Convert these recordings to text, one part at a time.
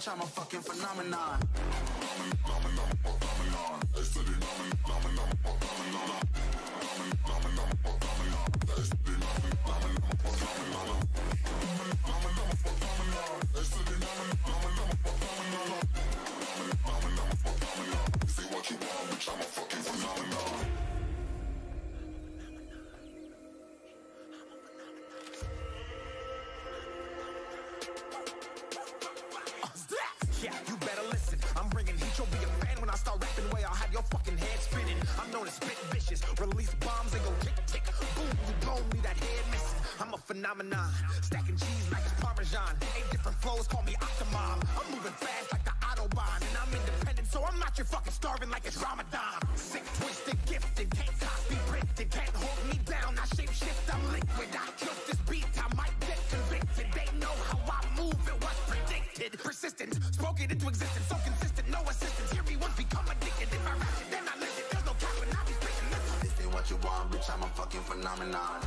Release bombs and go tick tick boom, you blow me that head missing. I'm a phenomenon, stacking cheese like it's Parmesan. 8 different flows, call me Octomom. I'm moving fast like the Autobahn, and I'm independent, so I'm not your fucking starving like it's Ramadan. Sick, twisted, gifted, can't copy, printed, can't hold me down. I shape shift, I'm liquid. I killed this beat, I might get convicted. They know how I move, it was predicted. Persistent, spoke it into existence, so consistent, no assistance. Hear me once, become addicted. If I rap it, then I live it. There's no cap when I be spitting. This ain't what you want, bitch, I'm a fucking phenomenon.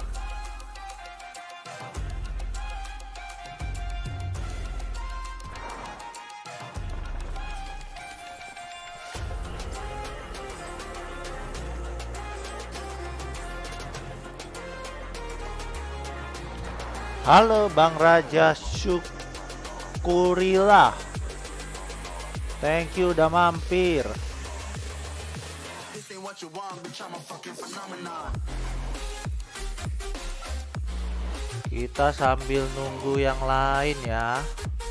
Halo Bang Raja, syukurilah. Thank you udah mampir. Kita sambil nunggu yang lain ya.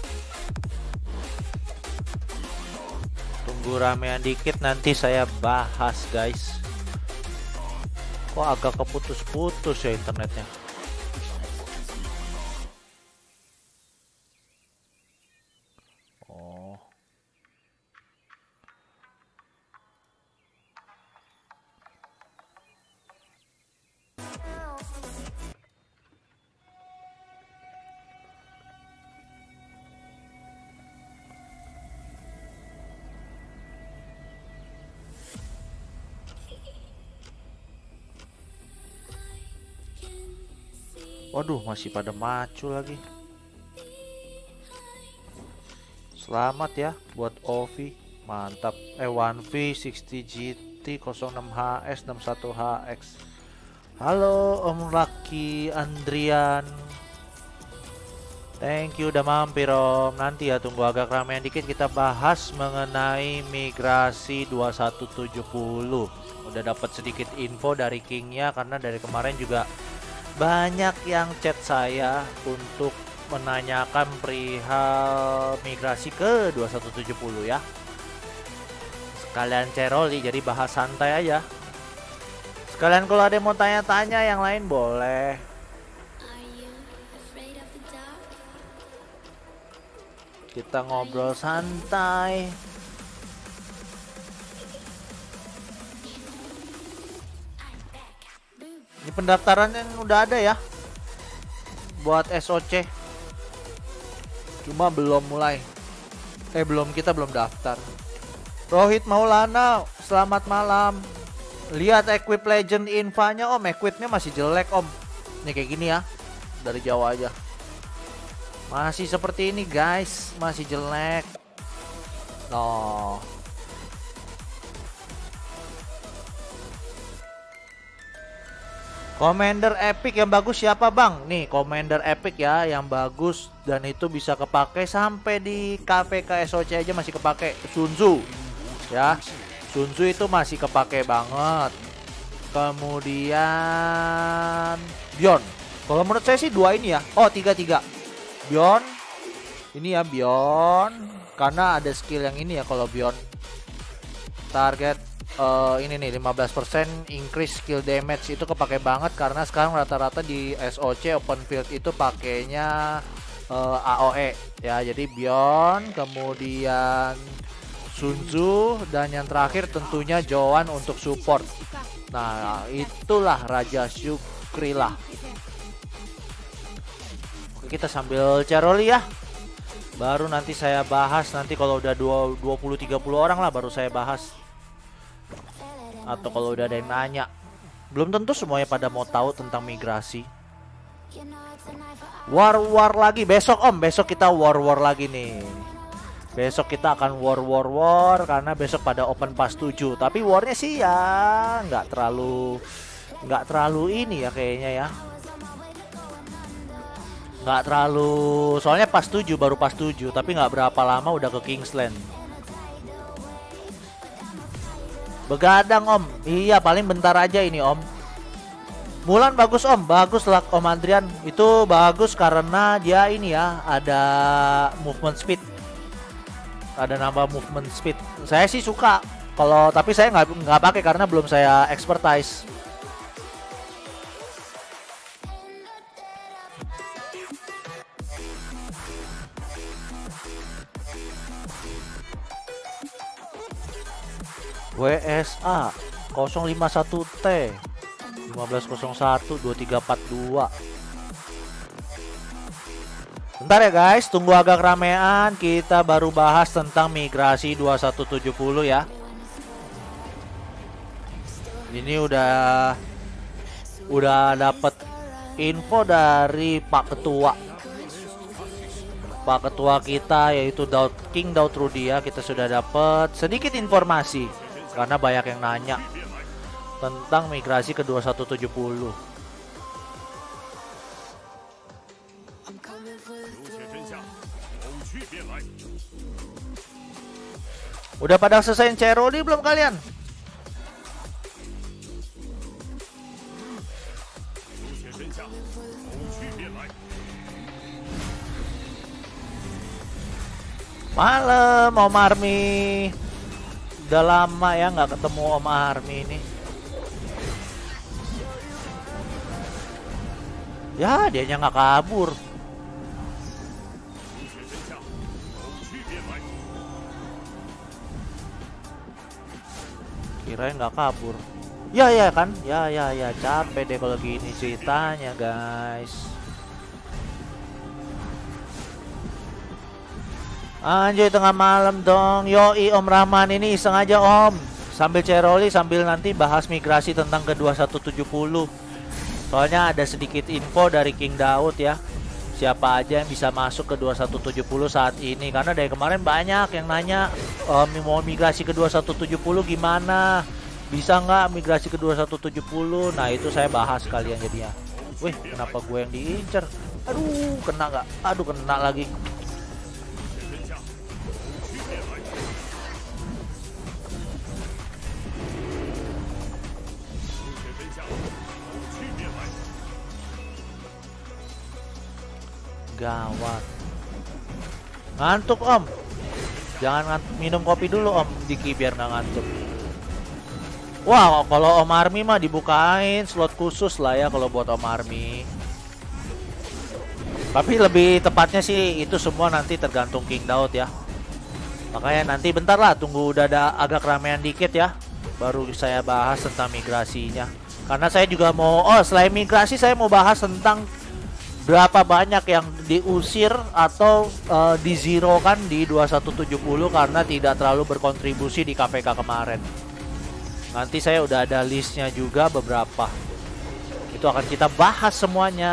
Tunggu ramean dikit, nanti saya bahas guys. Kok agak keputus-putus ya internetnya. Waduh, masih pada macu lagi. Selamat ya buat Ovi, mantap. 1V 60 GT 06HS 61HX. Halo Om Lucky Andrian. Thank you udah mampir Om. Nanti ya tunggu agak ramean dikit, kita bahas mengenai migrasi 2170. Udah dapat sedikit info dari Kingnya, karena dari kemarin juga banyak yang chat saya untuk menanyakan perihal migrasi ke 2170 ya. Sekalian ceroli, jadi bahas santai aja. Sekalian kalau ada yang mau tanya-tanya yang lain boleh. Kita ngobrol santai. Ini pendaftaran yang udah ada ya buat SOC. Cuma belum mulai. Kita belum daftar. Rohit Maulana, selamat malam. Lihat equip legend infanya Om, equipnya masih jelek Om. Ini kayak gini ya, dari jauh aja. Masih seperti ini guys, masih jelek. No. Commander Epic yang bagus siapa Bang? Nih Commander Epic ya yang bagus, dan itu bisa kepake sampai di KPK SOC aja masih kepake. Sun Tzu ya, Sun Tzu itu masih kepake banget. Kemudian Bjorn, kalau menurut saya sih dua ini ya. Oh, tiga Bjorn ini ya, Bjorn karena ada skill yang ini ya. Kalau Bjorn target ini nih 15% increase skill damage, itu kepake banget karena sekarang rata-rata di SOC open field itu pakainya AOE ya. Jadi Bjorn, kemudian Sun Tzu, dan yang terakhir tentunya Joan untuk support. Nah, itulah Raja Syukrilah. Oke, kita sambil caroli ya. Baru nanti saya bahas, nanti kalau udah 20-30 orang lah baru saya bahas. Atau kalau udah ada yang nanya. Belum tentu semuanya pada mau tahu tentang migrasi. War lagi besok Om, besok kita war lagi nih. Besok kita akan war karena besok pada open pass 7. Tapi warnya sih ya nggak terlalu ini ya kayaknya ya. Nggak terlalu, soalnya pas 7 baru pas 7, tapi nggak berapa lama udah ke Kingsland. Begadang Om, iya paling bentar aja ini Om. Mulan bagus Om, bagus lah Om Adrian. Itu bagus karena dia ini ya, ada movement speed. Ada nambah movement speed. Saya sih suka. Kalau tapi saya nggak pakai karena belum saya expertise. WSA 051T 1501 2342. Bentar ya guys, tunggu agak ramean. Kita baru bahas tentang migrasi 2170 ya. Ini udah dapet info dari Pak Ketua. Pak Ketua kita yaitu King Daud Rudia. Kita sudah dapat sedikit informasi karena banyak yang nanya tentang migrasi ke 2170. Udah pada selesai Ceroli belum kalian? Malam Om Army. Udah lama ya nggak ketemu Om Army ini. Ya dianya nggak kabur. Kirain nggak kabur. Ya kan. Ya capek deh kalau gini ceritanya guys. Anjay tengah malam dong. Yoi Om Rahman ini iseng aja Om. Sambil ceroli sambil nanti bahas migrasi tentang ke 2170. Soalnya ada sedikit info dari King Daud ya. Siapa aja yang bisa masuk ke 2170 saat ini. Karena dari kemarin banyak yang nanya mau migrasi ke 2170 gimana. Bisa nggak migrasi ke 2170. Nah itu saya bahas kalian jadinya. Wih kenapa gue yang diincer. Aduh kena nggak. Aduh kena lagi. Gawat. Ngantuk Om. Jangan minum kopi dulu Om Diki biar nggak ngantuk. Wah kalau Om Army mah dibukain slot khusus lah ya kalau buat Om Army. Tapi lebih tepatnya sih itu semua nanti tergantung King Daud ya. Makanya nanti bentar lah tunggu udah ada agak ramean dikit ya. Baru saya bahas tentang migrasinya. Karena saya juga mau, selain migrasi saya mau bahas tentang berapa banyak yang diusir atau dizerokan di 2170 karena tidak terlalu berkontribusi di KVK kemarin. Nanti saya udah ada listnya juga beberapa. Itu akan kita bahas semuanya.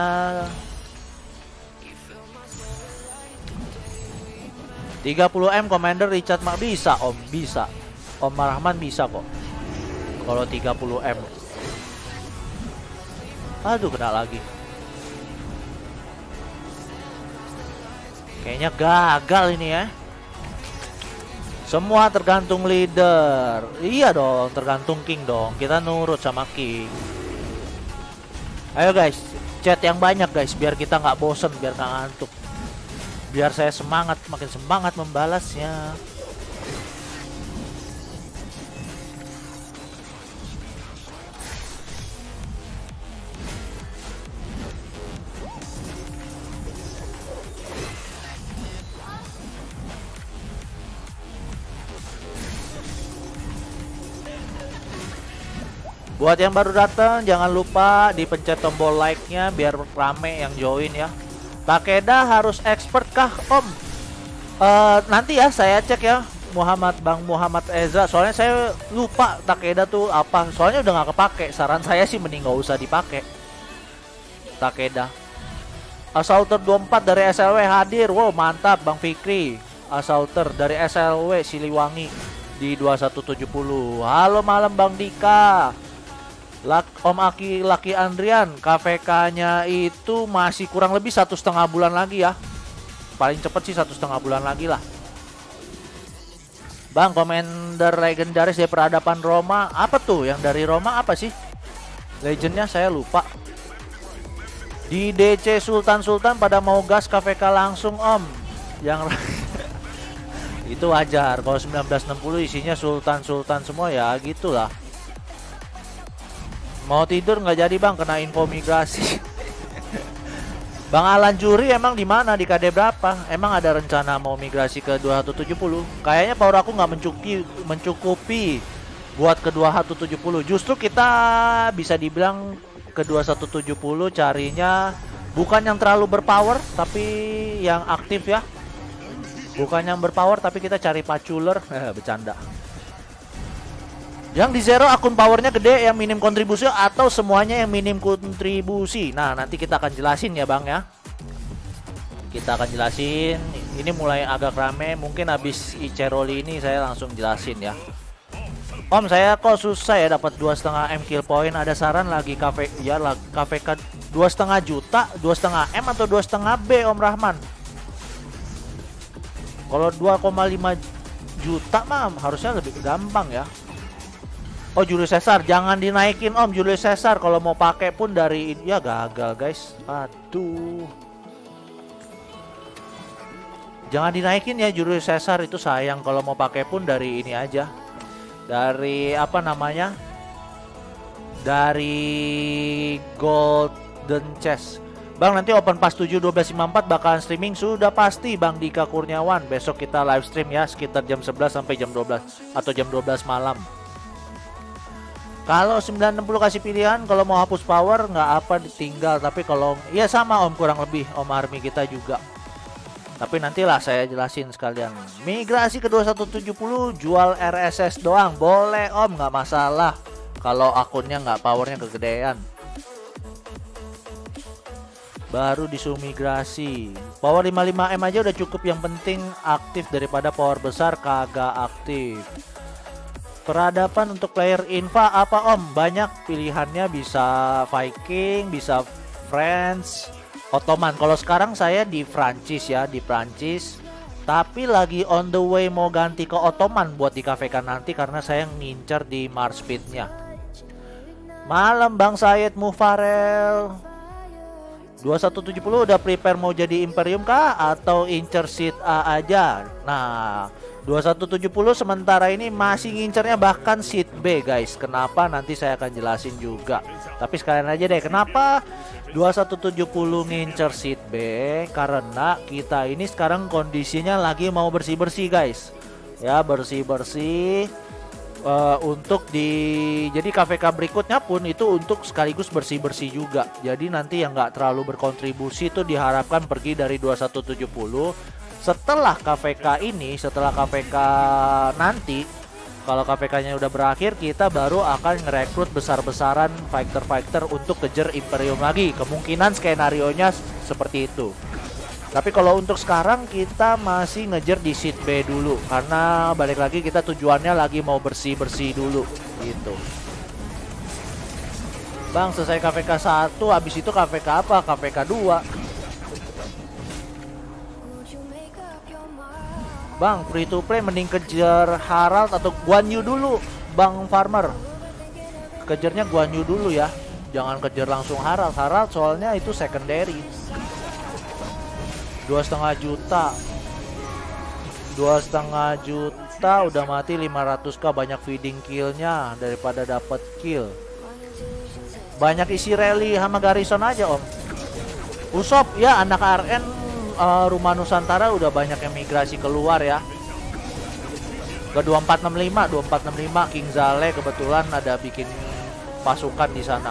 $30M Commander Richard Mak bisa Om, bisa. Om Rahman bisa kok. Kalau 30M. Aduh kena lagi. Kayaknya gagal ini ya. Semua tergantung leader. Iya dong, tergantung King dong. Kita nurut sama King. Ayo guys, chat yang banyak guys, biar kita nggak bosen, biar nggak ngantuk. Biar saya semangat, makin semangat membalasnya. Buat yang baru datang jangan lupa dipencet tombol like-nya biar rame yang join ya. Takeda harus expert kah Om? Nanti ya saya cek ya Bang Muhammad Ezra. Soalnya saya lupa Takeda tuh apa. Soalnya udah nggak kepake. Saran saya sih mending nggak usah dipakai Takeda. Assaulter 24 dari SLW hadir. Wow mantap Bang Fikri. Assaulter dari SLW Siliwangi di 2170. Halo malam Bang Dika. Om Aki Laki Andrian, KVK-nya itu masih kurang lebih 1,5 bulan lagi ya. Paling cepet sih 1,5 bulan lagi lah. Bang, Commander legendaris dari peradaban Roma. Apa tuh yang dari Roma apa sih? Legendnya saya lupa. Di DC Sultan-Sultan pada mau gas KVK langsung Om. Yang itu wajar. Kalau 1960 isinya Sultan-Sultan semua ya gitulah. Mau tidur nggak jadi Bang, kena info migrasi. Bang Alan Juri emang di mana, di KD berapa? Emang ada rencana mau migrasi ke 2170? Kayaknya power aku nggak mencukupi buat ke 2170. Justru kita bisa dibilang ke 2170 carinya bukan yang terlalu berpower tapi yang aktif ya. Bukan yang berpower tapi kita cari paculer. Bercanda. Yang di zero akun powernya gede yang minim kontribusi atau semuanya yang minim kontribusi. Nah nanti kita akan jelasin ya Bang ya. Kita akan jelasin. Ini mulai agak rame. Mungkin habis Iceroli ini saya langsung jelasin ya. Om saya kok susah ya dapat 2,5 M kill point. Ada saran lagi KVK 2,5 juta, 2,5 M atau 2,5 B Om Rahman? Kalau 2,5 juta mah harusnya lebih gampang ya. Oh Julius Caesar jangan dinaikin Om. Julius Caesar kalau mau pakai pun dari ya gagal guys. Aduh. Jangan dinaikin ya Julius Caesar, itu sayang. Kalau mau pakai pun dari ini aja. Dari apa namanya? Dari Golden Chest. Bang nanti Open Pass 7 12.54 bakalan streaming sudah pasti Bang Dika Kurniawan. Besok kita live stream ya sekitar jam 11 sampai jam 12 atau jam 12 malam. Kalau 960 kasih pilihan, kalau mau hapus power nggak apa ditinggal. Tapi kalau ya sama Om kurang lebih Om Army kita juga. Tapi nantilah saya jelasin sekalian. Migrasi ke 2170 jual RSS doang boleh Om, nggak masalah. Kalau akunnya nggak powernya kegedean. Baru disuruh migrasi. Power 55M aja udah cukup, yang penting aktif daripada power besar kagak aktif. Peradaban untuk player Inva apa Om? Banyak pilihannya, bisa Viking, bisa Friends, Ottoman. Kalau sekarang saya di Prancis ya, di Prancis. Tapi lagi on the way mau ganti ke Ottoman buat di KVK nanti karena saya ngincer di Mars Speed-nya. Malam Bang Syed Mufarel. 2170 udah prepare mau jadi Imperium kah atau incer seat A aja? Nah, 2170 sementara ini masih ngincernya bahkan seat B guys. Kenapa nanti saya akan jelasin juga. Tapi sekalian aja deh kenapa 2170 ngincer seat B, karena kita ini sekarang kondisinya lagi mau bersih-bersih guys. Ya bersih-bersih untuk jadi KVK berikutnya pun itu untuk sekaligus bersih-bersih juga. Jadi nanti yang nggak terlalu berkontribusi itu diharapkan pergi dari 2170. Setelah KVK ini, setelah KVK nanti, kalau KVK-nya udah berakhir, kita baru akan ngerekrut besar-besaran fighter-fighter untuk kejar Imperium lagi. Kemungkinan skenario-nya seperti itu. Tapi kalau untuk sekarang kita masih ngejar di seat B dulu. Karena balik lagi kita tujuannya lagi mau bersih-bersih dulu gitu. Bang selesai KVK 1, habis itu KVK apa? KVK 2. Bang free to play mending kejar Harald atau Guan Yu dulu Bang Farmer. Kejarnya Guan Yu dulu ya. Jangan kejar langsung Harald. Harald soalnya itu secondary. 2,5 juta 2,5 juta udah mati 500k. Banyak feeding killnya daripada dapat kill. Banyak isi rally sama Garrison aja Om. Usop ya anak RN Rumah Nusantara udah banyak yang migrasi keluar ya. Ke 2465 King Zale kebetulan ada bikin pasukan di sana.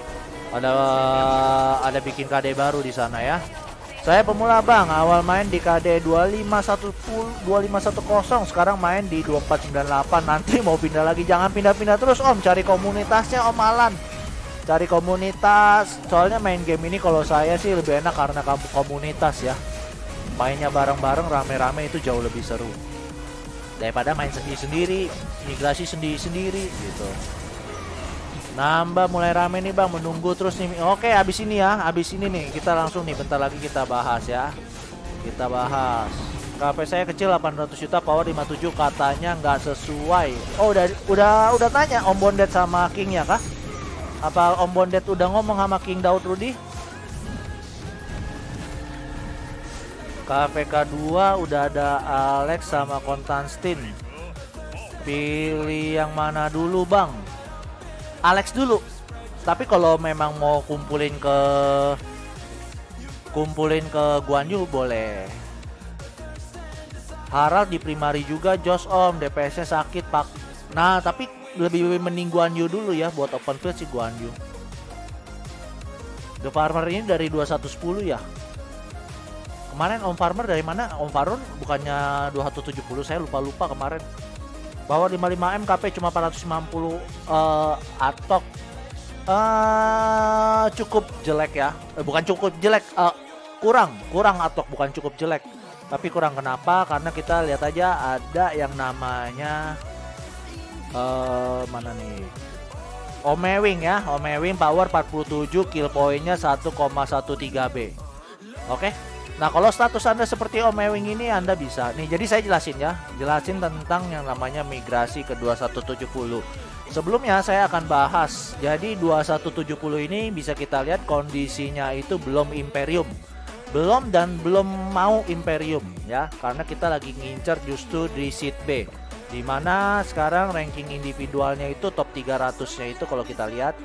Ada bikin KD baru di sana ya. Saya pemula Bang, awal main di KD 2510, sekarang main di 2498. Nanti mau pindah lagi, jangan pindah-pindah terus Om, cari komunitasnya Om Alan. Cari komunitas, soalnya main game ini kalau saya sih lebih enak karena komunitas ya. Mainnya bareng-bareng rame-rame itu jauh lebih seru daripada main sendiri-sendiri, migrasi sendiri-sendiri gitu. Nambah mulai rame nih bang, menunggu terus nih. Oke, habis ini ya, habis ini nih kita langsung nih, bentar lagi kita bahas ya. Kita bahas. KP saya kecil 800 juta, power 57, katanya nggak sesuai. Oh udah tanya Om Bondet sama King ya kah? Apa Om Bondet udah ngomong sama King Daud Rudy? KPK 2 udah ada Alex sama Konstantin. Pilih yang mana dulu bang? Alex dulu. Tapi kalau memang mau kumpulin ke Guan Yu boleh. Harald di primary juga, Josh om, DPS-nya sakit pak. Nah tapi lebih mending Guan Yu dulu ya buat open field si Guan Yu. The Farmer ini dari 2110 ya. Kemarin Om Farmer dari mana? Om Farun bukannya 2170, saya lupa kemarin. Bahwa 55M KP cuma 450 atok. Cukup jelek ya. Bukan cukup jelek, kurang atok, bukan cukup jelek. Tapi kurang kenapa? Karena kita lihat aja ada yang namanya mana nih? Omewing ya, Omewing power 47, kill poinnya 1,13B. Oke. Nah kalau status Anda seperti Omewing ini Anda bisa nih, jadi saya jelasin tentang yang namanya migrasi ke 2170. Sebelumnya saya akan bahas, jadi 2170 ini bisa kita lihat kondisinya itu belum Imperium, belum mau Imperium ya, karena kita lagi ngincer justru di seed B, dimana sekarang ranking individualnya itu top 300-nya itu kalau kita lihat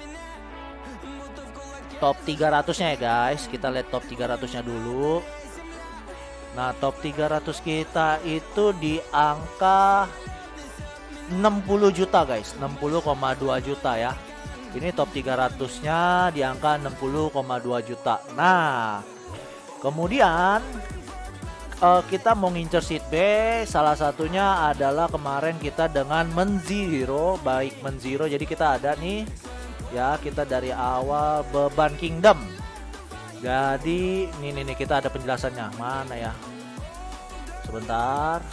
top 300-nya ya guys, kita lihat top 300-nya dulu. Nah top 300 kita itu di angka 60 juta guys, 60,2 juta ya. Ini top 300-nya di angka 60,2 juta. Nah kemudian kita mau ngincer seed B, salah satunya adalah kemarin kita dengan Menzero, baik Menzero. Jadi kita ada nih ya, kita dari awal beban Kingdom. Jadi ini kita ada penjelasannya, mana ya? Sebentar.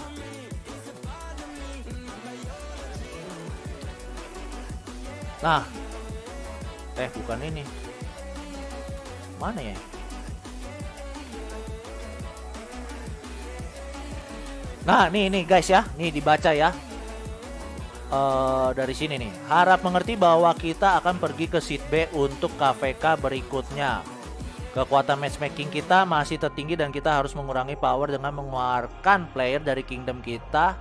Nah, bukan ini. Mana ya? Nah, nih guys ya, nih dibaca ya. Dari sini nih, harap mengerti bahwa kita akan pergi ke seed B untuk KVK berikutnya. Kekuatan matchmaking kita masih tertinggi dan kita harus mengurangi power dengan mengeluarkan player dari kingdom kita.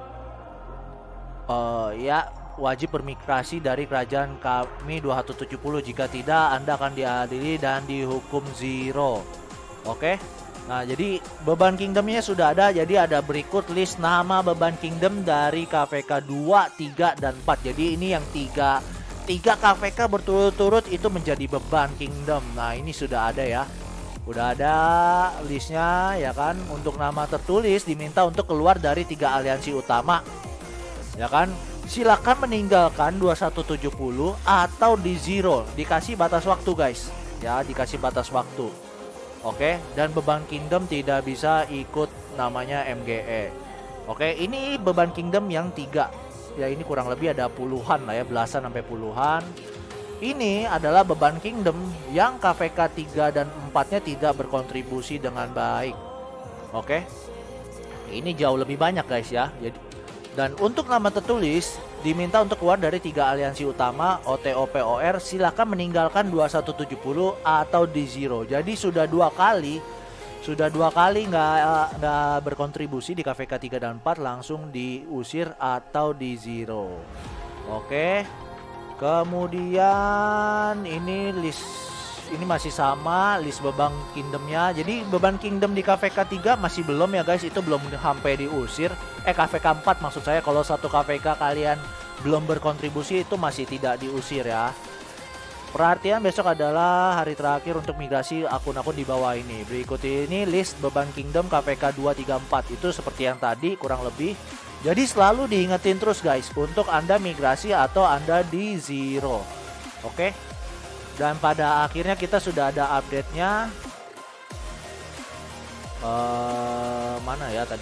Ya, wajib bermigrasi dari kerajaan kami 2170. Jika tidak, Anda akan diadili dan dihukum zero. Oke. Nah, jadi beban kingdomnya sudah ada. Jadi ada berikut list nama beban kingdom dari KVK 2, 3, dan 4. Jadi ini yang 3 KVK berturut-turut itu menjadi beban kingdom. Nah ini sudah ada ya, udah ada listnya ya kan. Untuk nama tertulis diminta untuk keluar dari 3 aliansi utama ya kan. Silakan meninggalkan 2170 atau di zero. Dikasih batas waktu guys ya, dikasih batas waktu. Oke, dan beban kingdom tidak bisa ikut namanya MGE. Oke, ini beban kingdom yang 3 ya, ini kurang lebih ada puluhan lah ya, belasan sampai puluhan. Ini adalah beban kingdom yang KVK 3 dan 4-nya tidak berkontribusi dengan baik. Oke. Ini jauh lebih banyak guys ya. Jadi, dan untuk nama tertulis diminta untuk keluar dari 3 aliansi utama OTOPOR. Silakan meninggalkan 2170 atau di zero. Jadi sudah dua kali nggak berkontribusi di KVK 3 dan 4, langsung diusir atau di zero. Oke. Kemudian ini list, ini masih sama list beban kingdomnya. Jadi beban kingdom di KVK 3 masih belum ya guys, itu belum sampai diusir. KVK 4 maksud saya, kalau satu KVK kalian belum berkontribusi itu masih tidak diusir ya. Perhatian, besok adalah hari terakhir untuk migrasi akun-akun di bawah ini. Berikut ini list beban kingdom KVK 2, 3, 4. Itu seperti yang tadi kurang lebih. Jadi selalu diingetin terus guys, untuk Anda migrasi atau Anda di zero. Oke. Dan pada akhirnya kita sudah ada update-nya. Mana ya tadi?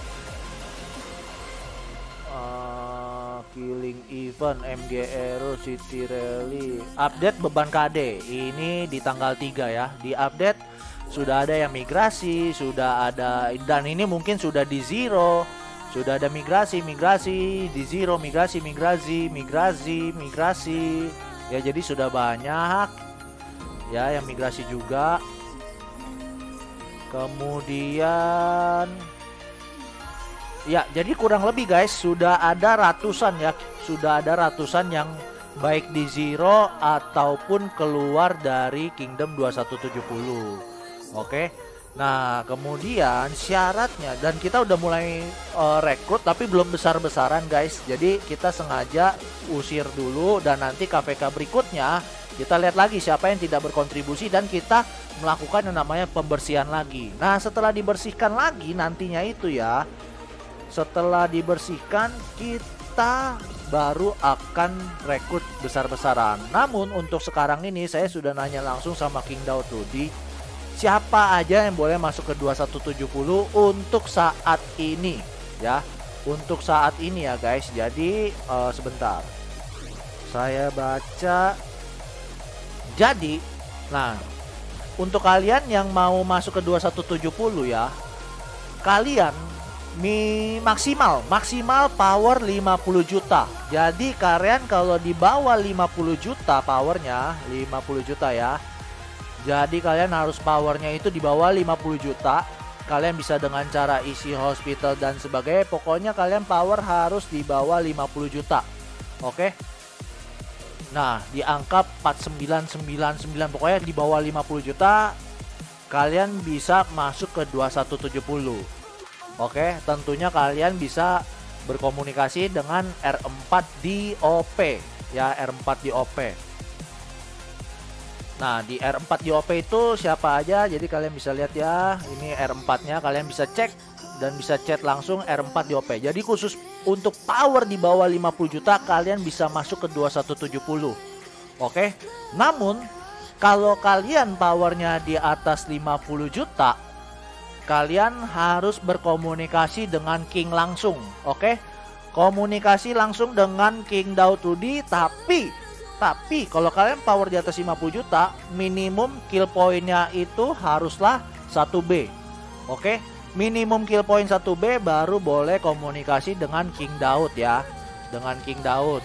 Killing Event, MGR, City Rally, update beban KD. Ini di tanggal 3 ya. Di update sudah ada yang migrasi, sudah ada, dan ini mungkin sudah di zero. Sudah ada migrasi di zero, migrasi. Ya, jadi sudah banyak ya yang migrasi juga. Kemudian ya, jadi kurang lebih guys sudah ada ratusan ya, yang baik di zero ataupun keluar dari Kingdom 2170. Oke. Nah, kemudian syaratnya, dan kita udah mulai rekrut tapi belum besar-besaran guys. Jadi kita sengaja usir dulu, dan nanti KVK berikutnya kita lihat lagi siapa yang tidak berkontribusi dan kita melakukan yang namanya pembersihan lagi. Nah, setelah dibersihkan lagi nantinya itu ya, setelah dibersihkan kita baru akan rekrut besar-besaran. Namun untuk sekarang ini saya sudah nanya langsung sama King Daud Rudy, siapa aja yang boleh masuk ke 2170 untuk saat ini ya. Untuk saat ini ya guys. Jadi sebentar, saya baca. Jadi nah, untuk kalian yang mau masuk ke 2170 ya, kalian maksimal power 50 juta. Jadi kalian kalau di bawah 50 juta powernya, 50 juta ya, jadi kalian harus powernya itu di bawah 50 juta. Kalian bisa dengan cara isi hospital dan sebagainya. Pokoknya kalian power harus di bawah 50 juta. Oke. Nah, di angka 4999, pokoknya di bawah 50 juta kalian bisa masuk ke 2170. Oke, tentunya kalian bisa berkomunikasi dengan R4 di OP ya, R4 di OP. Nah, di R4 di OP itu siapa aja? Jadi kalian bisa lihat ya, ini R4-nya, kalian bisa cek dan bisa chat langsung R4 di OP. Jadi khusus untuk power di bawah 50 juta kalian bisa masuk ke 2170. Oke. Namun kalau kalian powernya di atas 50 juta, kalian harus berkomunikasi dengan King langsung. Oke. Komunikasi langsung dengan King Daud Rudy. Tapi kalau kalian power di atas 50 juta, minimum kill point-nya itu haruslah 1B. Oke. Minimum kill point 1B baru boleh komunikasi dengan King Daud ya. Dengan King Daud.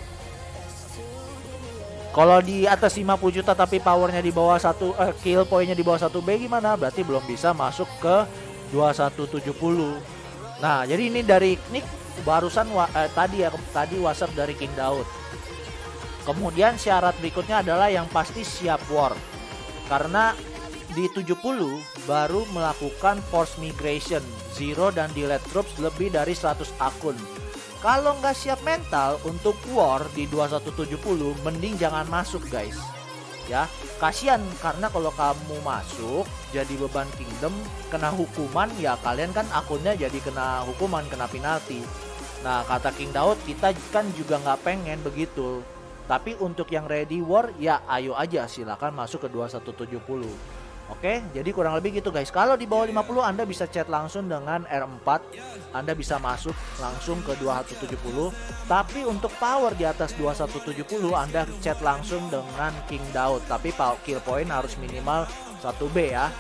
Kalau di atas 50 juta tapi powernya di bawah kill pointnya di bawah 1B gimana? Berarti belum bisa masuk ke 2170. Nah, jadi ini dari Nick barusan tadi WhatsApp dari King Daud. Kemudian syarat berikutnya adalah yang pasti siap war. Karena di 70 baru melakukan force migration, zero dan delete troops lebih dari 100 akun. Kalau nggak siap mental untuk war di 2170, mending jangan masuk guys. Ya, kasihan karena kalau kamu masuk jadi beban Kingdom, kena hukuman ya, kalian kan akunnya jadi kena hukuman, kena penalti. Nah, kata King Daud, kita kan juga nggak pengen begitu. Tapi untuk yang ready war ya ayo aja silakan masuk ke 2170. Oke, jadi kurang lebih gitu guys. Kalau di bawah 50 Anda bisa chat langsung dengan R4, Anda bisa masuk langsung ke 2170. Tapi untuk power di atas 2170 Anda chat langsung dengan King Daud. Tapi kill point harus minimal 1B ya.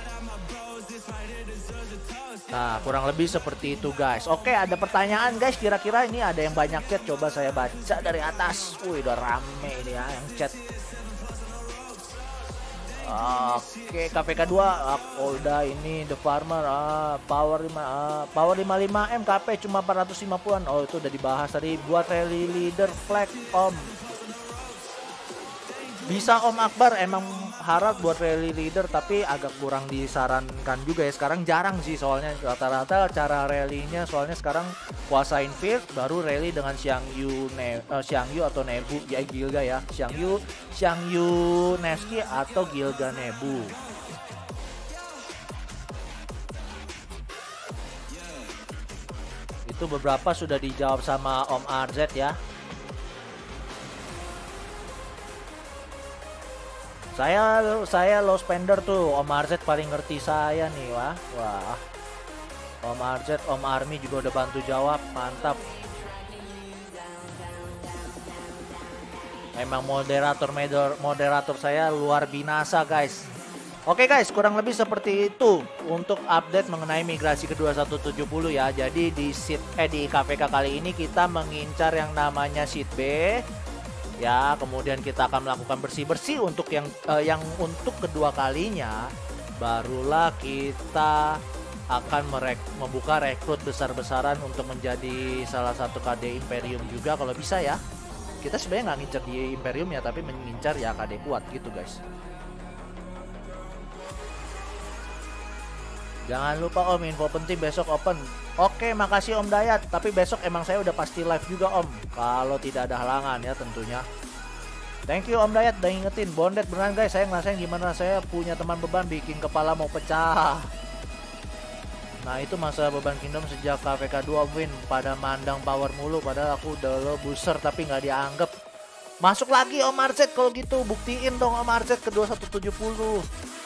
Nah, kurang lebih seperti itu guys. Oke, ada pertanyaan guys, kira-kira ini ada yang banyak chat, coba saya baca dari atas. Wih, udah rame ini ya yang chat. Oke, KPK 2 Polda ini The Farmer power 55M KP cuma 450-an. Oh, itu udah dibahas tadi. Buat rally leader flag Om. Bisa Om Akbar, emang harap buat rally leader tapi agak kurang disarankan juga ya. Sekarang jarang sih soalnya, rata-rata cara rally-nya soalnya sekarang kuasain field baru rally dengan Xiangyu atau Nebu ya, Gilga ya. Xiangyu Nevsky atau Gilga Nebu. Itu beberapa sudah dijawab sama Om RZ ya. Saya low spender tuh. Om Arzet paling ngerti saya nih, wah. Wah. Om Arzet, Om Army juga udah bantu jawab, mantap. Emang moderator saya luar binasa, guys. Oke guys, kurang lebih seperti itu untuk update mengenai migrasi ke 2170 ya. Jadi di di KVK kali ini kita mengincar yang namanya seed B. Ya, kemudian kita akan melakukan bersih-bersih untuk yang untuk kedua kalinya. Barulah kita akan membuka rekrut besar-besaran untuk menjadi salah satu KD Imperium juga kalau bisa ya. Kita sebenarnya nggak ngincar di Imperium ya, tapi mengincar ya KD kuat gitu guys. Jangan lupa Om, info penting besok open. Oke, makasih Om Dayat. Tapi besok emang saya udah pasti live juga Om, kalau tidak ada halangan ya tentunya. Thank you Om Dayat udah ngingetin. Bondet beneran guys, saya ngerasain gimana saya punya teman beban bikin kepala mau pecah. Nah itu masa beban Kingdom sejak KVK 2 win, pada mandang power mulu, padahal aku udah lo booster tapi nggak dianggap. Masuk lagi Om Arzet kalau gitu, buktiin dong Om Arzet ke 2170.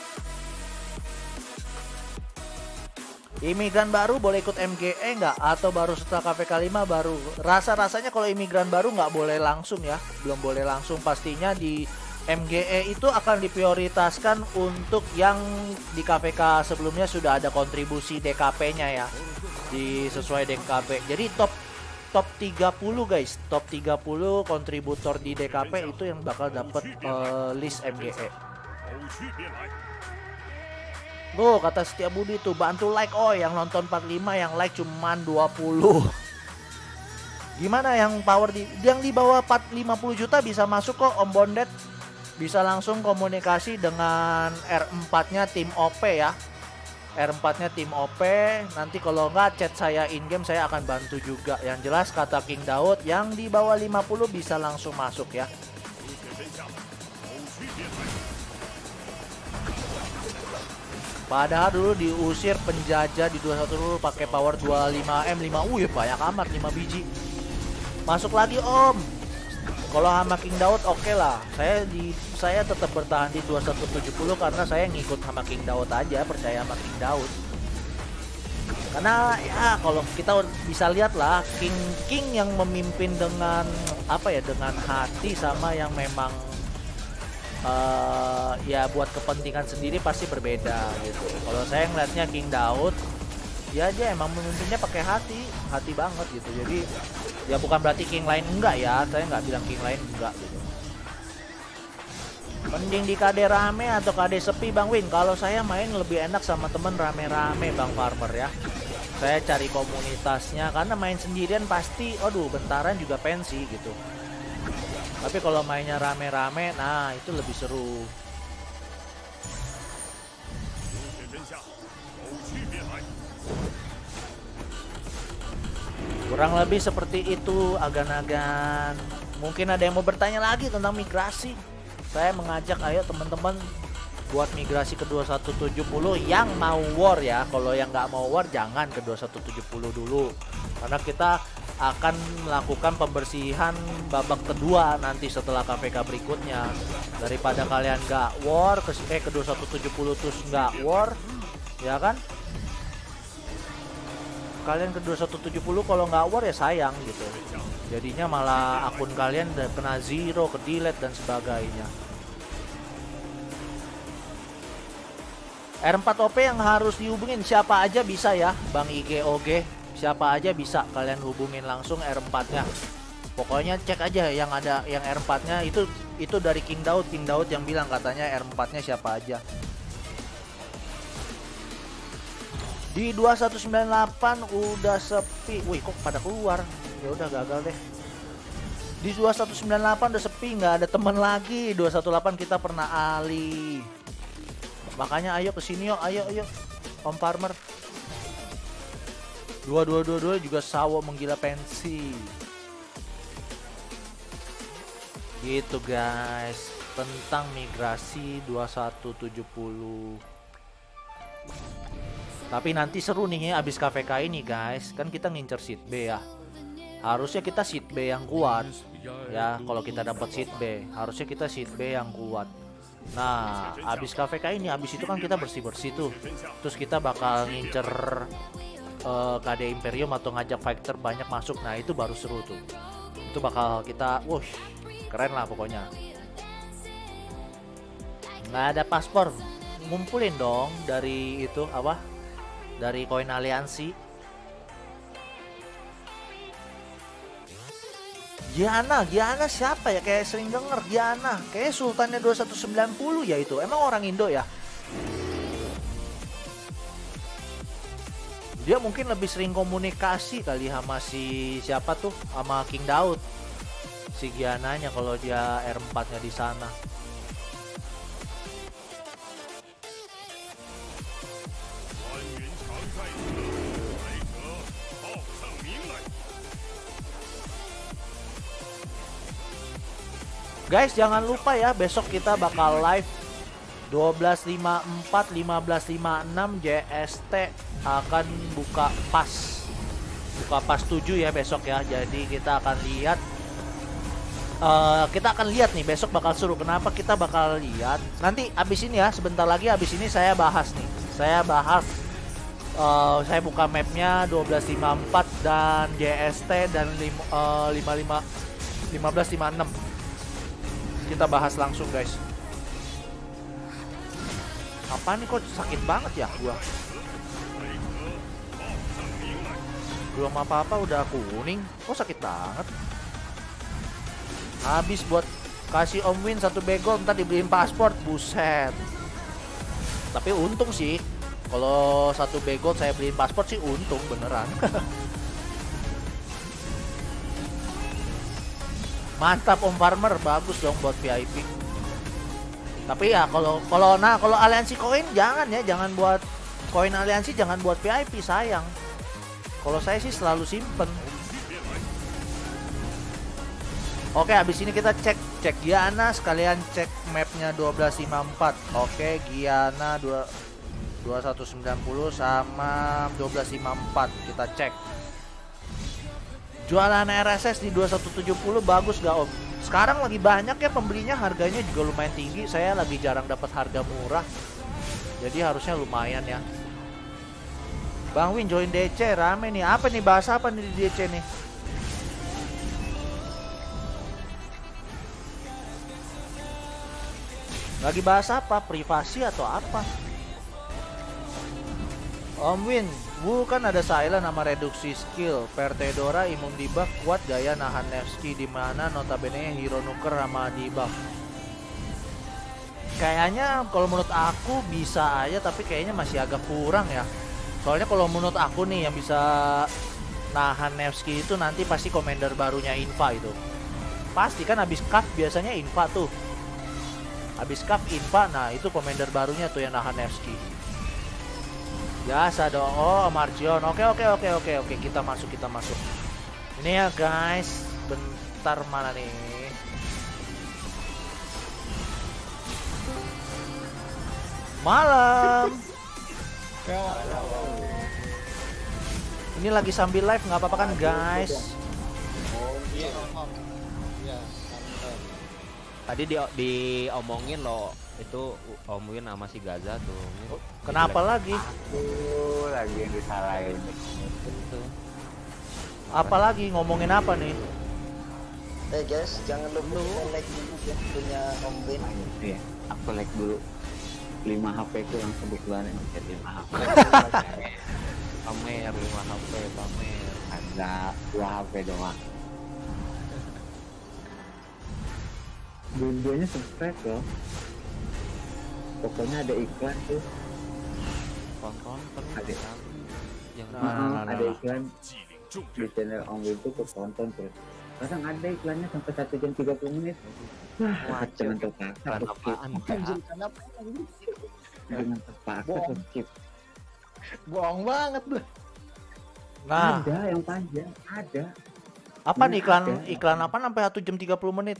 Imigran baru boleh ikut MGE nggak? Atau baru setelah KVK 5 baru? Rasanya kalau imigran baru nggak boleh langsung ya, belum boleh langsung. Pastinya di MGE itu akan diprioritaskan untuk yang di KVK sebelumnya sudah ada kontribusi DKP-nya ya, sesuai DKP. Jadi top 30 guys, top 30 kontributor di DKP itu yang bakal dapat list MGE. Tuh kata Setia Budi tuh, bantu like yang nonton 45, yang like cuman 20. Gimana yang power yang di bawah 50 juta bisa masuk kok Om Bondet. Bisa langsung komunikasi dengan R4-nya tim OP ya. R4-nya tim OP. Nanti kalau nggak chat saya in game, saya akan bantu juga. Yang jelas kata King Daud, yang di bawah 50 bisa langsung masuk ya. Padahal dulu diusir penjajah di 21 dulu pakai power 25M 5. Ya banyak amat 5 biji. Masuk lagi Om. Kalau sama King Daud oke lah. Saya tetap bertahan di 2170 karena saya ngikut sama King Daud aja, percaya sama King Daud. Karena ya kalau kita bisa lihat lah King yang memimpin dengan apa ya, dengan hati sama yang memang ya buat kepentingan sendiri pasti berbeda gitu. Kalau saya ngeliatnya King Daud ya aja emang memimpinnya pakai hati banget gitu. Jadi ya bukan berarti King lain enggak ya, saya nggak bilang King lain enggak gitu. Mending di KD rame atau KD sepi Bang Win? Kalau saya main lebih enak sama temen rame-rame Bang Farmer ya. Saya cari komunitasnya, karena main sendirian pasti aduh bentaran juga pensi gitu. Tapi kalau mainnya rame-rame, nah itu lebih seru. Kurang lebih seperti itu agan-agan. Mungkin ada yang mau bertanya lagi tentang migrasi. Saya mengajak ayo teman-teman buat migrasi ke 2170 yang mau war ya. Kalau yang nggak mau war jangan ke 2170 dulu. Karena kita akan melakukan pembersihan babak kedua nanti setelah KVK berikutnya. Daripada kalian nggak war ke 2170 terus nggak war, ya kan? Kalian ke 2170 kalau nggak war ya sayang gitu. Jadinya malah akun kalian kena zero, ke delete dan sebagainya. R4 OP yang harus dihubungin siapa aja bisa ya Bang IGOG. Siapa aja bisa kalian hubungin langsung R4-nya. Pokoknya cek aja yang ada yang R4-nya itu dari King Daud yang bilang katanya R4-nya siapa aja. Di 2198 udah sepi. Wih kok pada keluar. Ya udah gagal deh. Di 2198 udah sepi, nggak ada teman lagi. 218 kita pernah ali. Makanya ayo kesini yuk, ayo Om Farmer. 2222 juga sawo menggila pensi. Gitu guys, tentang migrasi 2170. Tapi nanti seru nih ya abis KVK ini guys. Kan kita ngincer seed B ya. Harusnya kita seed B yang kuat. Ya kalau kita dapat seed B, harusnya kita seed B yang kuat. Nah, abis KVK ini, abis itu kan kita bersih-bersih tuh. Terus kita bakal ngincer KD Imperium atau ngajak fighter banyak masuk. Nah, itu baru seru tuh. Itu bakal kita, wush, keren lah pokoknya. Nggak ada paspor, ngumpulin dong dari itu apa? Dari koin aliansi. Giana siapa ya? Kayak sering denger Giana. Kayak sultannya 2190 ya itu. Emang orang Indo ya? Dia mungkin lebih sering komunikasi kali sama si siapa tuh? Sama King Daud. Si Giananya kalau dia R4-nya di sana. Guys, jangan lupa ya, besok kita bakal live 12.54, 15.56 JST akan buka pas 7 ya besok ya. Jadi kita akan lihat nih besok bakal seru. Kenapa kita bakal lihat? Nanti abis ini ya, sebentar lagi abis ini saya bahas nih. Saya buka mapnya 12.54 dan JST dan 15.56. Kita bahas langsung guys. Apa nih kok sakit banget ya gua? Belum apa-apa udah kuning. Kok sakit banget? Habis buat kasih Om Win 1 begol ntar dibeliin paspor. Buset. Tapi untung sih. Kalau 1 begol saya beliin paspor sih untung beneran. Mantap Om Farmer, bagus dong buat VIP. Tapi ya kalau aliansi koin jangan ya, jangan buat koin aliansi, jangan buat VIP, sayang. Kalau saya sih selalu simpen. Oke, habis ini kita cek Giana sekalian cek mapnya 12.54. Oke, Giana 2190 sama 12.54 kita cek. Jualan RSS di 2170 bagus gak Om? Sekarang lagi banyak ya pembelinya, harganya juga lumayan tinggi. Saya lagi jarang dapat harga murah. Jadi harusnya lumayan ya. Bang Win join DC rame nih. Apa nih, bahasa apa nih di DC nih? Lagi bahas apa? Privasi atau apa? Om Win, bukan ada silent nama reduksi skill. Pertedora imum debuff kuat gaya nahan Nevsky, dimana notabene hero nuker sama debuff. Kayaknya kalau menurut aku bisa aja, tapi kayaknya masih agak kurang ya. Soalnya kalau menurut aku nih yang bisa nahan Nevsky itu nanti pasti commander barunya Infa itu. Pasti kan habis cup biasanya Infa tuh. Habis cup Infa, nah itu commander barunya tuh yang nahan Nevsky. Biasa dong. Oh, Marcion. Oke. Kita masuk. Ini ya guys. Bentar mana nih? Malam. Ini lagi sambil live, nggak apa-apa kan guys? Tadi diomongin loh. Itu Om Win sama si Gaza tuh. Kenapa lagi? Lagi yang disalahin. Itu. Apalagi ngomongin apa nih? Guys, jangan lupa like dulu ya punya Om Win. Iya, aku like dulu. 5 HP ku yang kebetulan yang jadi 5 HP. Pamer 5 HP, pamer. Ada 2 HP doang. Dua-duanya subscribe loh. Pokoknya ada iklan tuh. Tonton Ada. Yang ada iklan di channel Om Win tuh tonton terus. Kadang ada iklannya sampai 1 jam 30 menit. Wah, jangan terpaksa apaan? Jangan terpaksa skip. Bohong banget loh. Nah, Ada yang panjang, ada. apa nih Ada. iklan apa sampai 1 jam 30 menit?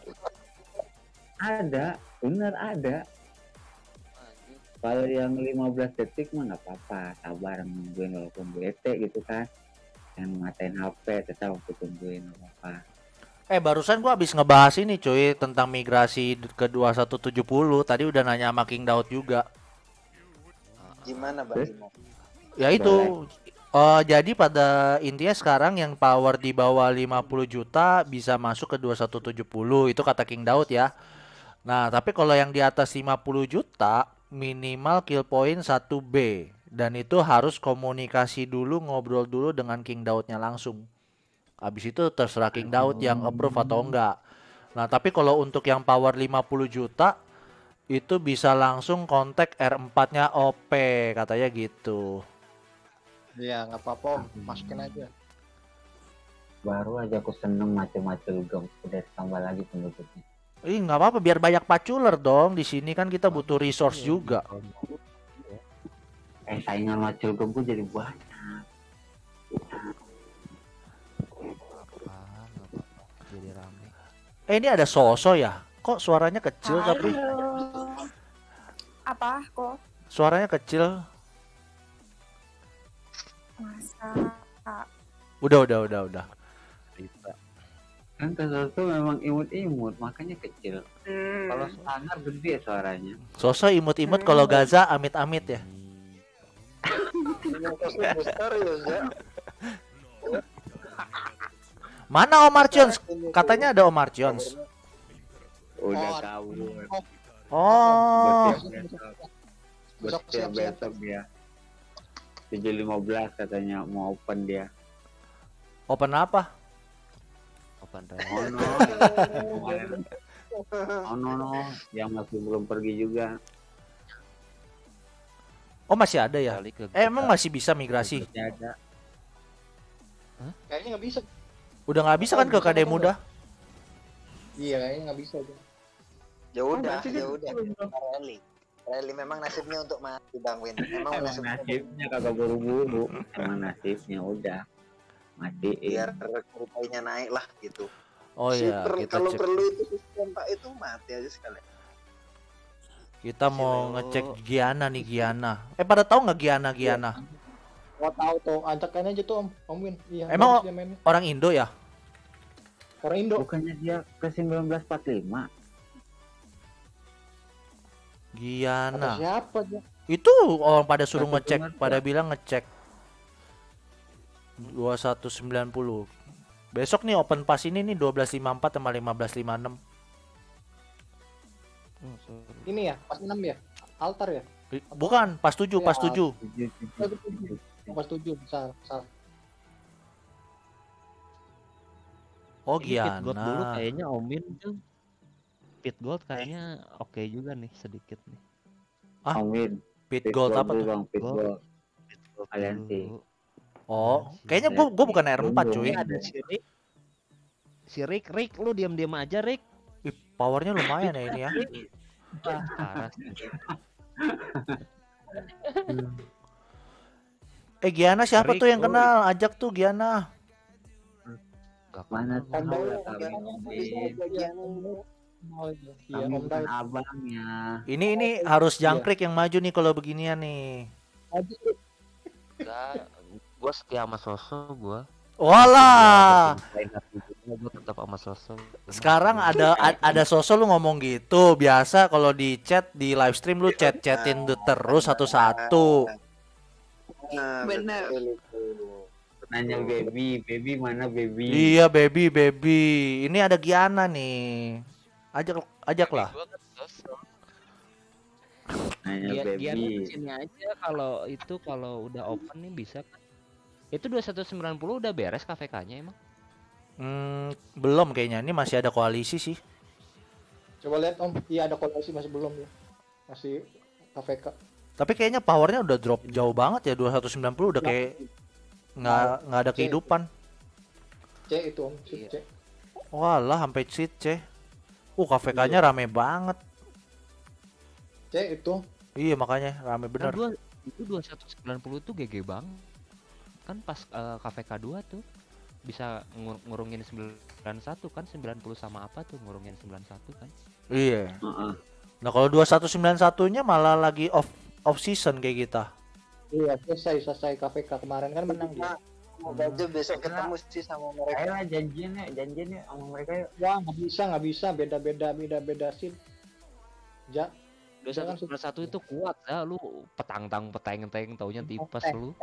Ada, bener ada. Kalau yang 15 detik mah nggak apa-apa, sabar nungguin walaupun bete gitu kan. Yang matain HP tetap waktu tungguin nggak apa-apa. Barusan gua habis ngebahas ini cuy tentang migrasi ke 2170. Tadi udah nanya sama King Daud juga. Gimana Bang Bimo? Ya itu. Jadi pada intinya sekarang yang power di bawah 50 juta bisa masuk ke 2170. Itu kata King Daud ya. Nah, tapi kalau yang di atas 50 juta minimal kill point 1B. Dan itu harus komunikasi dulu, ngobrol dulu dengan King Daudnya langsung. Habis itu terserah King Daud yang approve atau enggak. Nah, tapi kalau untuk yang power 50 juta itu bisa langsung kontak R4-nya OP katanya gitu. Iya, nggak apa-apa Om, masukin aja. Baru aja aku seneng macam-macam gem, udah tambah lagi penduduknya. Nggak apa-apa biar banyak paculer dong. Di sini kan kita butuh resource juga. Saingan macul gem gue jadi banyak. Jadi rame. Ini ada Soso ya? Kok suaranya kecil tapi? Apa kok? Suaranya kecil. Masa? Udah. Kan kesel tuh memang imut-imut, makanya kecil. Kalau standar gede suaranya. Soso imut-imut kalau Gaza amit-amit ya. Besar ya, Za. Mana Omar Jones? Katanya ada Omar Jones. Udah kabur. Oh, Besok dia. 7.15 katanya mau open dia. open apa? Open Oh no. Oh no, yang masih belum pergi juga. Oh masih ada ya? Kali ke Emang masih bisa migrasi? Masih ada. Kayaknya nggak bisa. Udah nggak bisa kan ke KD muda? Iya, kayaknya nggak bisa. Ya udah. Rally memang nasibnya untuk mati Bang Win. Memang Emang nasibnya kagak buru-buru. Emang nasibnya udah mati. biar rupanya naik lah gitu. Oh iya, kita Kalau cek. perlu itu sistem Pak itu mati aja sekali. Kita mau ngecek Giana nih Giana. Pada tahu nggak Giana? Gua tahu tuh, ajakin aja tuh Om Win. Iya. Emang bagus dia mainnya. orang Indo ya? Orang Indo. Bukannya dia ke 1945? Atau Giana. siapa dia? Itu orang pada suruh Satu ngecek, dengar, pada bilang ngecek 2190. Besok nih open pass ini nih 1254 sama 1556. Ini ya, pas 6 ya? Altar ya? Bukan, pas 7, pas 7. Pas 7, salah. Oh Ini pit gold dulu Giana. kayaknya Omin tuh. Pit gold kayaknya oke juga nih sedikit nih. Amin. Pit gold apa tuh? Bang, pit Gold. gold. Pit gold Aliansi. dulu. Oh, kayaknya gua bukan R4 cuy. Ini ada si Rick. Si Rick lu diam-diam aja Rick. Ih, powernya lumayan ya ini ya. Parah sih. Giana siapa Rick, tuh yang oh. kenal? Ajak tuh Giana. Gak Mana kenal. tahu Om kami Daud, Iya, kami Om bukan Daud. abangnya. Ini harus jangkrik yang maju nih kalau beginian nih. Enggak, gua setia sama Soso gua. Walah. Gua tetap sama Soso. Sekarang ada Soso lu ngomong gitu. Biasa kalau di chat di live stream lu chatin terus satu-satu. Nah, Bener. betul itu. Nanya baby mana baby? Iya baby. Ini ada Giana nih. Ajaklah. Nanya Gian baby. sini aja kalau udah open nih bisa kan. Itu 2190 udah beres KVK-nya emang. Belum kayaknya. Ini masih ada koalisi sih. Coba lihat Om, iya ada koleksi masih belum ya. Masih KVK. Tapi kayaknya powernya udah drop jauh banget ya. 290 udah kayak nggak ada kehidupan. C itu Om, Iya. C. Walah sampai cheat C. KVK-nya rame banget. C itu. Iya makanya rame bener. Kan itu 2190 itu GG bang. Kan pas KVK 2 tuh bisa ngurungin 91 kan 90 sama apa tuh ngurungin 91 kan. Iya. Heeh. Nah kalau 2191-nya malah lagi off season kayak kita. Iya, selesai KVK kemarin kan menang dia. Semoga aja besok ketemu sih sama mereka. Ayolah janjian ya sama mereka yuk. Wah, nggak bisa, beda sih. Ja, 21 itu kuat ya, lu peteng taunya tipes lu.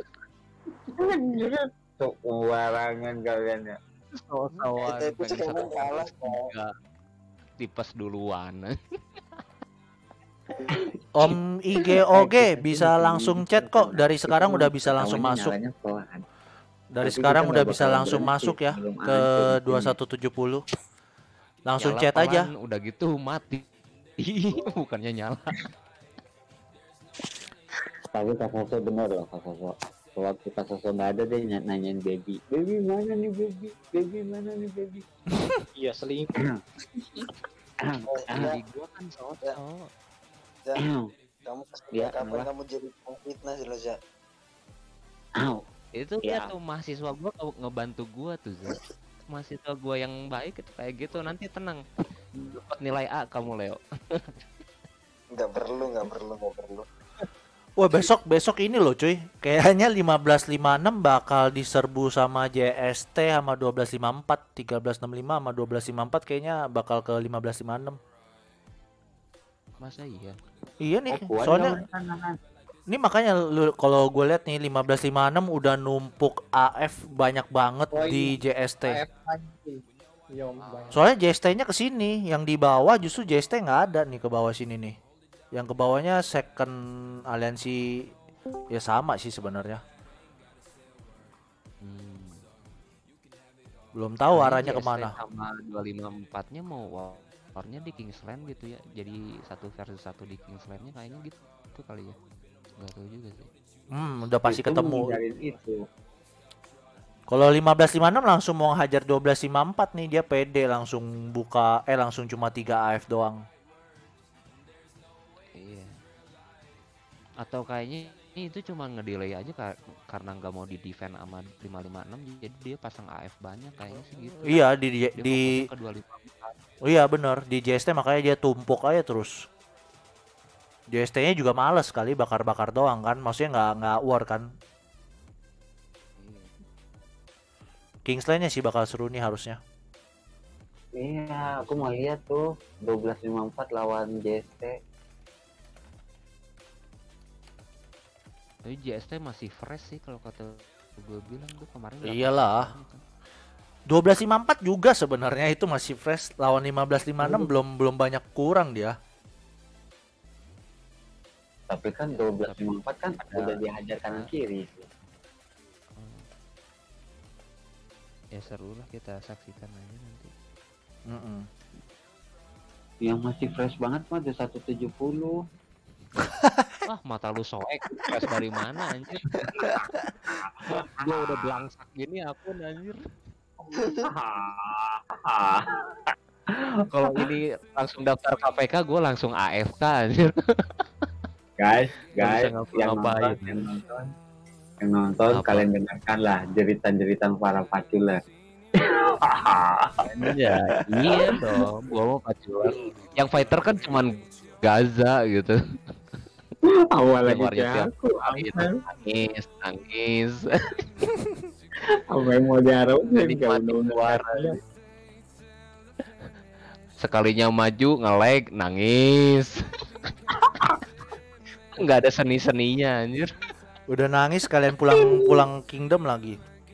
Sok warangan kalian ya. Sosokan Kita itu sekarang kalah kok. tipes duluan. Om IGOG bisa langsung chat kok. Dari sekarang udah bisa langsung Tahunya masuk. nyalanya pelan. Dari Tapi sekarang kita udah nggak bisa bakal langsung berhenti masuk ya sebelum ke hancur di 2170. Langsung Nyala chat aja. pelan, udah gitu mati. Bukannya nyala. Tapi Kak Soso bener loh Kak Soso. Waktu Kak Soso nggak ada deh nanyain baby. Baby mana nih baby? Baby mana nih baby? iya selingkuh. Di gua kan sosok. Ja, kamu Iya, kapan kenapa? kamu jadi fitnah sih lo, Ja? Itu Ya. dia tuh mahasiswa gua ngebantu gua tuh, Zak. Mahasiswa gua yang baik itu kayak gitu, nanti tenang. Dapat nilai A kamu, Leo. Nggak perlu. Wah, besok ini loh cuy. Kayaknya 1556 bakal diserbu sama JST sama 1254, 1365 sama 1254 kayaknya bakal ke 1556. Masa iya? Iya nih, kuat soalnya dong. ini makanya lu kalau gue lihat nih 1556 udah numpuk AF banyak banget Oh, di iya. JST. Iya, Om, banyak. Soalnya JST-nya ke sini, yang di bawah justru JST nggak ada nih ke bawah sini nih. Yang ke bawahnya second aliansi ya sama sih sebenarnya. Belum tahu arahnya kemana. Sama 254-nya mau warnya di Kingsland gitu ya. Jadi 1 versus 1 di Kingsland-nya kayaknya gitu kali ya. Enggak tahu juga sih. Udah pasti Itu ketemu. menghindari itu. Kalau 1556 langsung mau hajar 1254 nih, dia pede langsung buka langsung cuma 3 AF doang. Iya. Atau kayaknya itu cuma ngedelay aja karena nggak mau di defend sama 556, jadi dia pasang AF banyak kayaknya sih gitu. Iya Dia fokusnya ke 254. Oh iya bener, di JST makanya dia tumpuk aja terus. JST-nya juga males kali bakar-bakar doang kan, maksudnya nggak war kan. Kingsland-nya sih bakal seru nih harusnya. Iya, aku mau lihat tuh 1254 lawan JST. Tapi JST masih fresh sih kalau kata gue bilang tuh kemarin. Iyalah. 1254 juga sebenarnya itu masih fresh, lawan 1556 belum banyak kurang dia. Tapi kan 1254 kan udah dihajar kanan kiri. Ya seru lah, kita saksikan aja nanti. Yang masih fresh banget mah ada 170. Wah, mata lu soek, fresh dari mana anjir? Gua udah belangsak gini akun anjir. Kalau ini langsung daftar KPK, gue langsung AFK anjir. Guys, Nggak bisa yang ngapa-ngapain. nonton Apa? kalian dengarkan lah jeritan-jeritan para paculer. Ya, iya dong, gua mau pacuan. Yang fighter kan cuman Gaza gitu. Awal Yang lagi warnya tiap aku, gitu, nangis. apa yang mau diharapin Jadi kalau mati udah suara. Sekalinya maju nge-lag nangis. Nggak ada seni-seninya anjir. Udah nangis kalian pulang Kingdom lagi.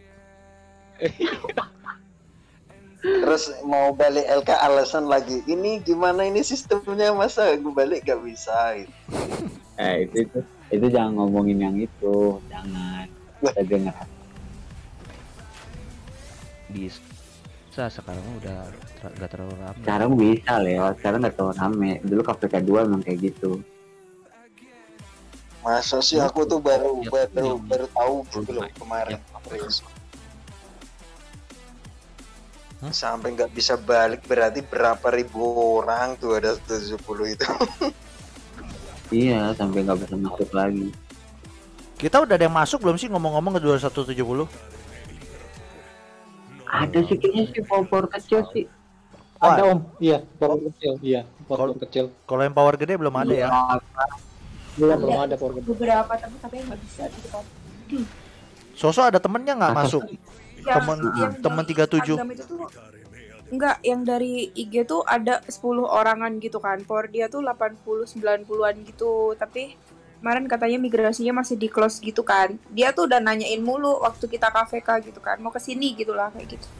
Terus mau balik LK alasan lagi. Ini gimana ini sistemnya, masa gue balik gak bisa gitu. Itu jangan ngomongin yang itu, jangan. Kita dengar. Bisa sekarang udah nggak terlalu ramai. Sekarang bisa lewat, sekarang nggak terlalu rame. Dulu KPK 2 emang kayak gitu. Masa sih aku tuh baru tahu gitu loh kemarin. Sampai nggak bisa balik, berarti berapa ribu orang tuh ada 70 itu. Iya, sampai nggak bisa masuk lagi. Kita udah ada yang masuk belum sih ngomong-ngomong ke 2170? Ada sih kayaknya sih power kecil sih. Ada Om, iya, power kecil, iya, power kecil. Kalau yang power gede belum ada ya? Belum ada power kecil. Beberapa tapi nggak bisa gitu kan. Sosok ada temennya nggak masuk? Yang Temen dari 37. Instagram itu tuh enggak, yang dari IG tuh ada 10 orangan gitu kan. Power dia tuh 80 90-an gitu. Tapi kemarin katanya migrasinya masih di close gitu kan. Dia tuh udah nanyain mulu waktu kita KVK gitu kan. Mau kesini gitu lah kayak gitu.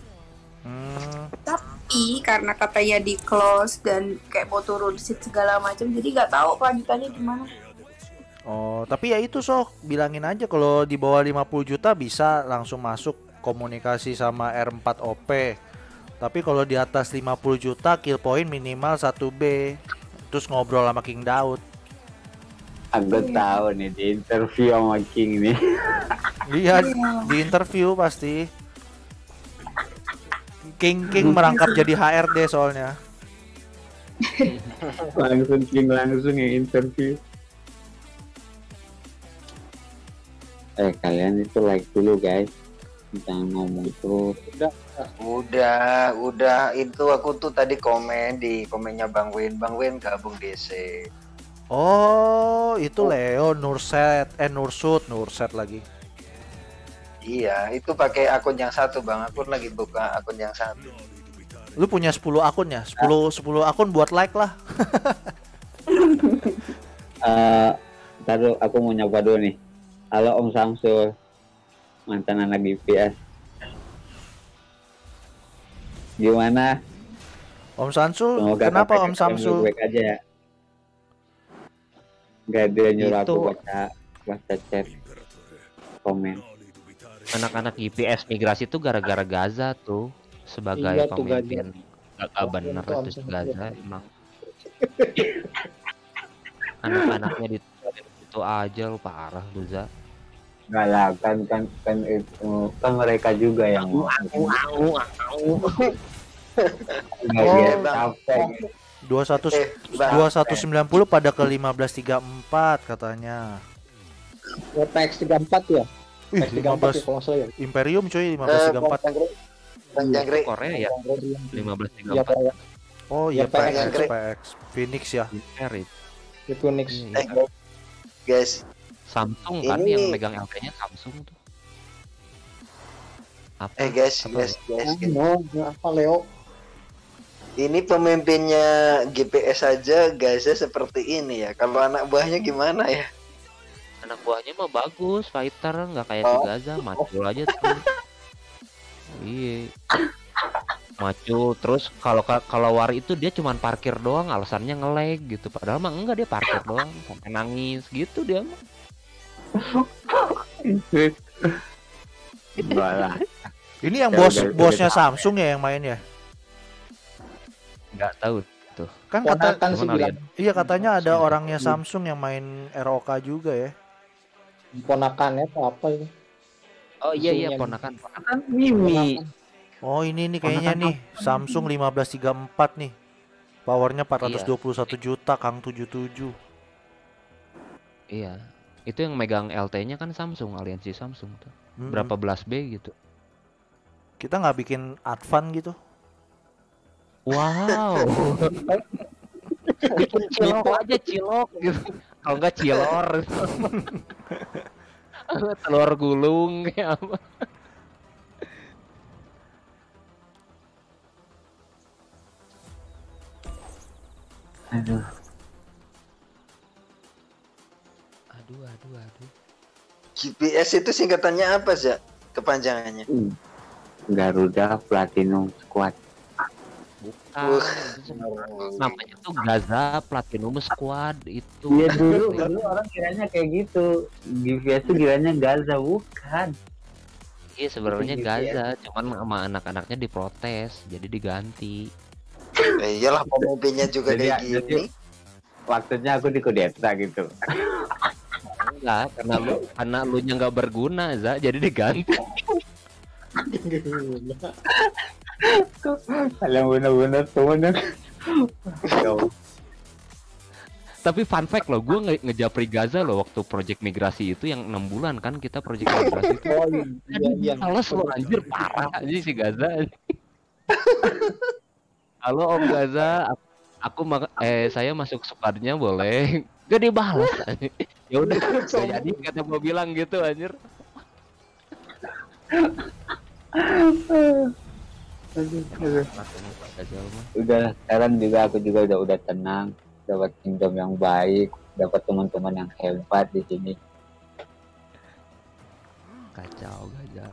Tapi karena katanya di close dan kayak mau turun seat segala macam, jadi nggak tahu kelanjutannya gimana. Oh, tapi ya itu Sok, bilangin aja kalau di bawah 50 juta bisa langsung masuk komunikasi sama R4 OP. Tapi kalau di atas 50 juta kill point minimal 1B. Terus ngobrol sama King Daud. Aku tahu nih di interview sama King nih. Iya, di interview pasti. King merangkap jadi HRD soalnya. Langsung King langsung yang interview. Kalian itu like dulu guys, jangan ngomong terus. Udah itu aku tuh tadi komen di komennya Bang Win gabung DC. Oh, itu Leo Nurset lagi. Iya, itu pakai akun yang satu Bang, aku lagi buka akun yang satu. Lu punya 10 akun ya? 10 akun buat like lah. Ntar dulu, aku mau nyapa dulu nih. Halo Om Samsul, mantan anak GPS. Gimana? Om Samsul, Semoga kenapa KPK Om Samsul? baik aja ya. Gak ada nyuruh aku Itu- baca chat komen. Anak-anak IPS migrasi tuh gara-gara Gaza tuh sebagai Iya tuh, pemimpin. Gak bener Itu itu Om Gaza emang. Anak-anaknya itu aja lu parah lu Za. Enggak lah, kan itu kan mereka juga yang mau. Bang. Capek. 2190 pada ke 1534 katanya. PX 34 ya. Ih, PX 34 ya 15 kalau nggak salah ya. Imperium coy 1534. Bang Jangkrik. Korea ya Iya 1534 Pak. Oh iya Ya, PX. PX Phoenix ya. Erit. Itu Nix. Guys, Samsung kan Ini- yang megang LT-nya Samsung tuh. Apa? guys. Apa Leo? Ini pemimpinnya GPS aja guysnya seperti ini ya. Kalau anak buahnya gimana ya? Anak buahnya mah bagus, fighter nggak kayak si Gaza, macul aja tuh. Iya. Macul terus kalau war itu dia cuman parkir doang, alasannya nge-lag gitu. Padahal mah enggak, dia parkir doang sampai nangis gitu dia mah. Enggak lah. Ini yang Ya udah, bosnya udah. Samsung ya yang main ya? Nggak tahu tuh. Kan kata Ponakan sih Cuman bilang. iya katanya ada orangnya Samsung yang main ROK juga ya. Ponakannya apa ini? Oh iya Musuhnya. ponakan. Mimi. Oh ini nih kayaknya nih Samsung 1534 nih. Powernya 421 juta Kang 77. Iya. Itu yang megang LT-nya kan Samsung, aliansi Samsung tuh. Mm-mm. Berapa belas B gitu. Kita nggak bikin Advan gitu? Wow. Bikin cilok aja cilok gitu. Kalau enggak cilor. Telur gulung kayak apa. Aduh. Aduh. GPS itu singkatannya apa sih? Kepanjangannya. Garuda Platinum Squad. Bukan. Namanya tuh Gaza Platinum Squad itu. Iya dulu orang kiranya kayak gitu. GPS tuh kiranya Gaza, bukan. Iya sebenarnya Gitu ya. Gaza, cuman sama anak-anaknya diprotes, jadi diganti. Iyalah pemimpinnya juga Jadi- kayak jadi- gini. Waktunya aku di kudeta gitu. Enggak, karena lu nya nggak berguna, Za, jadi diganti. Kalian bener-bener temen. Tapi fun fact loh, gue ngejapri Gaza loh waktu project migrasi itu yang 6 bulan kan kita project migrasi itu. Oh iya. Males lo anjir, parah aja si Gaza. Halo Om Gaza, saya masuk squadnya boleh? Gak dibalas. Ya udah, gak jadi kata gue bilang gitu anjir. Gajah mah. Udah sekarang juga aku juga udah tenang, dapat kingdom yang baik, dapat teman-teman yang hebat di sini. Kacau gajah.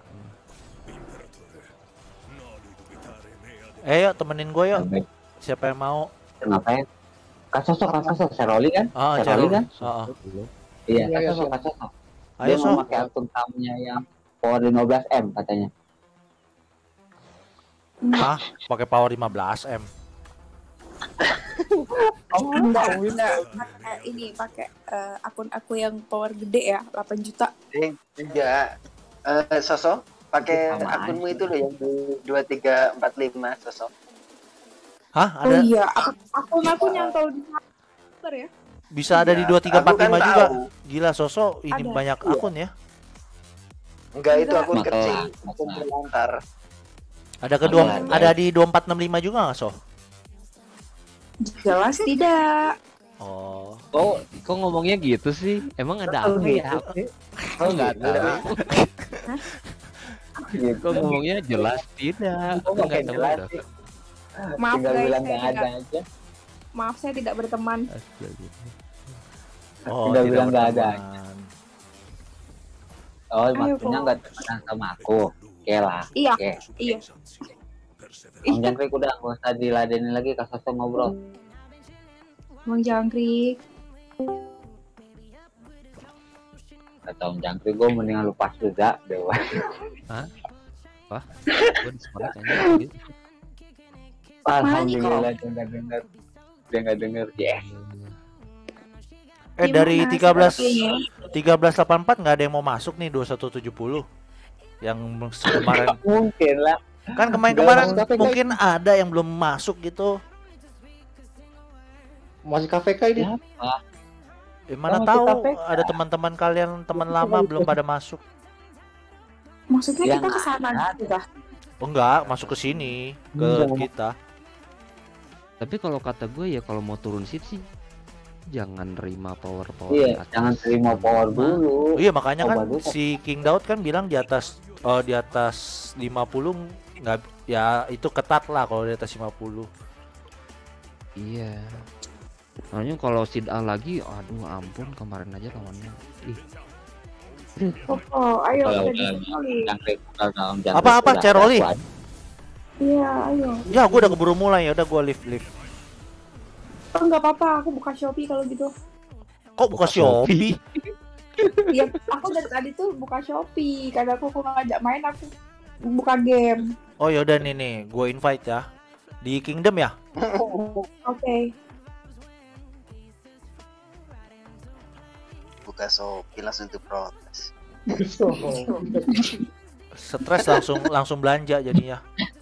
Yuk temenin gue yuk. Sampai Siapa yang mau? ngapain? Kak Sosok, Seroli kan? Oh, Seroli kan? Oh, Iya, Iya, Kak siap. Sosok. ayo Dia mau so. pakai akun tamunya yang power 15M katanya. Hah? Pakai power 15M. Enggak, pakai ini pakai akun aku yang power gede ya, 8 juta. Enggak. Sosok pakai Sama akunmu aja. itu loh yang di 2345 Sosok. Hah? Oh Ada iya, akun aku nyantol di Twitter ya. bisa ada di Iya, 2345 aku kan juga. tahu. Gila sosok ini Ada. banyak akun ya. Enggak, itu akun Enggak. kecil, Masalah. akun berlantar. Ada kedua Ada. ada di 2465 juga nggak so? Jelas tidak. Oh. Oh, kok ngomongnya gitu sih? Emang ada apa ya? Oh, nggak tahu. Gitu. Kok ngomongnya jelas tidak? Kok Aku nggak pakai tahu jelas dah. sih? Maaf Tinggal guys, bilang saya nggak ada tidak, aja. maaf saya tidak berteman. Astaga. Oh, Tinggal tidak bilang nggak ada. berteman. Oh, Ayo, maksudnya Ko. nggak temenan sama aku. Oke lah. Iya, Oke. iya. Om Jangkrik udah nggak usah diladenin lagi, Kak Sosok ngobrol. Bang Jangkrik. Kata Om Jangkrik, gue mendingan lupa Suza, dewa. Gue disemangat aja. Alhamdulillah dia nggak denger. Dia nggak denger. Yes. Dari Gimana 13 1384 nggak ada yang mau masuk nih 2170. Yang kemarin Mungkin lah. kan kemarin Nggak masuk mungkin ada yang belum masuk gitu. Masih KPK ini. Mana Masih tahu KPK. ada teman-teman kalian teman lama belum pada masuk. Maksudnya Yang kita ke sana ada. gitu kah? Oh enggak, masuk ke sini ke Enggak. kita. Tapi kalau kata gue ya kalau mau turun seat sih jangan terima power Iya, jangan terima power dulu. Oh iya makanya kan Coba dulu. si King Daud kan bilang di atas 50 nggak ya itu ketat lah kalau di atas 50. Iya. Soalnya kalau seat A lagi, aduh ampun kemarin aja lawannya. Ih, Oh, ayo Kalau kita udah di Jangkrik, kalau Om Jangkrik Apa-apa, udah Ceroli? kuat. Iya, ayo. Ya gua udah keburu mulai ya udah gua live. Oh, nggak apa-apa, aku buka Shopee kalau gitu. Kok buka Shopee? Iya, aku dari tadi tuh buka Shopee. Karena aku ngajak main, aku buka game. Oh ya udah nih gua invite ya. Di Kingdom ya? Oke. Buka Shopee langsung diprotes. Stres langsung belanja jadinya.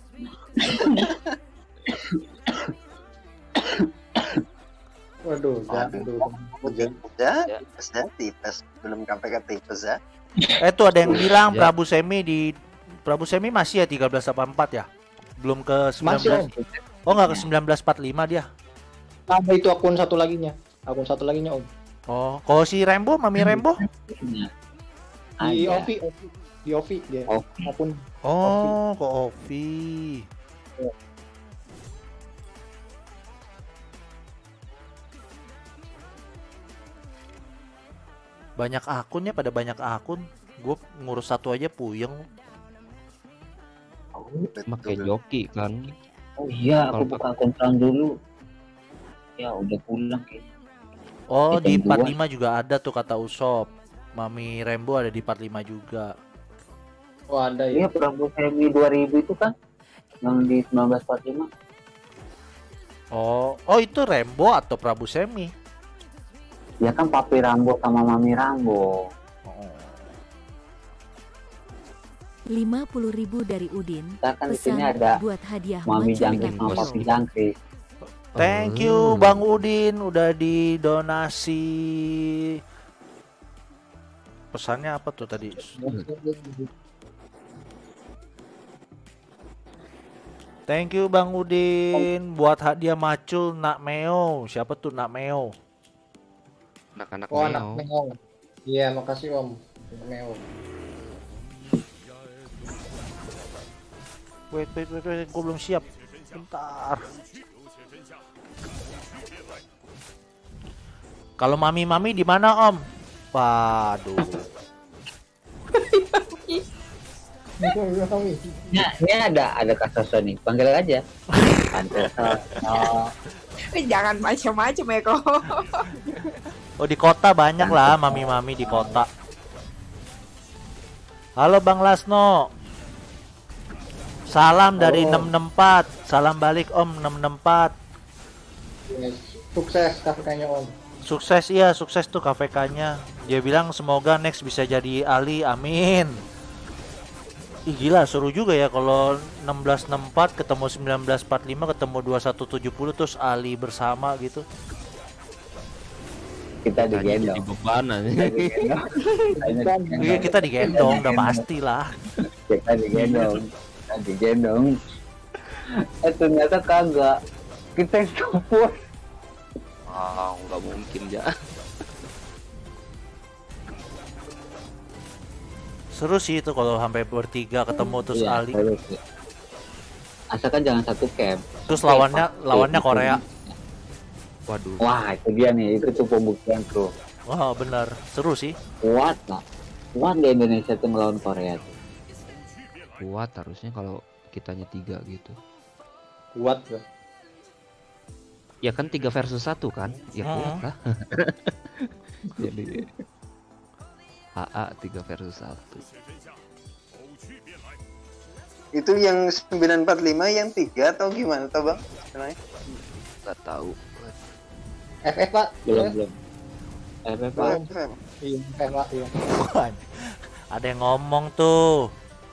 Waduh, Udah, tipes belum sampai ke tipes ya. Tuh ada yang bilang Ya. Prabu Semi masih ya 1384 ya? Belum ke 19. masih Om. Oh enggak ke 1945 dia. Ada itu akun satu laginya. Akun satu laginya Om. Oh, kalau si Rembo, Mami Rembo? Di Ada. Ovi dia. Ovi. Akun Oh, ke Ovi. Banyak akunnya pada banyak akun. Gue ngurus satu aja puyeng. pakai Betul. joki kan. Oh iya, aku Kalau buka akun Pram dulu. Ya udah pulang kayaknya. Oh, di Ikan 45 juga ada tuh kata Usop. Mami Rembo ada di 45 juga. oh ada ya. Iya, Prabu Semi 2000 itu kan yang di 1945. Oh itu Rembo atau Prabu Semi? Ya kan Papi Rambo sama Mami Rambo. Oh. 50.000 dari Udin. Kita kan di Pesan sini ada buat hadiah Mami Macu Jangkrik dan sama Koyo. Papi Jangkrik. Thank you Bang Udin udah didonasi. Pesannya apa tuh tadi? Thank you Bang Udin buat hadiah macul Nak Meo. Siapa tuh Nak Meo? Anak-anak Oh anak Neo. Meo. Iya, makasih Om. Meo. Wait, gue belum siap. Bentar. Kalau mami di mana Om? Waduh. Nah, ini ada kata Sony, panggil aja. Jangan macam-macam ya kok. Oh di kota banyak lah mami di kota. Halo Bang Lasno. Salam dari 664. Salam balik Om 664. Yes. Sukses kakaknya Om. Sukses iya, sukses tuh KVK-nya. Dia bilang semoga next bisa jadi Ali, amin. Ih gila seru juga ya kalau 1664 ketemu 1945 ketemu 2170 terus Ali bersama gitu. Kita Jadi digendong. beban aja. Iya kita digendong udah pastilah. Kita digendong. Ternyata kagak. Kita support. Nggak mungkin ya. Seru sih itu kalau sampai bertiga ketemu terus Iya, Ali. terus ya. Asalkan jangan satu camp. Terus lawannya Korea. Waduh. Wah itu dia nih, itu tuh pembuktian bro. Wah benar, seru sih. Kuat lah. Kuat di Indonesia tuh melawan Korea tuh. Kuat harusnya kalau kitanya 3 gitu. Kuat tuh. Ya kan 3 versus 1 kan? Ya kuat lah. Jadi AA 3 versus 1. Itu yang 945 yang 3 atau gimana toh Bang? Nggak tahu. FF Pak. Belum. Pak. Iya, Pak. Iya. Ada yang ngomong tuh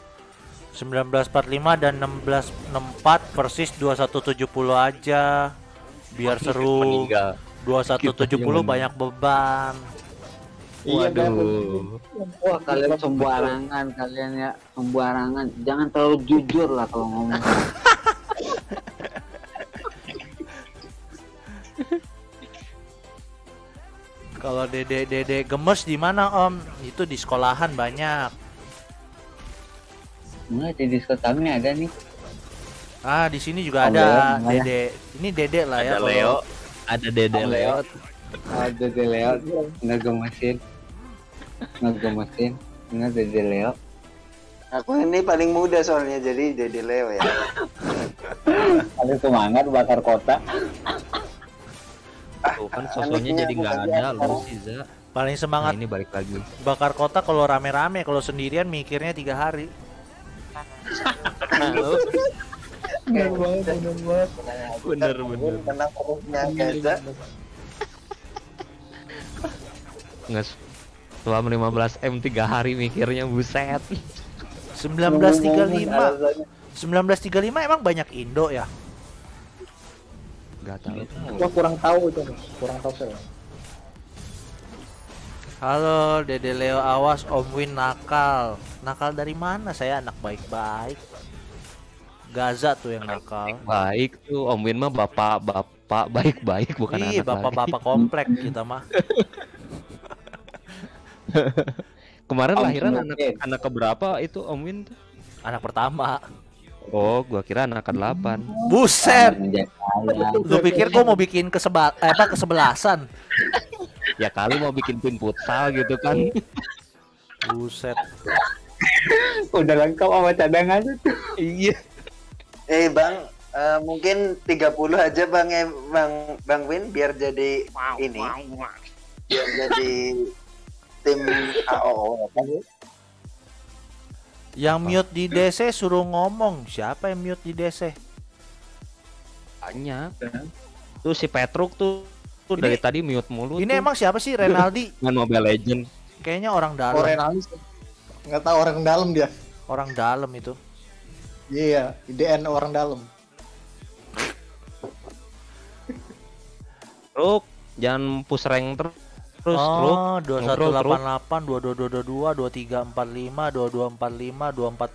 1945 dan 1664 persis 2170 aja biar seru. 2170 banyak beban. Iya, Waduh. Wah kalian sembarangan kalian ya, sembarangan. Jangan terlalu jujur lah kalau ngomong. Kalau dede gemes di mana Om? Itu di sekolahan banyak. Enggak di Discord kami ada nih. Ah di sini juga Om ada Leo, mana? dede. Ini dede lah ya. Ada Leo, ada Dede Leo. Ada Dede Leo ngegemesin. Ini Dede Leo. Aku ini paling muda soalnya jadi Dede Leo ya. Ada semangat bakar kota. Tuh kan sosoknya anehnya jadi nggak bukan ada dia, lu sih Za. Paling Nah, semangat ini balik lagi. bakar kota kalau rame-rame, kalau sendirian mikirnya 3 hari. Bener. Kena perutnya Gaza. Nggak selama 15M 3 hari mikirnya buset. 1935. 1935 emang banyak Indo ya? Nggak tahu. Gua kurang tahu itu, Mas. Kurang tahu saya. Halo Dede Leo, awas Om Win nakal. Nakal dari mana? Saya anak baik-baik. Gaza tuh yang nakal. Baik tuh Om Win mah bapak baik-baik bukan Iya, anak bapak-bapak komplek kita mah. Kemarin Om lahiran Win. anak keberapa itu Om Win tuh? Anak pertama. Oh, gua kira anak ke-8. Buset. Menjadi Lu pikir gua mau bikin kesebelasan? Ya kali mau bikin tim futsal gitu kan. Buset. udah lengkap sama cadangan tuh. Iya. Bang, mungkin 30 aja Bang Bang Win biar jadi ini. Biar jadi tim AOO apa sih? Yang mute di DC suruh ngomong. Siapa yang mute di DC? Banyak. Tuh si Petruk tuh dari tadi mute mulu. Ini emang siapa sih Renaldi? Main Mobile Legend. Kayaknya orang dalam. Orenalis. Nggak tahu orang dalam dia. Orang dalam itu. Iya, IDN orang dalam. Truk, jangan push rank terus Truk. Oh, Ngobrol, 2188, 2222, 2345, 2245,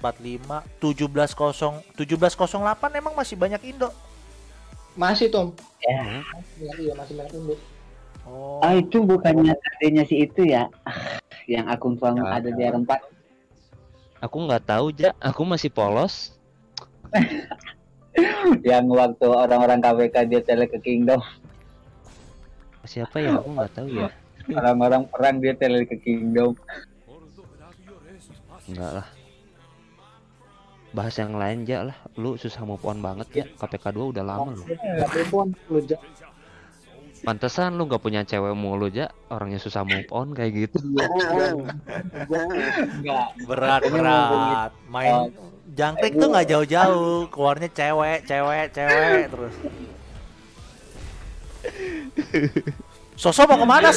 2445, 1708 emang masih banyak Indo. Masih, Tom. Ya. Iya, masih banyak induk. Oh. Ah itu bukannya tadinya si itu ya, yang akun farm Ya, ada di R4. Aku nggak tahu Ja, aku masih polos. Yang waktu orang-orang KPK dia tele ke Kingdom. Siapa ya? Aku nggak tahu ya. Orang-orang perang dia tele ke Kingdom. Enggak lah. Bahas yang lain aja lah. Lu susah move on banget ya. KPK 2 udah lama loh. Lu Ja. Pantesan lu nggak punya cewek mulu aja. Orangnya susah move on kayak gitu. Enggak. Berat. Main jangkrik tuh nggak jauh-jauh, keluarnya cewek terus. Soso mau kemana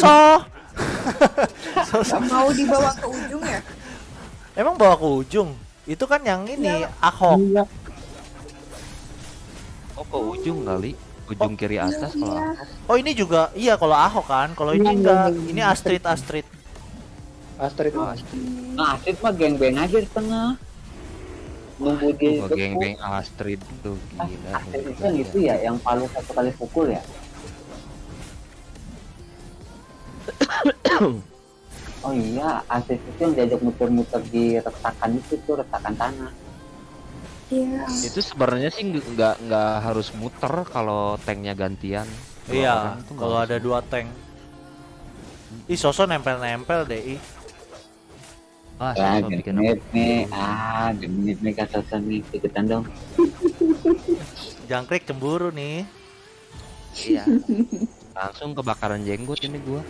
Mau dibawa ke ujung ya? Emang bawa ke ujung? Itu kan yang ini Ahok. Oh ke ujung kali. Ujung kiri atas kalau Iya. Ahok. Oh ini juga iya kalau Ahok kan, kalau ini enggak. Ini Astrid. Astrid. Nah, Astrid mah geng-geng aja di tengah. Nunggu dia Oh, geng-geng Astrid tuh gila. Astrid itu yang itu ya, yang palu satu kali pukul ya. Oh iya, Astrid itu yang diajak muter-muter di retakan itu tuh, retakan tanah. Iya. Itu sebenarnya sih nggak harus muter kalau tanknya gantian. Dua Iya, orang tuh nggak kalau harus ada 2 tank. Ih, Soso nempel-nempel deh, ih. Ah, Ah, sosok bikin genit nih, genit nih kasasan nih, ikutan dong. Jangkrik cemburu nih. Iya. Langsung kebakaran jenggot ini gua.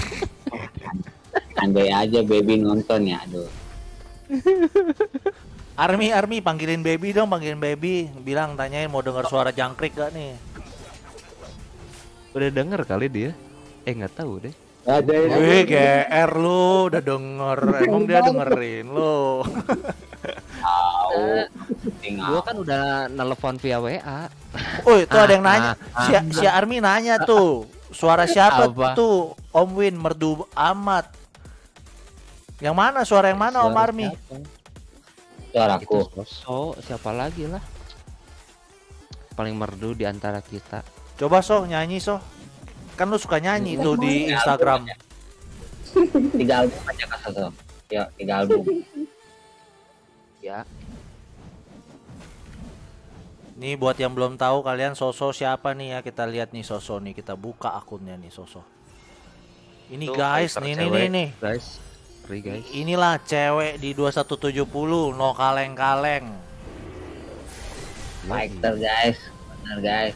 Andai aja baby nonton ya, aduh. Army panggilin baby dong, bilang tanyain mau denger suara jangkrik gak nih. Udah denger kali dia? Nggak tahu deh. Ada Wih, GR lu udah denger, emang dia dengerin lu. tahu. Gua kan udah nelpon via WA. Oh itu ada yang nanya, si Army nanya tuh, suara siapa Apa? tuh Om Win, merdu amat. Yang mana, suara yang mana Om Suara Army? siapa? Suaraku. Itu Soso, siapa lagi lah? Paling merdu di antara kita. Coba nyanyi kan lu suka nyanyi tuh di Instagram. 3 album aja kata tuh. Ya, 3 album. Ya. Nih buat yang belum tahu kalian Soso siapa nih ya, kita lihat nih Soso nih, kita buka akunnya nih Soso. Ini Tuh, guys, fighter nih cewek, nih. Guys. Free guys. Inilah cewek di 2170, no kaleng-kaleng. Fighter guys, bener guys.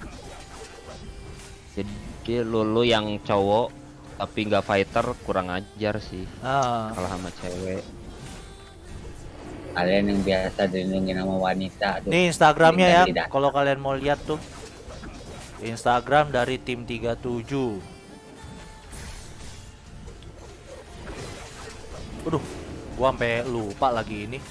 Jadi lu yang cowok tapi nggak fighter kurang ajar sih. Kalau sama cewek. Kalian yang biasa dilindungi sama wanita. Aduh, Nih Instagramnya ya, tidak. kalau kalian mau lihat tuh. Instagram dari tim 37. Waduh, gua sampai lupa lagi ini.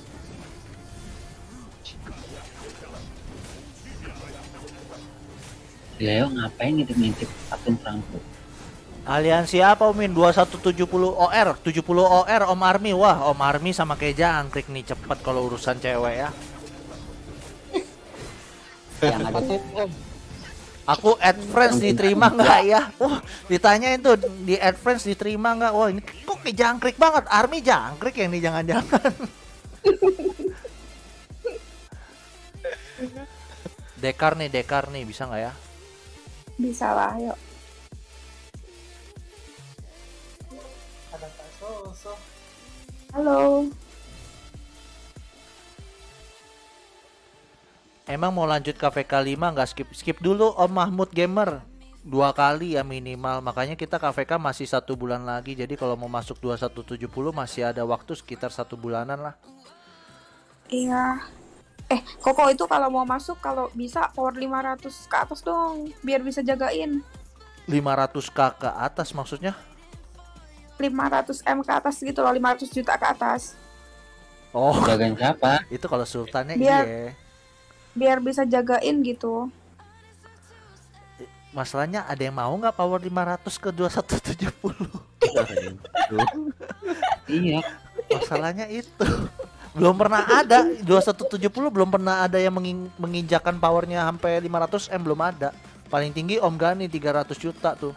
Leo ngapain ngintip akun Frankfurt? Aliansi apa Min? 2170 OR, 70 OR Om Army. Wah, Om Army sama kayak jangkrik nih, cepet kalau urusan cewek ya. Yang ada Aku add friends diterima nggak ya? Wah, ditanyain tuh di add friends diterima nggak? Wah, ini kok kayak jangkrik banget. Army jangkrik yang nih, jangan-jangan. Dekar nih, bisa nggak ya? Bisa lah, yuk. Halo. Emang mau lanjut ke VK5 nggak skip dulu Om Mahmud Gamer 2 kali ya minimal, makanya kita KVK masih 1 bulan lagi, jadi kalau mau masuk 2170 masih ada waktu sekitar 1 bulanan lah. Iya. Koko itu kalau mau masuk, kalau bisa power 500 ke atas dong, biar bisa jagain. 500k ke atas maksudnya? 500M ke atas gitu loh, 500 juta ke atas. Oh, jagain siapa? itu kalau sultannya Biar- iya. Biar bisa jagain gitu. Masalahnya ada yang mau nggak power 500 ke 2170? Iya. Masalahnya itu. Belum pernah ada 2170, belum pernah ada yang menginjakan powernya sampai 500M, belum ada. Paling tinggi Om Gani 300 juta tuh.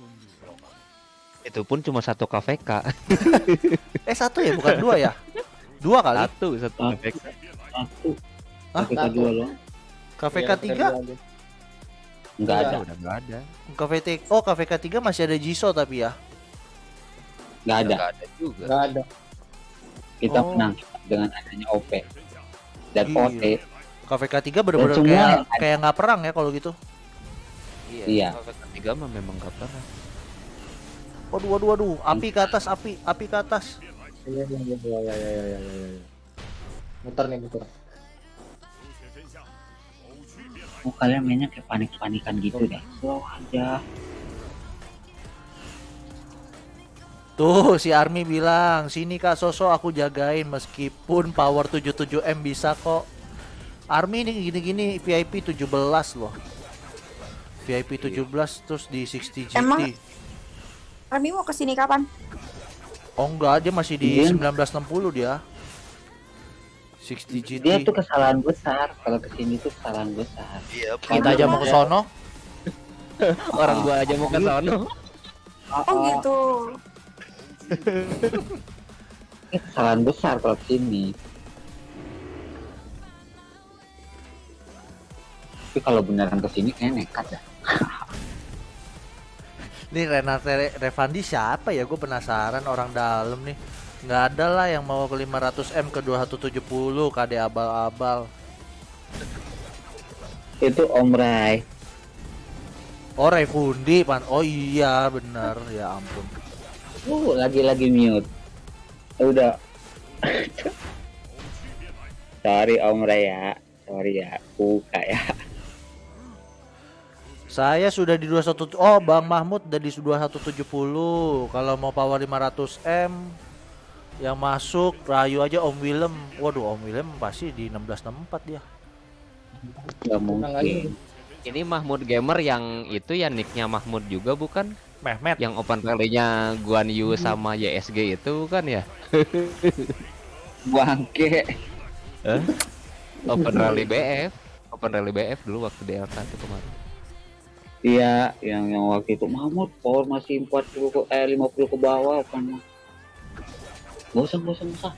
Itu pun cuma 1 KVK. 1 ya, bukan 2 ya? 2 kali. Satu efek. Satu. Hah? KVK 2 loh. KVK Iya, 3? Enggak ada. Udah nggak ada. KVK 3 masih ada Jisoo tapi ya. Enggak ada. Nggak ada juga. Nggak ada. Kita Oh. menang dengan adanya OP dan Iya. OT. KVK 3 bener-bener Dan semua kayak yang ada. kayak nggak perang ya kalau gitu. Iya. Tiga mah memang nggak pernah. Waduh, api ke atas, api ke atas. Iya. Muter nih, muter. Oh, kalian mainnya kayak panik-panikan gitu deh. Slow aja. Tuh si Army bilang, sini Kak Soso aku jagain meskipun power 77M bisa kok. Army ini gini-gini VIP 17 loh. VIP 17 terus di 60 GT. Emang? Army mau kesini kapan? Oh enggak, dia masih di Iya. 1960 dia. 60 GT. Dia tuh kesalahan besar. Kalau kesini tuh kesalahan besar. Iya. Kita aja mau ke sono. Orang gua aja mau ke sono. Oh gitu. Ini kesalahan besar kalau kesini. Tapi kalau beneran kesini kayaknya nekat dah. Nih Renate Revandi siapa ya? Gue penasaran orang dalam nih. Nggak ada lah yang mau ke 500M ke 2170 KD abal-abal. Itu Om Rai. Oh Refundi pan. Oh iya bener ya ampun. Lagi-lagi mute. Udah. Sorry Om Rai ya. Sorry ya. Buka ya. Saya sudah di 21. Oh Bang Mahmud udah di 2170. Kalau mau power 500M yang masuk rayu aja Om Willem. Waduh Om Willem pasti di 1664 dia. Gak mungkin. Ini Mahmud Gamer yang itu ya nicknya Mahmud juga bukan? Mehmet. Yang open rally-nya Guan Yu sama YSG itu kan ya? Bangke. Open rally BF. Open rally BF dulu waktu di LK itu kemarin. Iya, yang waktu itu Mahmud power masih 50 ke bawah kan. Gak usah.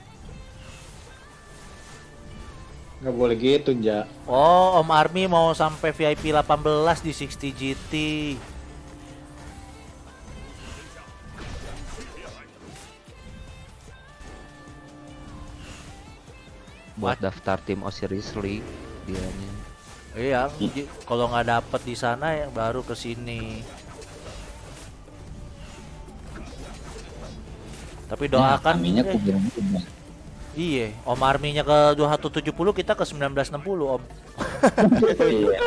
Nggak boleh gitu, Ja. Oh Om Army mau sampai VIP 18 di 60 GT. Buat daftar tim Osiris League dianya. Iya, kalau nggak dapet di sana ya baru ke sini. Tapi doakan Aminya kubur-kubur. iya, Om Arminya ke 2170 kita ke 1960 Om. Iya.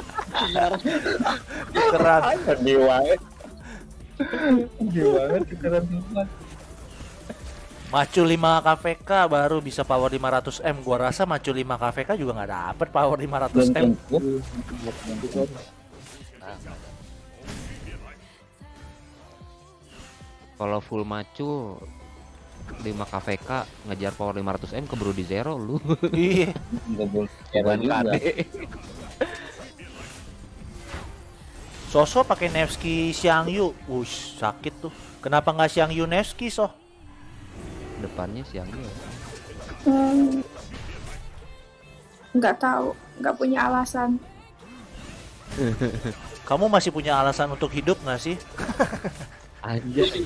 Keren. Sedih banget. Sedih banget keren banget. Macu 5 KVK baru bisa power 500M. Gua rasa Macu 5 KVK juga nggak dapet power 500M. Kalau full macu 5 KVK ngejar power 500M keburu di zero lu. Iya. Enggak boleh. Bukan KD. Soso pakai Nevsky Xiangyu. Wush, sakit tuh. Kenapa nggak Xiangyu Nevsky so? Depannya siang ya. Nggak tahu, nggak punya alasan. Kamu masih punya alasan untuk hidup nggak sih? Anjir.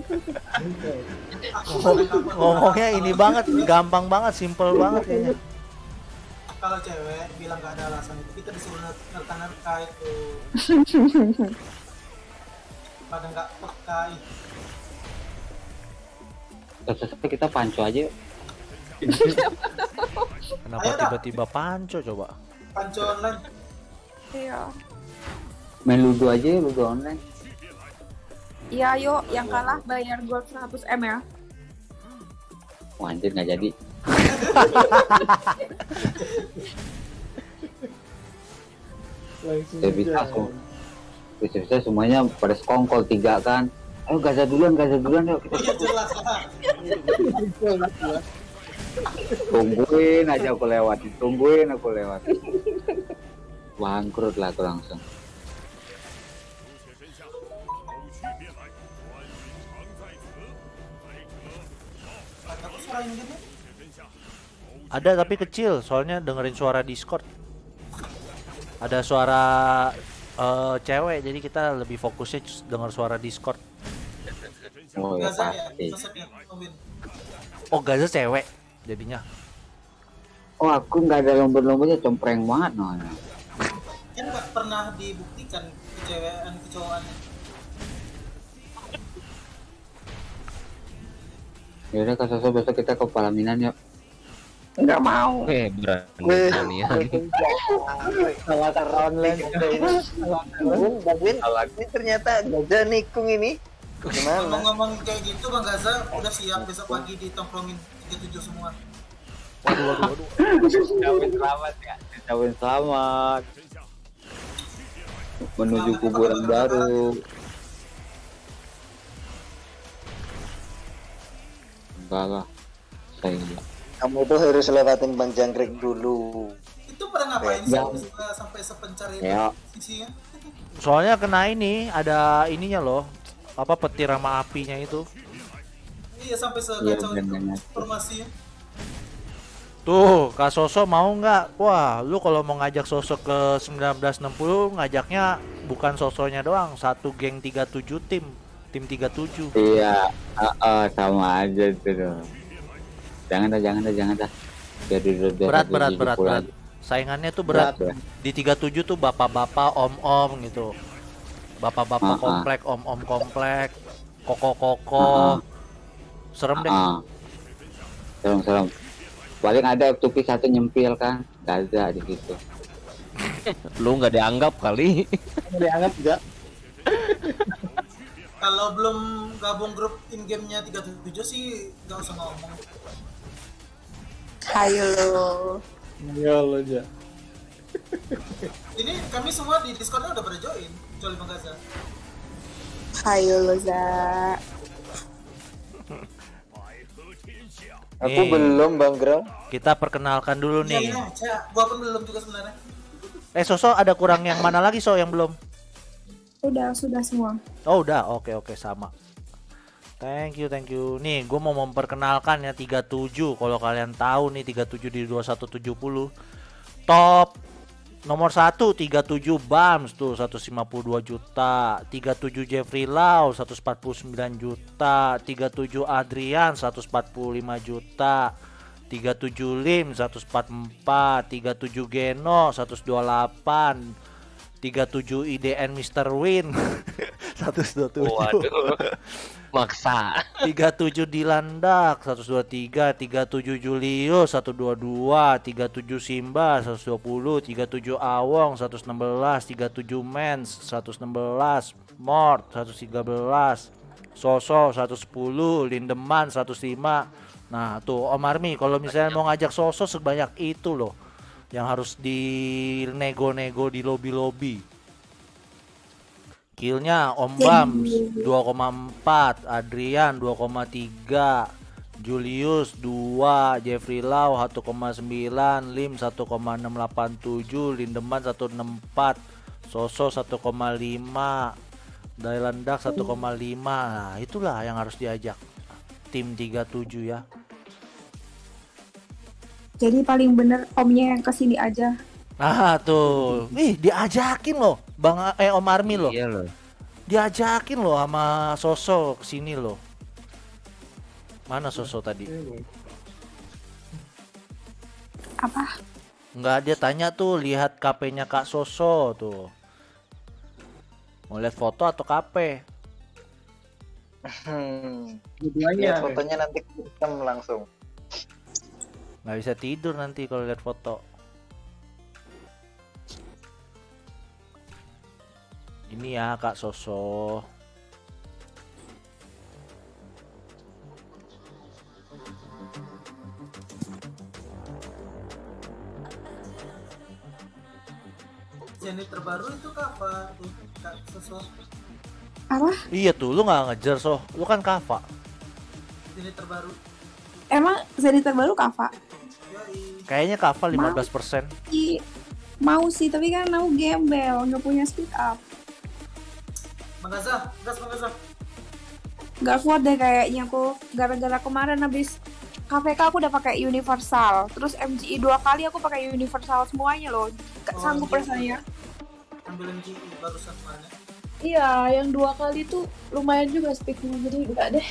Ngomongnya ini banget, gampang banget, simple banget kayaknya. Kalau cewek bilang nggak ada alasan itu kita disuruh nerka itu. Pada nggak peka. Terus kita panco aja. Kenapa Ayo dah. tiba-tiba panco coba? Panco online. Iya. Main ludo aja, ludo online. Iya, yuk, yang kalah bayar gold 100M ya. Wah, anjir nggak jadi. Langsung Bisa aja. aku. Bisa semuanya pada sekongkol 3 kan. Ayo gaza duluan yuk kita. Iya jelas lah. Tungguin aja aku lewat. Bangkrut lah aku langsung. Aku suarain gini. Ada tapi kecil, soalnya dengerin suara Discord. Ada suara cewek, jadi kita lebih fokusnya denger suara Discord. Oh ya Gaza ya, pasti. sosoknya Win. Oh, Gaza cewek jadinya. Oh aku nggak ada lomba-lombanya, cempreng banget nona. Kan nggak pernah dibuktikan kecewean kecowokannya. Yaudah Kak Soso, besok kita ke Palaminan yuk. Nggak mau. Berani ya. Avatar online Bang ini ternyata Gaza nikung ini. Gimana? Ngomong-ngomong kayak gitu Bang Gaza udah siap besok pagi ditongkrongin 37 semua. Waduh. Ucapin selamat ya. Ucapin selamat. Menuju kuburan baru. Enggak lah. Saya Kamu tuh harus lewatin Bang Jangkrik dulu. Itu pernah ngapain sih Ya. sampai sepencar itu Ya. sisinya? Soalnya kena ini, ada ininya loh. Apa petir sama apinya itu. Iya sampai Iya, sekacau itu benar. formasinya. Tuh, Kak Soso mau nggak? Wah, lu kalau mau ngajak Soso ke 1960, ngajaknya bukan Sosonya doang, satu geng 37 tim 37. iya, sama aja itu dong. Jangan dah. Berat. Saingannya tuh berat. Di 37 tuh bapak-bapak, om-om gitu. Bapak-bapak komplek, om-om komplek, koko-koko. Serem deh. Serem. Paling ada F2P satu nyempil kan, Gaza di situ. Lu nggak dianggap kali. Dianggap enggak? Kalau belum gabung grup in game-nya 37 sih nggak usah ngomong. Ayo lo. Ya lo aja. Ini kami semua di Discord-nya udah pada join, kecuali Bang Gaza. Ayo lo Za. Aku Nih. belum Bang Grau. Kita perkenalkan dulu nih. Iya, gua pun belum juga sebenarnya. Soso ada kurang yang mana lagi So yang belum? Sudah semua. Oh udah, oke sama. Thank you. Nih, gue mau memperkenalkan ya 37. Kalau kalian tahu nih 37 di 2170. Top nomor 1 37 Bams tuh 152 juta. 37 Jeffrey Lau 149 juta. 37 Adrian 145 juta. 37 Lim 144. 37 Geno 128. 37 IDN Mr. Win 127. Waduh. Maksa. 37 Dilandak 123, 37 Julius 122, 37 Simba 120, 37 Awong 116, 37 Mens 116, Mort 113, Soso 110, Lindeman 105. Nah tuh Om Army kalau misalnya mau ngajak Soso sebanyak itu loh yang harus di nego-nego di lobby-lobby. Killnya Om Bams 2,4, Adrian 2,3, Julius 2, Jeffrey Lau 1,9, Lim 1,687, Lindeman 164, Soso 1,5, Dailandak 1,5. Nah, itulah yang harus diajak tim 37 ya. Jadi paling bener omnya yang kesini aja. Nah tuh, diajakin loh, Om Army loh. Iya loh. Diajakin loh sama Soso kesini loh. Mana Soso tadi? Apa? Enggak, dia tanya tuh lihat KP-nya Kak Soso tuh. Mau lihat foto atau KP? Lihat fotonya nanti kita langsung. Nggak bisa tidur nanti kalau lihat foto. Ini ya Kak Soso. Jenny terbaru itu apa tuh Kak Soso? Apa? Iya tuh, lu nggak ngejar So. Lu kan Kava. Jenny terbaru. Emang seri terbaru Kava? Yoi. Kayaknya Kava 15%. Mau sih, tapi kan aku gembel, nggak punya speed up. Bang Gaza, gas Bang Gaza. Nggak kuat deh kayaknya aku. Gara-gara kemarin habis KVK aku udah pakai universal, terus MGI 2 kali aku pakai universal semuanya loh. Gak sanggup rasanya. Ambil MGI barusan mana? Iya, yang 2 kali tuh lumayan juga speednya, jadi enggak deh.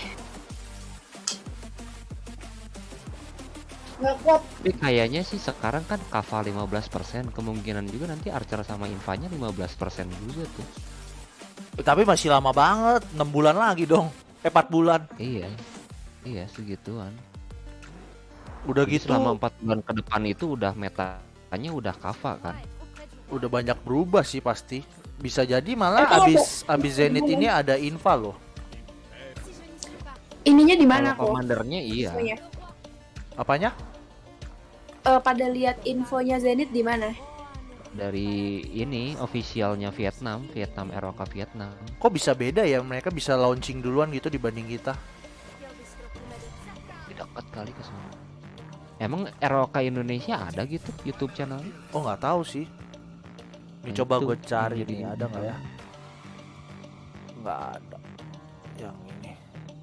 Nggak kuat. Tapi kayaknya sih sekarang kan Kava 15%, kemungkinan juga nanti Archer sama Invanya 15% juga tuh. Tapi masih lama banget, 6 bulan lagi dong. 4 bulan. Iya. Iya, segituan. Udah Jadi gitu selama 4 bulan ke depan itu udah metanya udah Kava kan. udah banyak berubah sih pasti. Bisa jadi malah abis Zenith ini ada Inva loh. Ininya di mana Kalau kok? komandernya iya. Infonya? Apanya? Pada lihat infonya Zenith di mana? Dari ini officialnya Vietnam ROK Vietnam. Kok bisa beda ya? Mereka bisa launching duluan gitu dibanding kita. Dekat kali ke sana. Emang ROK Indonesia ada gitu YouTube channel? Oh nggak tahu sih. Ini coba gue cari nih, ada nggak ya? Nggak ada. Yang ini.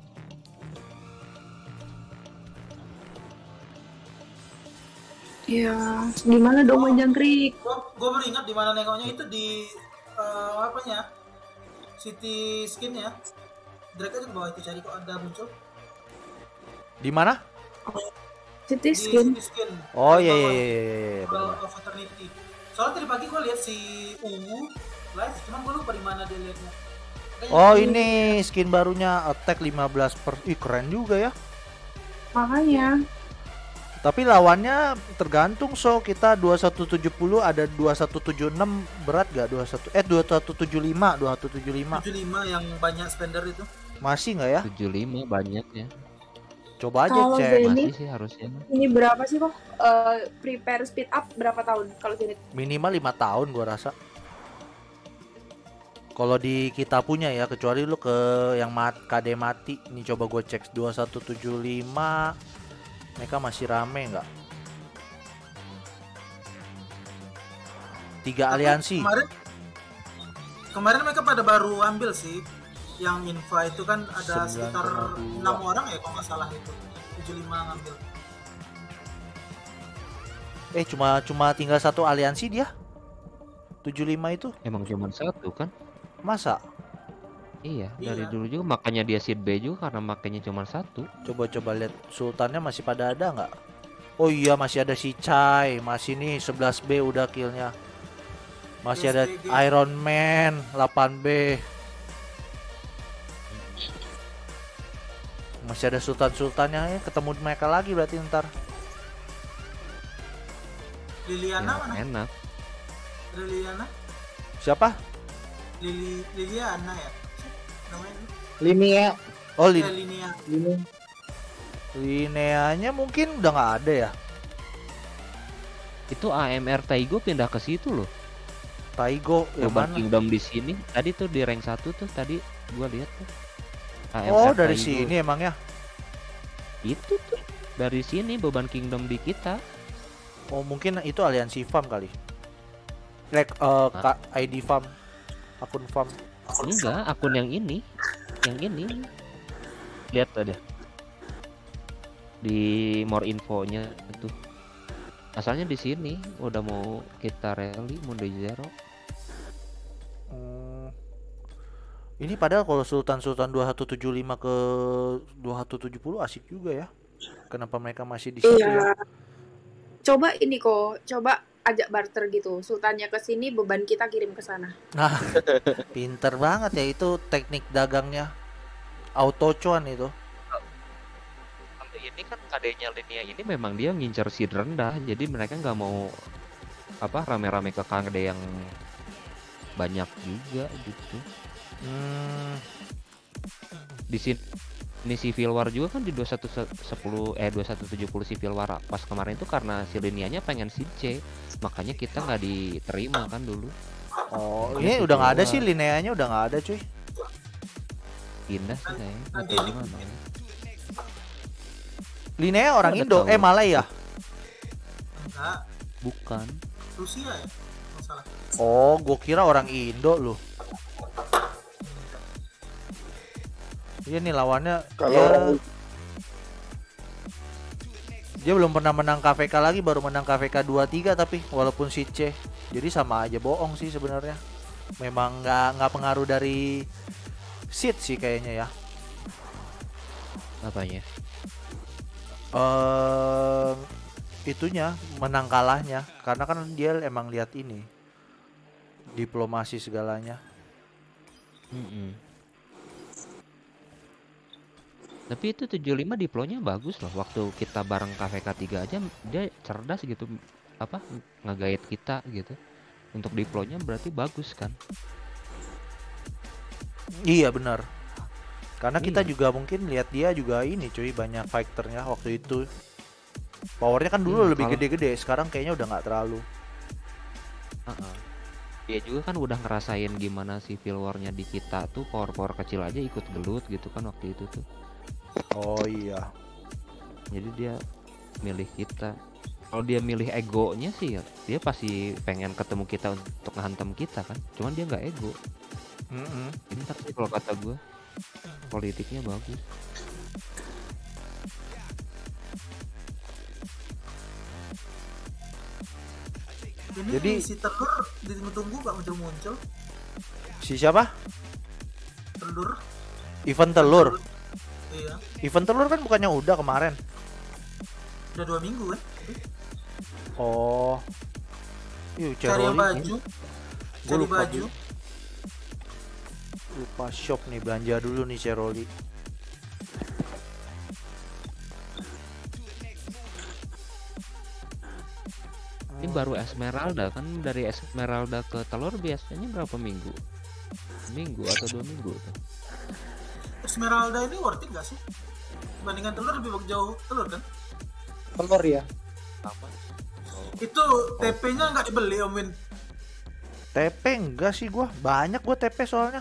Ya, gimana dong Jangkrik? Gue baru ingat di mana nengoknya itu di apanya? City Skin ya. Drag aja ke bawah itu cari kok ada muncul. Di mana? City Di Skin. City Skin. Oh iya iya iya. World of Eternity. Soalnya tadi pagi gue lihat si Ungu live, cuman gue lupa di mana dia liatnya. Oh ini skin barunya Attack 15 Ih keren juga ya. Makanya. Tapi lawannya tergantung, so kita 2170 ada 2176 berat gak? 2175 75 yang banyak spender itu. Masih nggak ya? 75 banyak ya. Coba aja Kalau cek. Zenith, Masih sih harusnya. ini berapa sih kok? Prepare speed up berapa tahun kalau Zenith? Minimal 5 tahun gua rasa. Kalau di kita punya ya, kecuali lu ke yang KD mati. Ini coba gue cek 2175. Mereka masih rame nggak? 3 aliansi. Kemarin mereka pada baru ambil sih. Yang Inva itu kan ada sekitar 6 orang ya kalau nggak salah itu. 75 ngambil. Cuma tinggal 1 aliansi dia. 75 itu. Emang cuma 1 kan? Masa? Iya, dari dulu juga makanya dia seed B juga karena makanya cuma 1. Coba lihat sultannya masih pada ada nggak? Oh iya masih ada si Chai, masih nih 11B udah killnya. Masih ada Iron Man 8B. Masih ada sultannya ya, ketemu mereka lagi berarti ntar. Liliana Ya, mana? enak. Liliana? Siapa? Liliana ya? Namanya? Linia. Oh Linia. Lineanya mungkin udah nggak ada ya. Itu AMR Taigo pindah ke situ loh. Taigo yang Urban mana? Kingdom di sini. Tadi tuh di rank 1 tuh tadi gua lihat tuh. Oh AMR dari Taigo. sini emangnya? Itu tuh dari sini Beban Kingdom di kita. Oh mungkin itu aliansi farm kali. ID farm, akun farm. Enggak, akun yang ini. Yang ini. Lihat ada. Di more infonya tuh. Asalnya di sini udah mau kita rally Mundo Zero. Ini padahal kalau Sultan 2175 ke 2170 asik juga ya. Kenapa mereka masih di situ ya? Coba ini kok, coba ajak barter gitu. Sultannya ke sini, beban kita kirim ke sana. Nah, pinter banget ya itu teknik dagangnya. Auto cuan itu. Kalau ini kan KD-nya Linia ini memang dia ngincer seed rendah, jadi mereka nggak mau rame-rame ke KD yang banyak juga gitu. Di sini ini Civil War juga kan di 2170 Civil War pas kemarin itu karena si Linianya pengen seed C, makanya kita nggak diterima kan dulu. Oh, ini udah nggak ada sih, lineanya udah nggak ada cuy. Pindah sih kayaknya. Linea orang Indo, Malaya. Enggak, Bukan. Rusia ya? Nggak salah. Oh, gua kira orang Indo loh. Iya nih lawannya Kalau Dia belum pernah menang KVK lagi, baru menang KVK 2-3 tapi walaupun seed C. Jadi sama aja bohong sih sebenarnya. Memang nggak pengaruh dari seed sih kayaknya ya. Apanya? Itunya menang kalahnya, karena kan dia emang lihat ini diplomasi segalanya. Tapi itu 75 diplonya bagus loh. Waktu kita bareng KVK 3 aja dia cerdas gitu, apa nge-guide kita gitu. Untuk diplonya berarti bagus kan? Iya benar. Karena kita Iya. juga mungkin lihat dia juga ini cuy, banyak fighternya waktu itu. Powernya kan dulu lebih kalau- gede-gede, sekarang kayaknya udah nggak terlalu. Dia juga kan udah ngerasain gimana sih feel war-nya di kita tuh, power-power kecil aja ikut gelut gitu kan waktu itu tuh. Oh iya. Jadi dia milih kita. Kalau dia milih egonya sih ya, dia pasti pengen ketemu kita untuk ngehantam kita kan. Cuman dia nggak ego. Pintar sih kalau kata gue. Politiknya bagus. Ini Jadi- si telur ditunggu gak muncul-muncul. Si siapa? Telur. Event telur. Iya. Event telur kan bukannya udah kemarin. Udah 2 minggu kan. Oh. Yuk Cari yang Ceroli. baju. Gua Cari lupa baju. Lupa shop nih, belanja dulu nih Ceroli. Ini baru Esmeralda kan, dari Esmeralda ke telur biasanya berapa minggu? Minggu atau 2 minggu tuh. Esmeralda ini worth it gak sih? Bandingkan telur lebih jauh telur kan? Telur ya. Itu TP-nya nggak dibeli Om Win. TP enggak sih gua, banyak gua TP soalnya.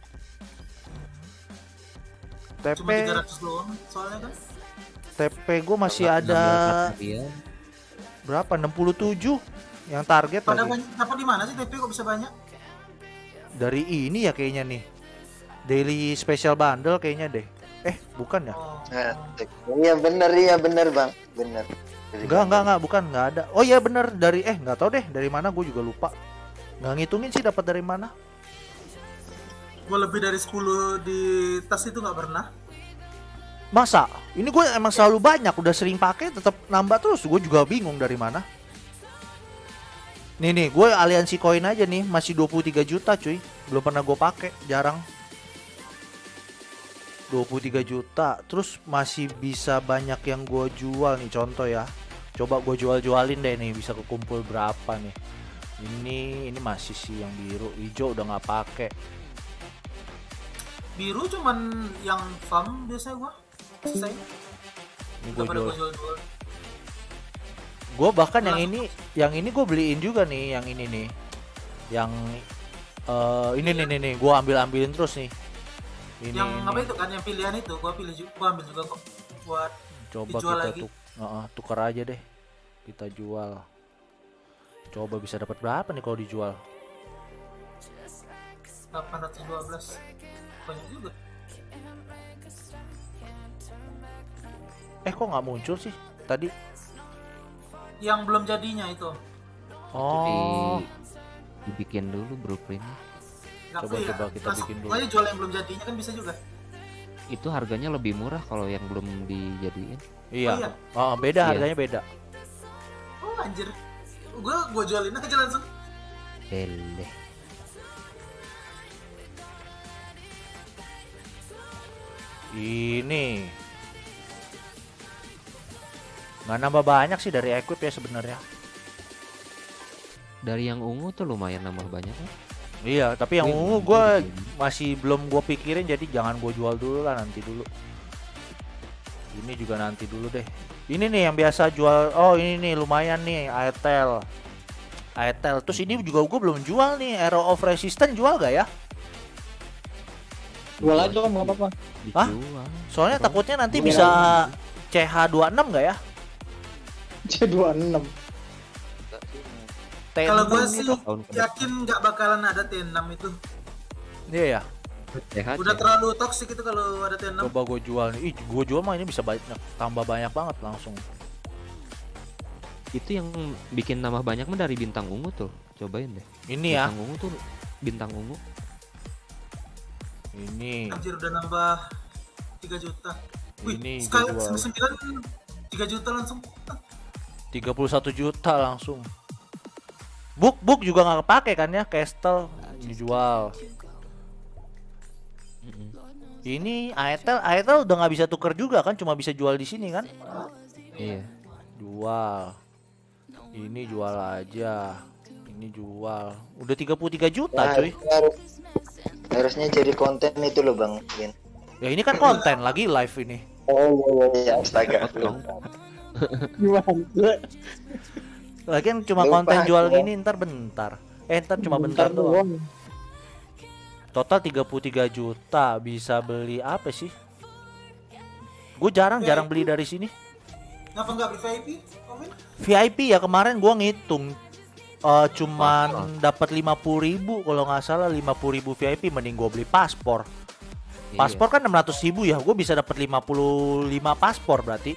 TP Cuma 300 doang soalnya kan. TP gua masih Kalau ada 16 harian, berapa? 67 yang target Pada lagi. banyak, dapat di mana sih TP kok bisa banyak? Dari ini ya kayaknya nih. Daily special bundle kayaknya deh. Bukan ya? Oh. Nah, iya bener bang, bener. Enggak, bukan, enggak ada. Oh iya bener, dari enggak tahu deh dari mana, gue juga lupa. Nggak ngitungin sih dapat dari mana. Gua lebih dari 10 di tas itu nggak pernah. Masa? Ini gue emang selalu banyak, udah sering pakai tetap nambah terus. Gue juga bingung dari mana. Nih, gue aliansi koin aja nih, masih 23 juta cuy. Belum pernah gue pakai, jarang. 23 juta, terus masih bisa banyak yang gue jual nih, contoh ya. Coba gue jual-jualin deh nih, bisa kekumpul berapa nih. Ini masih sih yang biru, hijau udah nggak pakai. Biru cuman yang farm biasa gua. Selesai. Ini gue Daripada jual. gua jual-jual. Gue bahkan yang ini gue beliin juga nih, yang ini nih, yang ini nih, gue ambilin terus nih. Ini, Yang apa itu kan, yang pilihan itu gua ambil juga kok buat coba dijual kita lagi. tukar aja deh, kita jual. Coba bisa dapat berapa nih kalau dijual? 812. Banyak juga. Kok nggak muncul sih tadi? Yang belum jadinya itu. Oh, dibikin dulu blueprintnya. Nggak Coba free ya. kita Langsung bikin dulu. aja jual yang belum jadinya kan bisa juga. Itu harganya lebih murah kalau yang belum dijadiin. Iya. Oh, iya? Beda Iya. harganya beda. Oh anjir. Gua jualin aja langsung. Eleh. Ini nggak nambah banyak sih dari equip ya sebenarnya. Dari yang ungu tuh lumayan nambah banyak ya. Iya, tapi yang Wih, ungu mantap gue ini. masih belum gue pikirin, jadi jangan gue jual dulu lah, nanti dulu. Ini juga nanti dulu deh. Ini nih yang biasa jual. Oh ini nih lumayan nih, Aetel. Terus ini juga gue belum jual nih, Arrow of Resistance jual gak ya? Jual aja kan nggak apa-apa. Hah? Dijual. Soalnya Apa? takutnya nanti Gua bisa CH26 gak ya? C26. T6 Kalau gua sih itu. Tahun ke yakin nggak bakalan ada T6 itu. Iya ya. depan. Udah terlalu toksik itu kalau ada T6. Coba gue jual nih. Gue jual mah ini bisa banyak, tambah banyak banget langsung. Itu yang bikin nambah banyak mah dari bintang ungu tuh. Cobain deh. Ini ya. Bintang ungu tuh bintang ungu. Ini. Anjir udah nambah 3 juta. Wih, Ini sekali gua jual. 9 3 juta langsung. 31 juta langsung. Book juga nggak kepake kan ya, Castle dijual. Ini Aetel udah nggak bisa tuker juga kan, cuma bisa jual di sini kan? Iya. Jual. Ini jual aja. Ini jual. Udah 33 juta, Nah, cuy. harusnya jadi konten itu loh Bang Win. Ya ini kan konten lagi live ini. Oh iya, astaga. Gimana? Lagian cuma Lupa, konten jual ya. gini ntar bentar. Ntar cuma bentar doang. Total 33 juta bisa beli apa sih? Gue jarang beli dari sini. Kenapa nggak beli VIP? Komen? VIP ya kemarin gua ngitung cuman dapat 50.000 kalau nggak salah, 50.000 VIP, mending gua beli paspor. Paspor kan 600.000 ya, gue bisa dapat 55 paspor berarti.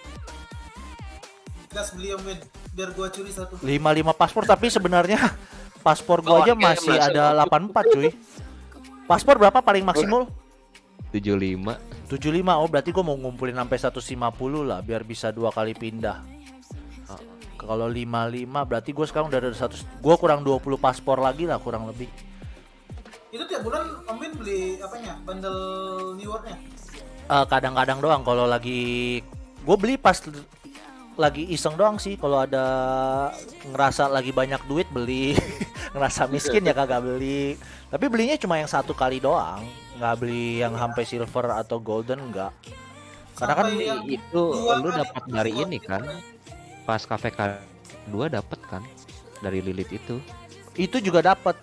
Gas beli Om Win, biar gua curi satu. 55 paspor, tapi sebenarnya paspor gua aja masih ada 84 cuy. Paspor berapa paling maksimal? 75. 75. Oh berarti gua mau ngumpulin sampai 150 lah biar bisa 2 kali pindah. Kalau 55 berarti gue sekarang udah ada 100. Gue kurang 20 paspor lagi lah kurang lebih. Itu tiap bulan Om Win beli apanya? Bundle New York-nya? Kadang-kadang doang kalau lagi gue beli pas lagi iseng doang sih. Kalau ada ngerasa lagi banyak duit beli, ngerasa miskin ya kagak beli. Tapi belinya cuma yang 1 kali doang, nggak beli yang sampai silver atau golden enggak. Karena kan itu lu dapat dari ini kan. Pas KVK 2 dapat kan dari Lilith itu. Itu juga dapat.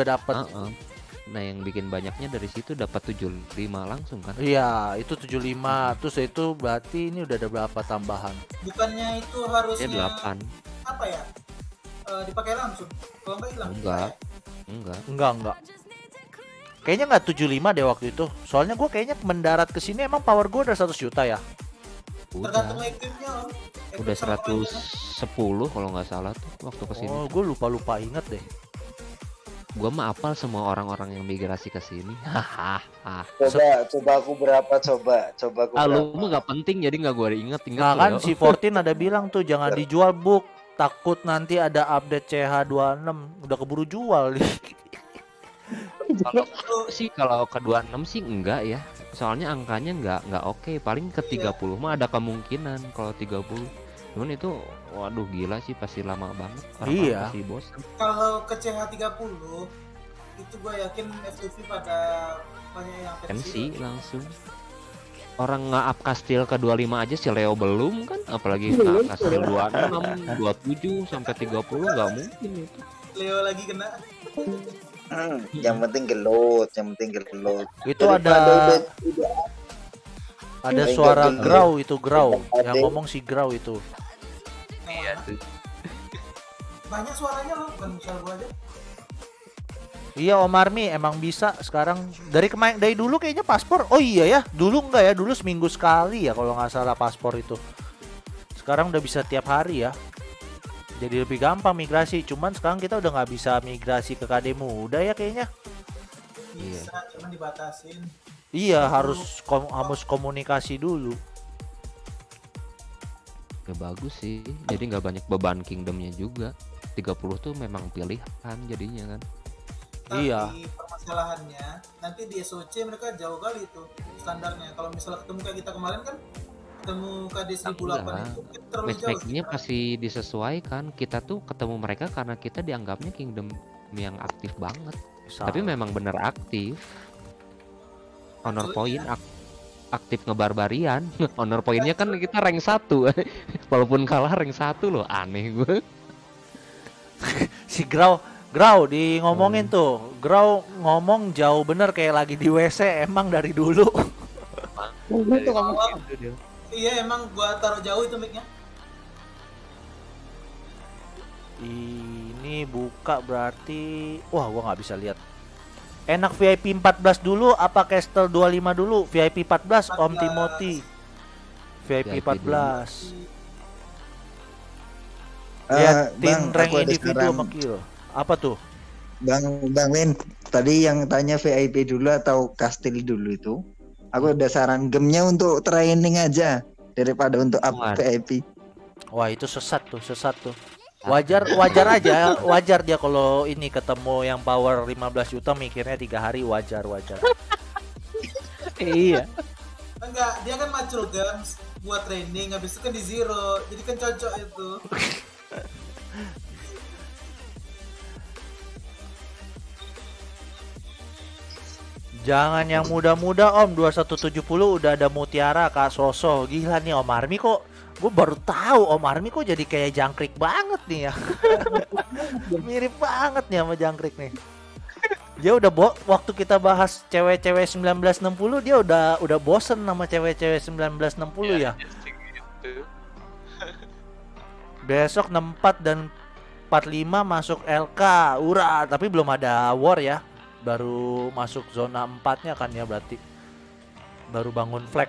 Nah, yang bikin banyaknya dari situ dapat 75 langsung kan? Iya, itu 75. Terus itu berarti ini udah ada berapa tambahan? Bukannya itu harusnya 8. apa ya? Dipakai langsung. Kalau enggak hilang. Enggak. Kayaknya nggak 75 deh waktu itu. Soalnya gue kayaknya mendarat ke sini emang power gue udah 100 juta ya. Tergantung equipnya Om. Udah 110 kalau nggak salah tuh waktu kesini. Oh, gue lupa inget deh. Gua mah apal semua orang-orang yang migrasi ke sini. Coba aku berapa coba aku Lu berapa. mah nggak penting jadi nggak gua inget. Nah kan si Fortin ada bilang tuh jangan dijual book, takut nanti ada update CH26 udah keburu jual nih. Kalau ke 26 sih enggak ya. Soalnya angkanya nggak oke. Paling ke 30 mah ada kemungkinan kalau 30. Cuman itu waduh gila sih pasti lama banget. Iya. Pasti bosan. Kalau ke CH30 itu gue yakin F2V pada banyak yang pensi langsung. Orang nge-up kastil ke 25 aja si Leo belum kan, apalagi kastil 26, 27 sampai 30 nggak mungkin itu. Leo lagi kena. Yang penting gelut. Itu ada suara Grau itu yang ngomong si Grau itu. Iya tuh. Banyak suaranya loh, bukan misal gua aja. Iya Om Army emang bisa sekarang dari dulu kayaknya paspor. Oh iya ya, dulu enggak ya, dulu seminggu sekali ya kalau nggak salah paspor itu. Sekarang udah bisa tiap hari ya. Jadi lebih gampang migrasi. Cuman sekarang kita udah nggak bisa migrasi ke KD Muda ya kayaknya. Bisa, cuman dibatasin. Iya harus komunikasi dulu. Ya bagus sih, jadi nggak banyak beban kingdomnya juga. 30 tuh memang pilihan jadinya kan. Tapi Iya. permasalahannya nanti di SOC mereka jauh kali itu standarnya. Kalau misalnya ketemu kayak kita kemarin kan, ketemu KD 1008 itu kan terlalu jauh. Matchmaking-nya pasti disesuaikan. Kita tuh ketemu mereka karena kita dianggapnya kingdom yang aktif banget. Tapi memang bener aktif. Honor point aktif ngebarbarian. Honor poinnya kan kita rank 1. Walaupun kalah rank 1 loh, aneh gue. Si Grau di ngomongin tuh. Grau ngomong jauh bener kayak lagi di WC emang dari dulu. Iya emang gua taruh jauh itu mic-nya. Ini buka berarti wah gua nggak bisa lihat. Enak VIP 14 dulu apa Castle 25 dulu? VIP 14 Om Timothy. VIP 14. Liatin Bang, rank aku ada individu saran. sama kill. Apa tuh? Bang Win, tadi yang tanya VIP dulu atau kastil dulu itu. Aku ada saran gamenya untuk training aja daripada untuk up Waduh. VIP. Wah itu sesat tuh. Wajar aja, wajar dia kalau ini ketemu yang power 15 juta mikirnya 3 hari wajar. Iya. Enggak, dia kan macul games buat training, habis itu kan di zero, jadi kan cocok itu. Jangan yang muda-muda Om, 2170 udah ada Mutiara Kak Soso. Gila nih Om Army kok. Gue baru tahu Om Army kok jadi kayak jangkrik banget nih ya. Mirip banget nih sama jangkrik nih. Dia udah waktu kita bahas cewek-cewek 1960 dia udah bosen sama cewek-cewek 1960 ya. Besok 64 dan 45 masuk LK. Ura, tapi belum ada war ya. Baru masuk zona 4-nya kan ya berarti. Baru bangun flag.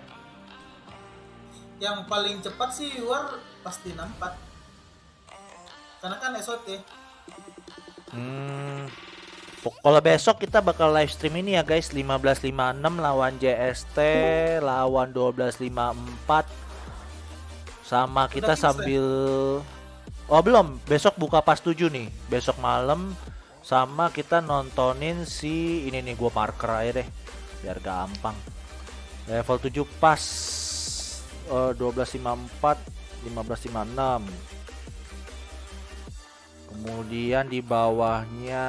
Yang paling cepat sih war pasti 64. Karena kan SOT. Kalau besok kita bakal live stream ini ya guys, 15.56 lawan JST, lawan 12.54. Sama kita sambil belum, besok buka pas 7 nih. Besok malam sama kita nontonin si ini nih, gua marker aja deh biar gampang. Level 7 pas 12.54, 15.56. Kemudian di bawahnya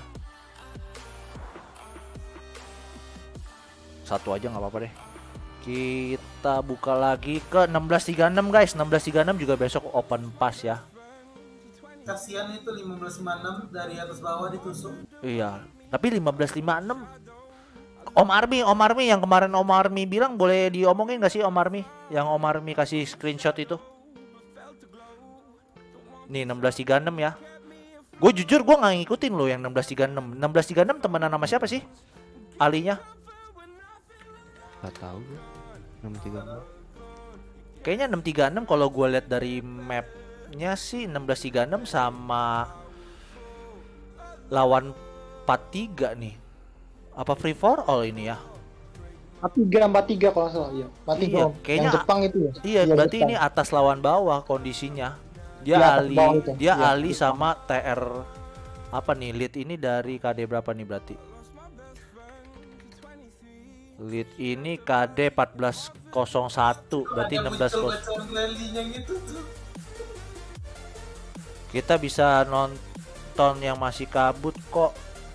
satu aja nggak apa-apa deh. Kita buka lagi ke 16.36 guys. 16.36 juga besok open pass ya. Kasihan itu 1556 dari atas bawah ditusuk. Iya, tapi 15.56 Om Army yang kemarin Om Army bilang boleh diomongin gak sih Om Army? Yang Om Army kasih screenshot itu. Nih 16.36 ya. Gue jujur gue gak ngikutin loh yang 16.36. 16.36 temenan sama siapa sih? Alinya? Gak tahu gue. 636. Kayaknya 636 kalau gue lihat dari mapnya sih 1636 sama lawan 43 nih. Apa free for all ini ya? 43 kalau nggak salah, iya. 43 Iya, Om. kayaknya Yang Jepang itu ya. Iya, berarti Jepang. ini atas lawan bawah kondisinya. Dia Iya, atas Ali, bawah itu. dia Iya, Ali Jepang. sama TR apa nih? Lead ini dari KD berapa nih berarti? Lead ini KD 1401, berarti Ada 16 bocor-bocor rally-nya gitu tuh. Kita bisa nonton yang masih kabut kok.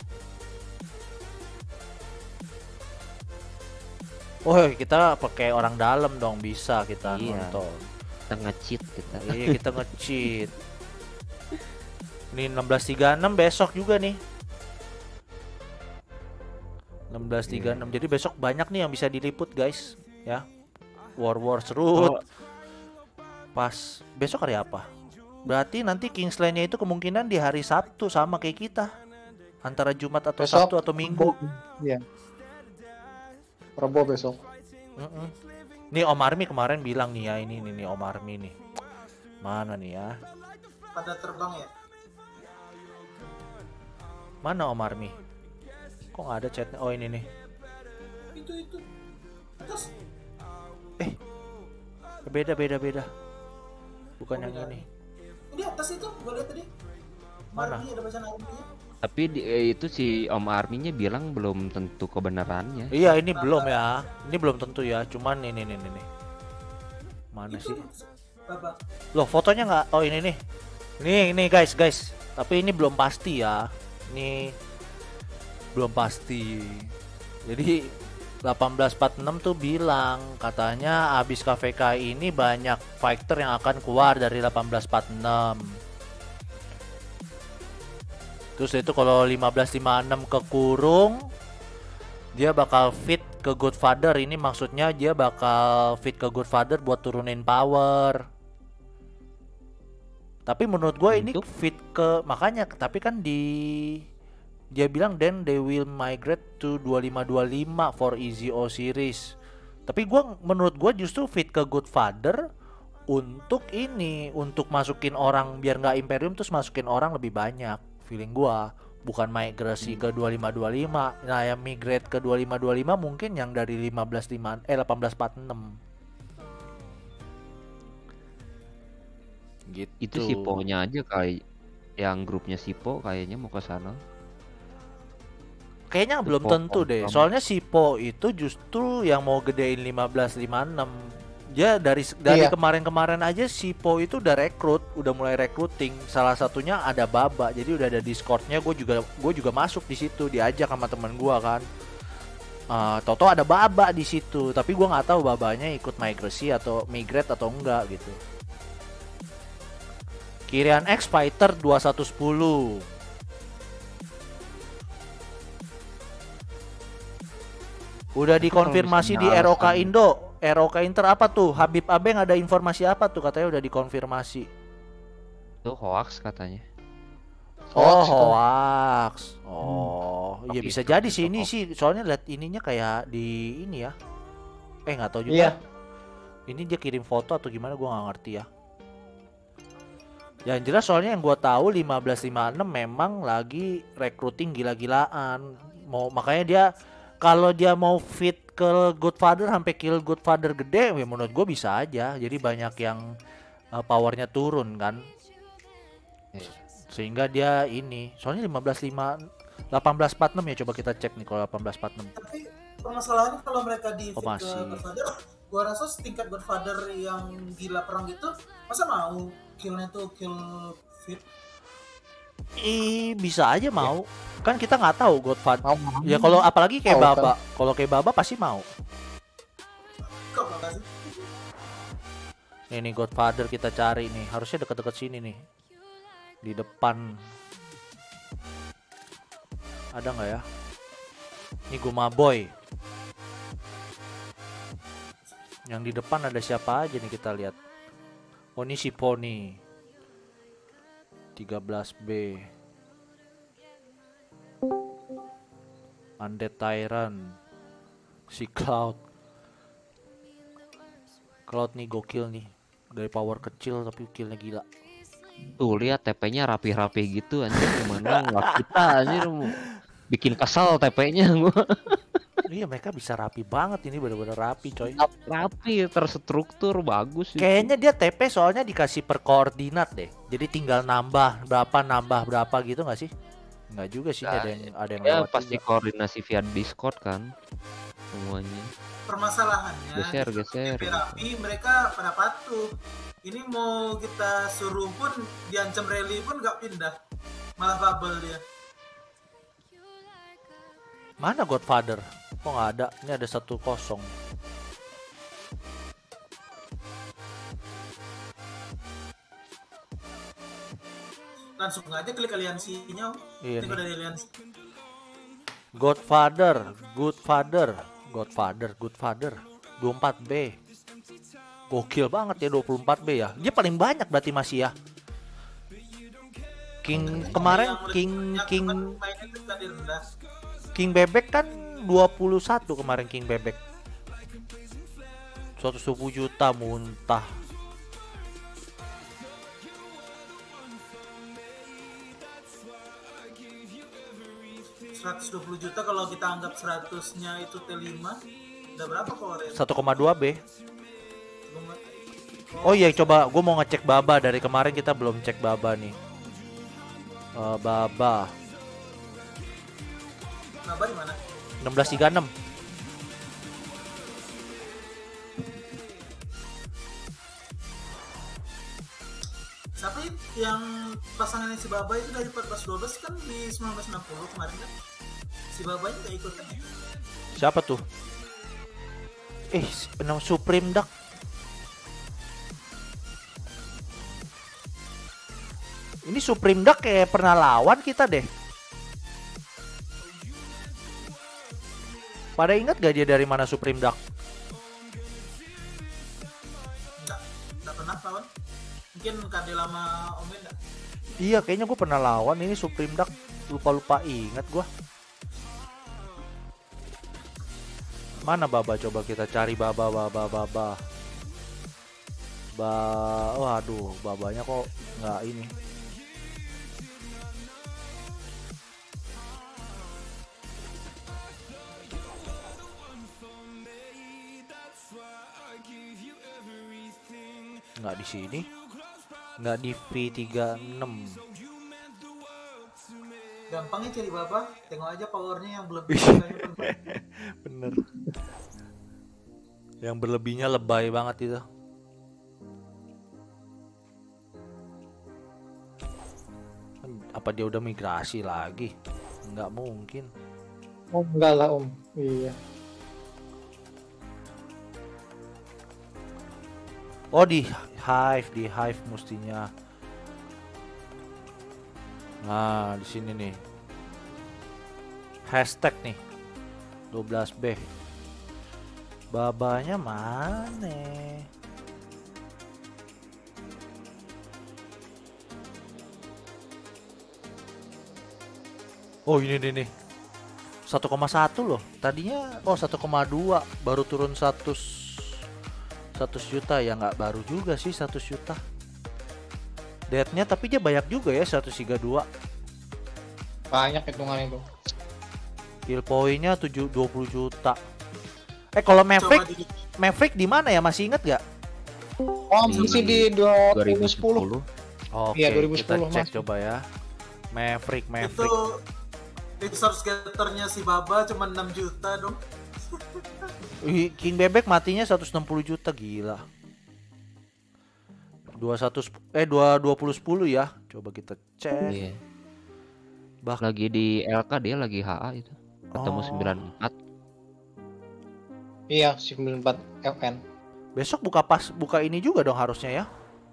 Oh, kita pakai orang dalam dong, bisa kita Iya. nonton. Kita nge-cheat kita. Iya, kita nge-cheat. Ini 1636 besok juga nih. 1636. Jadi besok banyak nih yang bisa diliput, guys, ya. War seru. Pas besok hari apa? Berarti nanti Kingsland-nya itu kemungkinan di hari Sabtu sama kayak kita. Antara Jumat atau Besok, Sabtu atau Minggu. Iya. Rebo besok. Nih Om Army kemarin bilang nih ya, ini nih Om Army nih. Mana nih ya? Pada terbang ya. Mana Om Army? Kok nggak ada chatnya? Oh ini nih. Itu. Atas. Beda. Bukan yang ini. Ini atas itu, gua lihat tadi. Mana? Army, ada bacaan army-nya. Tapi itu si Om Army-nya bilang belum tentu kebenarannya. Iya ini belum ya. Ini belum tentu ya. Cuman ini. Mana Itu, sih? Bapak. Loh fotonya nggak? Oh ini nih. Ini guys. Tapi ini belum pasti ya. Ini belum pasti. Jadi 1846 tuh bilang katanya abis KVK ini banyak fighter yang akan keluar dari 1846. Terus itu kalau 1556 kekurung, dia bakal fit ke Godfather. Ini maksudnya dia bakal fit ke Godfather buat turunin power. Tapi menurut gue ini fit ke, makanya tapi kan dia bilang then they will migrate to 2525 for Easy O series. Tapi menurut gue justru fit ke Godfather untuk ini, untuk masukin orang biar nggak Imperium terus masukin orang lebih banyak, feeling gua. Bukan migrasi ke 2525. Nah, yang migrate ke 2525 mungkin yang dari 1846. Gitu. Itu Sipo-nya aja kali, yang grupnya Sipo kayaknya mau ke sana. Kayaknya belum tentu deh. Soalnya Sipo itu justru yang mau gedein 1556. Dia dari kemarin-kemarin aja Sipo itu udah mulai recruiting. Salah satunya ada Baba. Jadi udah ada Discordnya. Gue juga masuk di situ, diajak sama teman gue kan. Toto ada Baba di situ. Tapi gue nggak tahu Babanya ikut migrate atau enggak gitu. Kirian X Fighter 2110. Udah dikonfirmasi di ROK Indo. ROK Inter apa tuh? Habib Abeng ada informasi apa tuh? Katanya udah dikonfirmasi. Itu hoax katanya. Hoax. Iya bisa jadi sih ini sih. Soalnya lihat ininya kayak di ini ya. Nggak tahu juga. Iya. Ini dia kirim foto atau gimana? Gua nggak ngerti ya. Yang jelas soalnya yang gua tahu 1556 memang lagi recruiting gila-gilaan. Makanya dia kalau dia mau fit ke Godfather sampai kill Godfather gede, ya menurut gue bisa aja. Jadi banyak yang powernya turun kan. Sehingga dia ini. Soalnya 1846 ya, coba kita cek nih kalau 1846. Tapi permasalahannya kalau mereka di fit masih. ke Godfather, gue rasa setingkat Godfather yang gila perang gitu, masa mau killnya tuh kill fit? Bisa aja mau. Kan kita nggak tahu Godfather. Ya kalau apalagi kayak Baba. Kalau kayak Baba pasti mau. Ini Godfather kita cari nih. Harusnya deket-deket sini nih. Di depan. Ada nggak ya? Ini Guma Boy. Yang di depan ada siapa aja nih kita lihat. Oh ini si Pony 13B. Undead Tyrant, si Cloud nih gokil nih, dari power kecil tapi killnya gila. Tuh lihat TP-nya rapi-rapi gitu anjir, gimana nggak kita anjir bikin kesal TP-nya gua. Iya mereka bisa rapi banget, ini bener-bener rapi coy. Rapi, terstruktur, bagus. Kayaknya dia TP soalnya dikasih per koordinat deh, jadi tinggal nambah berapa gitu nggak sih? Enggak juga sih, ada yang ya lewat pasti juga. koordinasi via Discord kan semuanya. Permasalahannya geser. Rapi mereka pada patuh. Ini mau kita suruh pun diancam rally pun nggak pindah, malah bubble dia. Mana Godfather? Kok nggak ada? Ini ada 1-0. Langsung aja klik aliansinya. Iya Ini dari aliansi. Godfather 24B. Gokil banget ya 24B ya. Dia paling banyak berarti masih ya. Kemarin King Bebek kan 21 kemarin King Bebek. 110 juta muntah. $120 juta kalau kita anggap 100-nya itu T5 udah berapa powernya? 1,2B. Oh iya coba gue mau ngecek Baba, dari kemarin kita belum cek Baba nih. Baba di mana? 1636. Tapi yang pasangannya si Baba itu dari 14-12 kan di 1960 kemarin kan. Si Babanya gak ikut kan ya? Siapa tuh? Nama Supreme Duck. Ini Supreme Duck kayak pernah lawan kita deh. Pada ingat gak dia dari mana Supreme Duck? Enggak pernah lawan. Mungkin KD lama Omen enggak? Iya kayaknya gue pernah lawan ini Supreme Duck. Lupa-lupa ingat gue. Mana Baba, coba kita cari Baba. Waduh, babanya kok nggak ini. Nggak di sini. Nggak di V36. Gampangnya cari baba, tengok aja powernya yang belum. Bener. Yang berlebihnya lebay banget itu. Apa dia udah migrasi lagi? Nggak mungkin. Oh enggak lah Om. Iya. Oh di Hive mestinya. Nah di sini nih. Hashtag nih 12B. Babanya mana? Oh ini nih 1,1 loh. Tadinya 1,2 baru turun 100 juta ya, nggak baru juga sih 100 juta. Deadnya tapi dia banyak juga ya 132. Banyak hitungan itu. Kill point-nya 20 juta. Kalau Maverick di mana ya? Masih inget gak? Oh, masih di 2010. Oke, iya, 2010 kita cek mas. coba ya. Maverick. Itu resource gathernya si Baba cuma 6 juta dong. King Bebek matinya 160 juta, gila. 2010 ya. Coba kita cek. Iya. Lagi di LK dia lagi HA itu. Ketemu 94. Iya, 94 FN. Besok buka ini juga dong harusnya ya.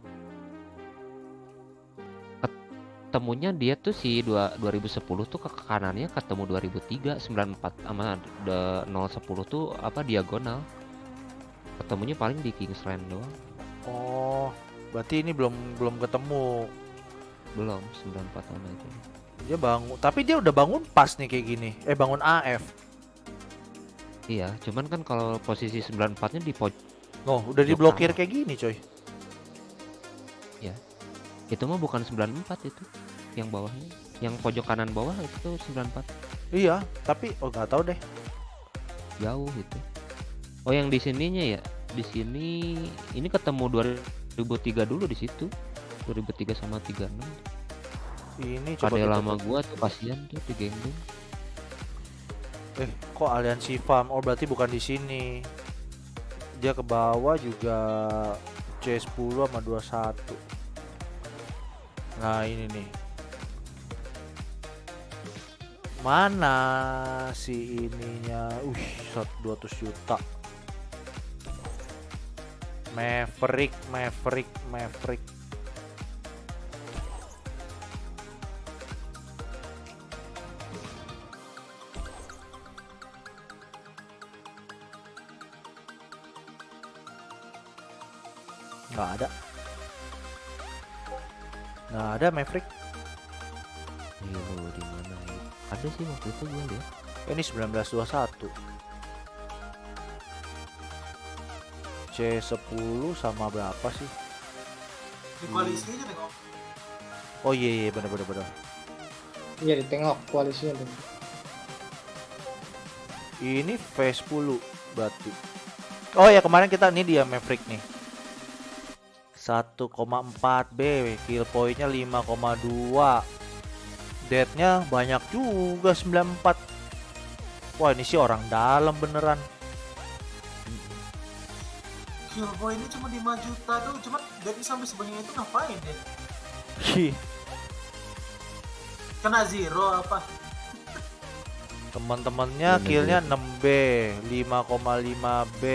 Ketemunya dia tuh si 2010 tuh ke kanannya ketemu 2003 94 sama 010 tuh apa diagonal. Ketemunya paling di Kingsland doang. Oh, berarti ini belum ketemu. Belum 94 sama itu. Dia bangun, tapi dia udah bangun pas nih kayak gini. Bangun AF. Iya, cuman kan kalau posisi 94-nya di pojok. Oh, udah diblokir kayak gini, coy. Ya. Itu mah bukan 94 itu. Yang bawahnya, yang pojok kanan bawah itu 94. Iya, tapi nggak tahu deh. Jauh itu. Oh, yang di sininya ya. Di sini ini ketemu 2003 dulu di situ. 2003 sama 36. Ini coba pada lama gua tuh kasihan tuh di geng-geng. Kok aliansi farm? Oh berarti bukan di sini. Dia ke bawah juga C10 sama 21. Nah ini nih. Mana si ininya? 200 juta. Maverick. Nggak ada Maverick. Iya, di mana? Ada sih waktu itu gue lihat. Ini 1921. C10 sama berapa sih? Di koalisinya tengok. Oh iya benar. Iya ditengok koalisinya tuh. Ini V10 berarti. Oh ya kemarin kita ini dia Maverick nih. 1,4 B, kill point-nya 5,2. Death-nya banyak juga 94. Wah, ini sih orang dalam beneran. Kill point ini cuma 5 juta tuh, cuma death sampai sebanyak itu ngapain deh? Kena zero apa? Teman-temannya killnya 6B, 5,5 B.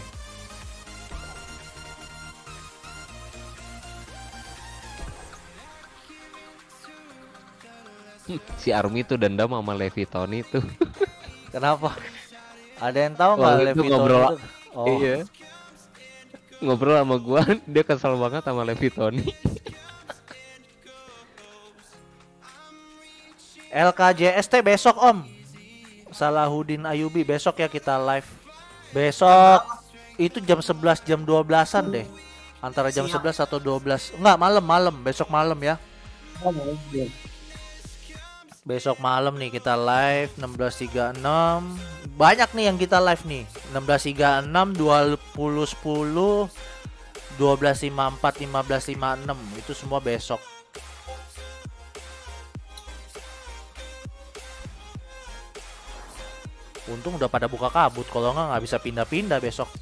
Si Army tuh dendam sama Leviton itu. Kenapa? Ada yang tahu nggak Leviton ngobrol itu? Oh. Iya. Ngobrol sama gua, dia kesel banget sama Leviton. LKJST besok Om. Salahuddin Ayubi besok ya kita live. Besok itu jam 11 jam 12-an deh. Antara jam Siang. 11 atau 12. Enggak, malam, besok malam ya. Oh, iya. Besok malam nih kita live 16.36. Banyak nih yang kita live nih. 16.36, 20.10, 12.54, 15.56. Itu semua besok. Untung udah pada buka kabut, kalau nggak bisa pindah-pindah besok.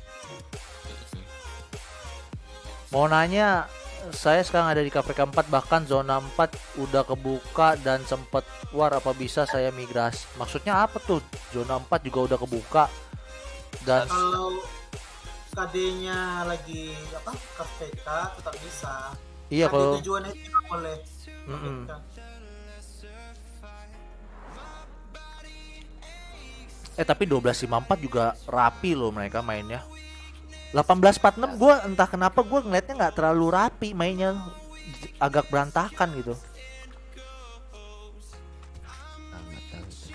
Mau nanya, saya sekarang ada di KPK 4, bahkan zona 4 udah kebuka dan sempet war, apa bisa saya migrasi? Maksudnya apa tuh? Zona 4 juga udah kebuka dan Kalau KD-nya lagi apa KPK tetap bisa. iya KD kalau tujuannya itu nggak boleh. Mm-mm. Tapi 12.54 juga rapi loh mereka mainnya. 18.46 gue entah kenapa gue ngeliatnya nggak terlalu rapi mainnya, agak berantakan gitu. Nggak tahu tuh.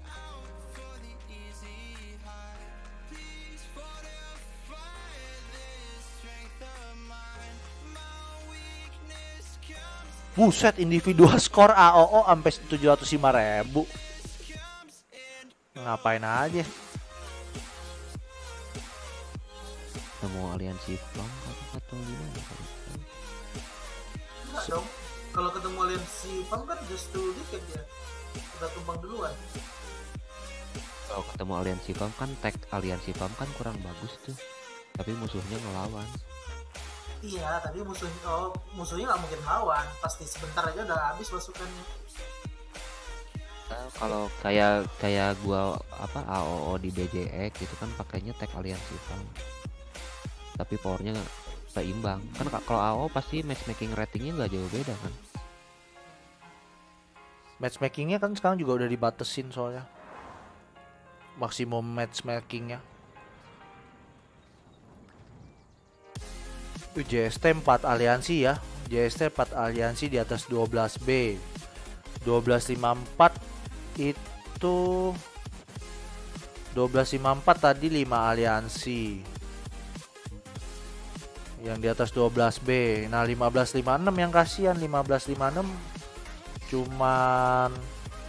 Buset, individual skor AOO sampai 705.000. Ngapain aja? Ketemu aliansi Flang atau gimana? Enggak dong. Kalau ketemu aliansi PAM kan justru dikit ya. Udah tumbang duluan. Kalau ketemu aliansi Flang kan tag aliansi Flang kan kurang bagus tuh. Tapi musuhnya ngelawan. Iya, tapi musuhnya nggak mungkin lawan. Pasti sebentar aja udah habis pasukannya. Nah, kalau kayak gua apa AOO di BJX itu kan pakainya tag aliansi Flang. Tapi powernya nggak seimbang kan. Kalau AO pasti matchmaking ratingnya nggak jauh beda kan. Matchmakingnya kan sekarang juga udah dibatesin soalnya maksimum matchmakingnya. JST 4 aliansi ya, JST 4 aliansi di atas 12B. 12.54 itu 12.54 tadi 5 aliansi yang di atas 12B. Nah 15.56 yang kasihan, 15.56 cuman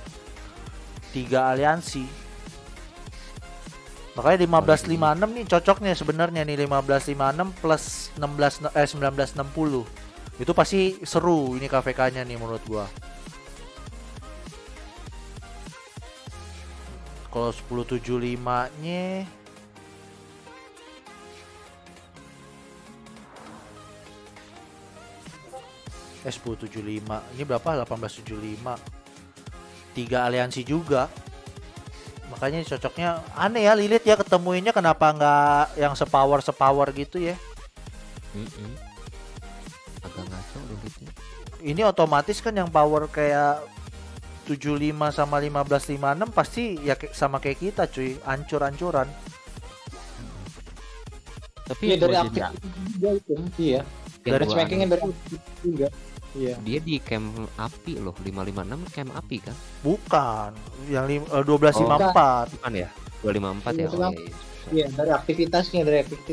3 aliansi. Makanya 15.56 nih cocoknya sebenarnya nih, 15.56 plus 1960. Itu pasti seru ini KVK-nya nih menurut gua. Kalau 1075-nya 1075 ini berapa? 1875. 3 aliansi juga. Makanya cocoknya aneh ya Lilith ya, ketemuinnya kenapa nggak yang sepower gitu ya. Agak ngaco Lilithnya. Ini otomatis kan yang power kayak 75 sama 1556 pasti ya sama kayak kita cuy, ancur-ancuran. Tapi ya, dari aktif juga itu, iya. Dari matchmakingnya dari aktif juga. Iya. Dia di camp api loh, 556 camp api kan? Bukan, yang 1254. Bukan ya? 254 ya. Oh, iya, dari aktivitasnya.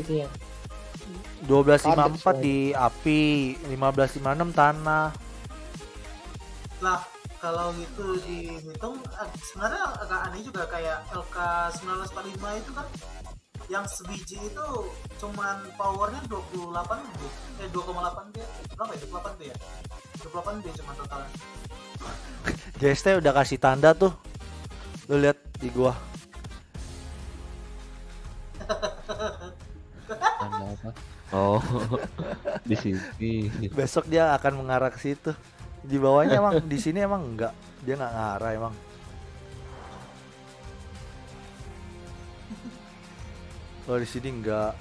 1254 di api, 1556 tanah. Lah, kalau gitu dihitung sebenarnya agak aneh juga. Kayak LK 1945 itu kan yang sebiji itu cuman powernya 28 B, 2,8 B, berapa ya? 28 B ya? 28 B cuma totalnya. JST udah kasih tanda tuh, lu lihat di gua. Tanda apa? Oh, di sini. Besok dia akan mengarah ke situ. Di bawahnya emang, di sini emang enggak, dia nggak ngarah emang. Kalau di sini enggak.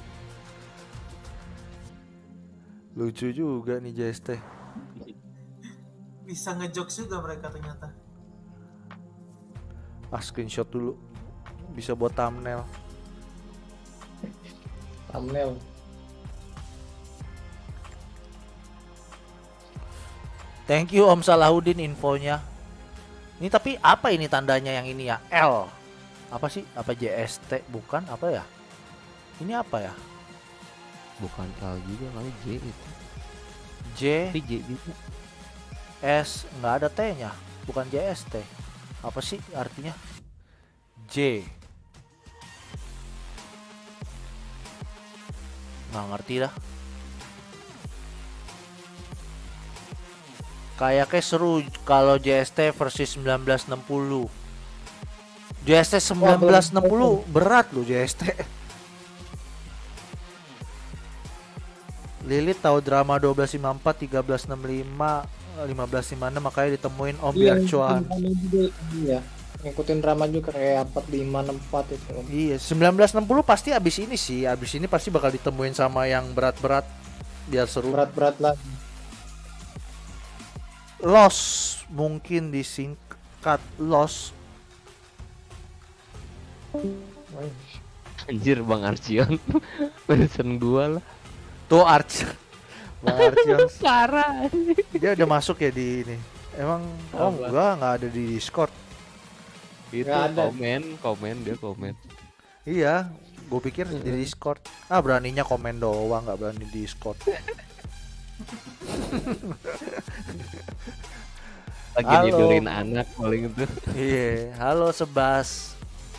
Lucu juga nih JST. Bisa ngejokes juga mereka ternyata. Screenshot dulu. Bisa buat thumbnail. Thank you Om Salahuddin infonya. Ini tapi apa ini tandanya yang ini ya? L. Apa sih? Apa JST? Bukan apa ya? Ini apa ya? Bukan L juga kali, J itu. J Tapi J juga. S nggak ada T-nya, bukan JST. Apa sih artinya? J. Nggak ngerti dah. Kayaknya seru kalau JST versi 1960. JST 1960 berat loh JST. Lilit tahu drama 1254, 1365, 1556 makanya ditemuin Om Biarcuan. Iya, ngikutin drama juga kayak 4564 itu. Iya, 1960 pasti abis ini sih. Abis ini pasti bakal ditemuin sama yang berat-berat biar seru. Berat-berat lagi. Lost mungkin disingkat Lost. Anjir Bang Arcion. Barusan gua lah. Tuh Bang Arcion. Parah. Dia udah masuk ya di ini. Emang nggak ada di Discord. Itu komen dia komen. Iya, gue pikir di Discord. Ah, beraninya komen doang, nggak berani di Discord. Lagi tidurin anak paling itu. Iya, halo Sebas.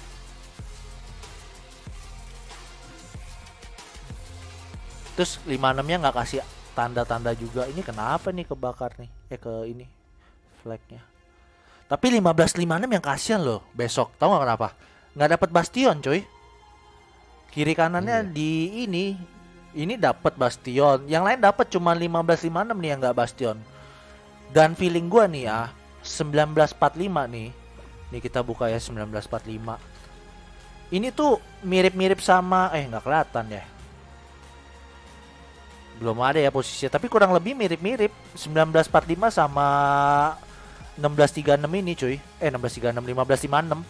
Terus 56-nya nggak kasih tanda-tanda juga. Ini kenapa nih kebakar nih? Ke ini flagnya. Tapi 1556 yang kasihan loh besok. Tahu nggak kenapa? Nggak dapat bastion, coy. Kiri kanannya di ini dapat bastion. Yang lain dapat cuma 1556 nih yang nggak bastion. Dan feeling gua nih ya, 1945 nih. Nih kita buka ya 1945. Ini tuh mirip-mirip sama nggak kelihatan ya. Belum ada ya posisinya, tapi kurang lebih mirip-mirip 1945 sama 1636 ini cuy. 1636, 1556.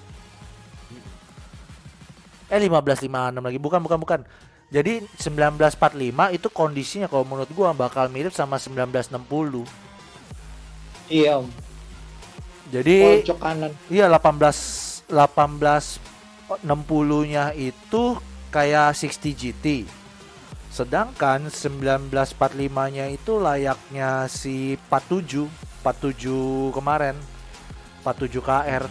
1556 lagi. Bukan. Jadi 1945 itu kondisinya kalau menurut gua bakal mirip sama 1960. Iya, Om. Jadi pojok kanan. Iya, 1860-nya itu kayak 60 GT. Sedangkan 1945-nya itu layaknya si 47 kemarin. 47 KR.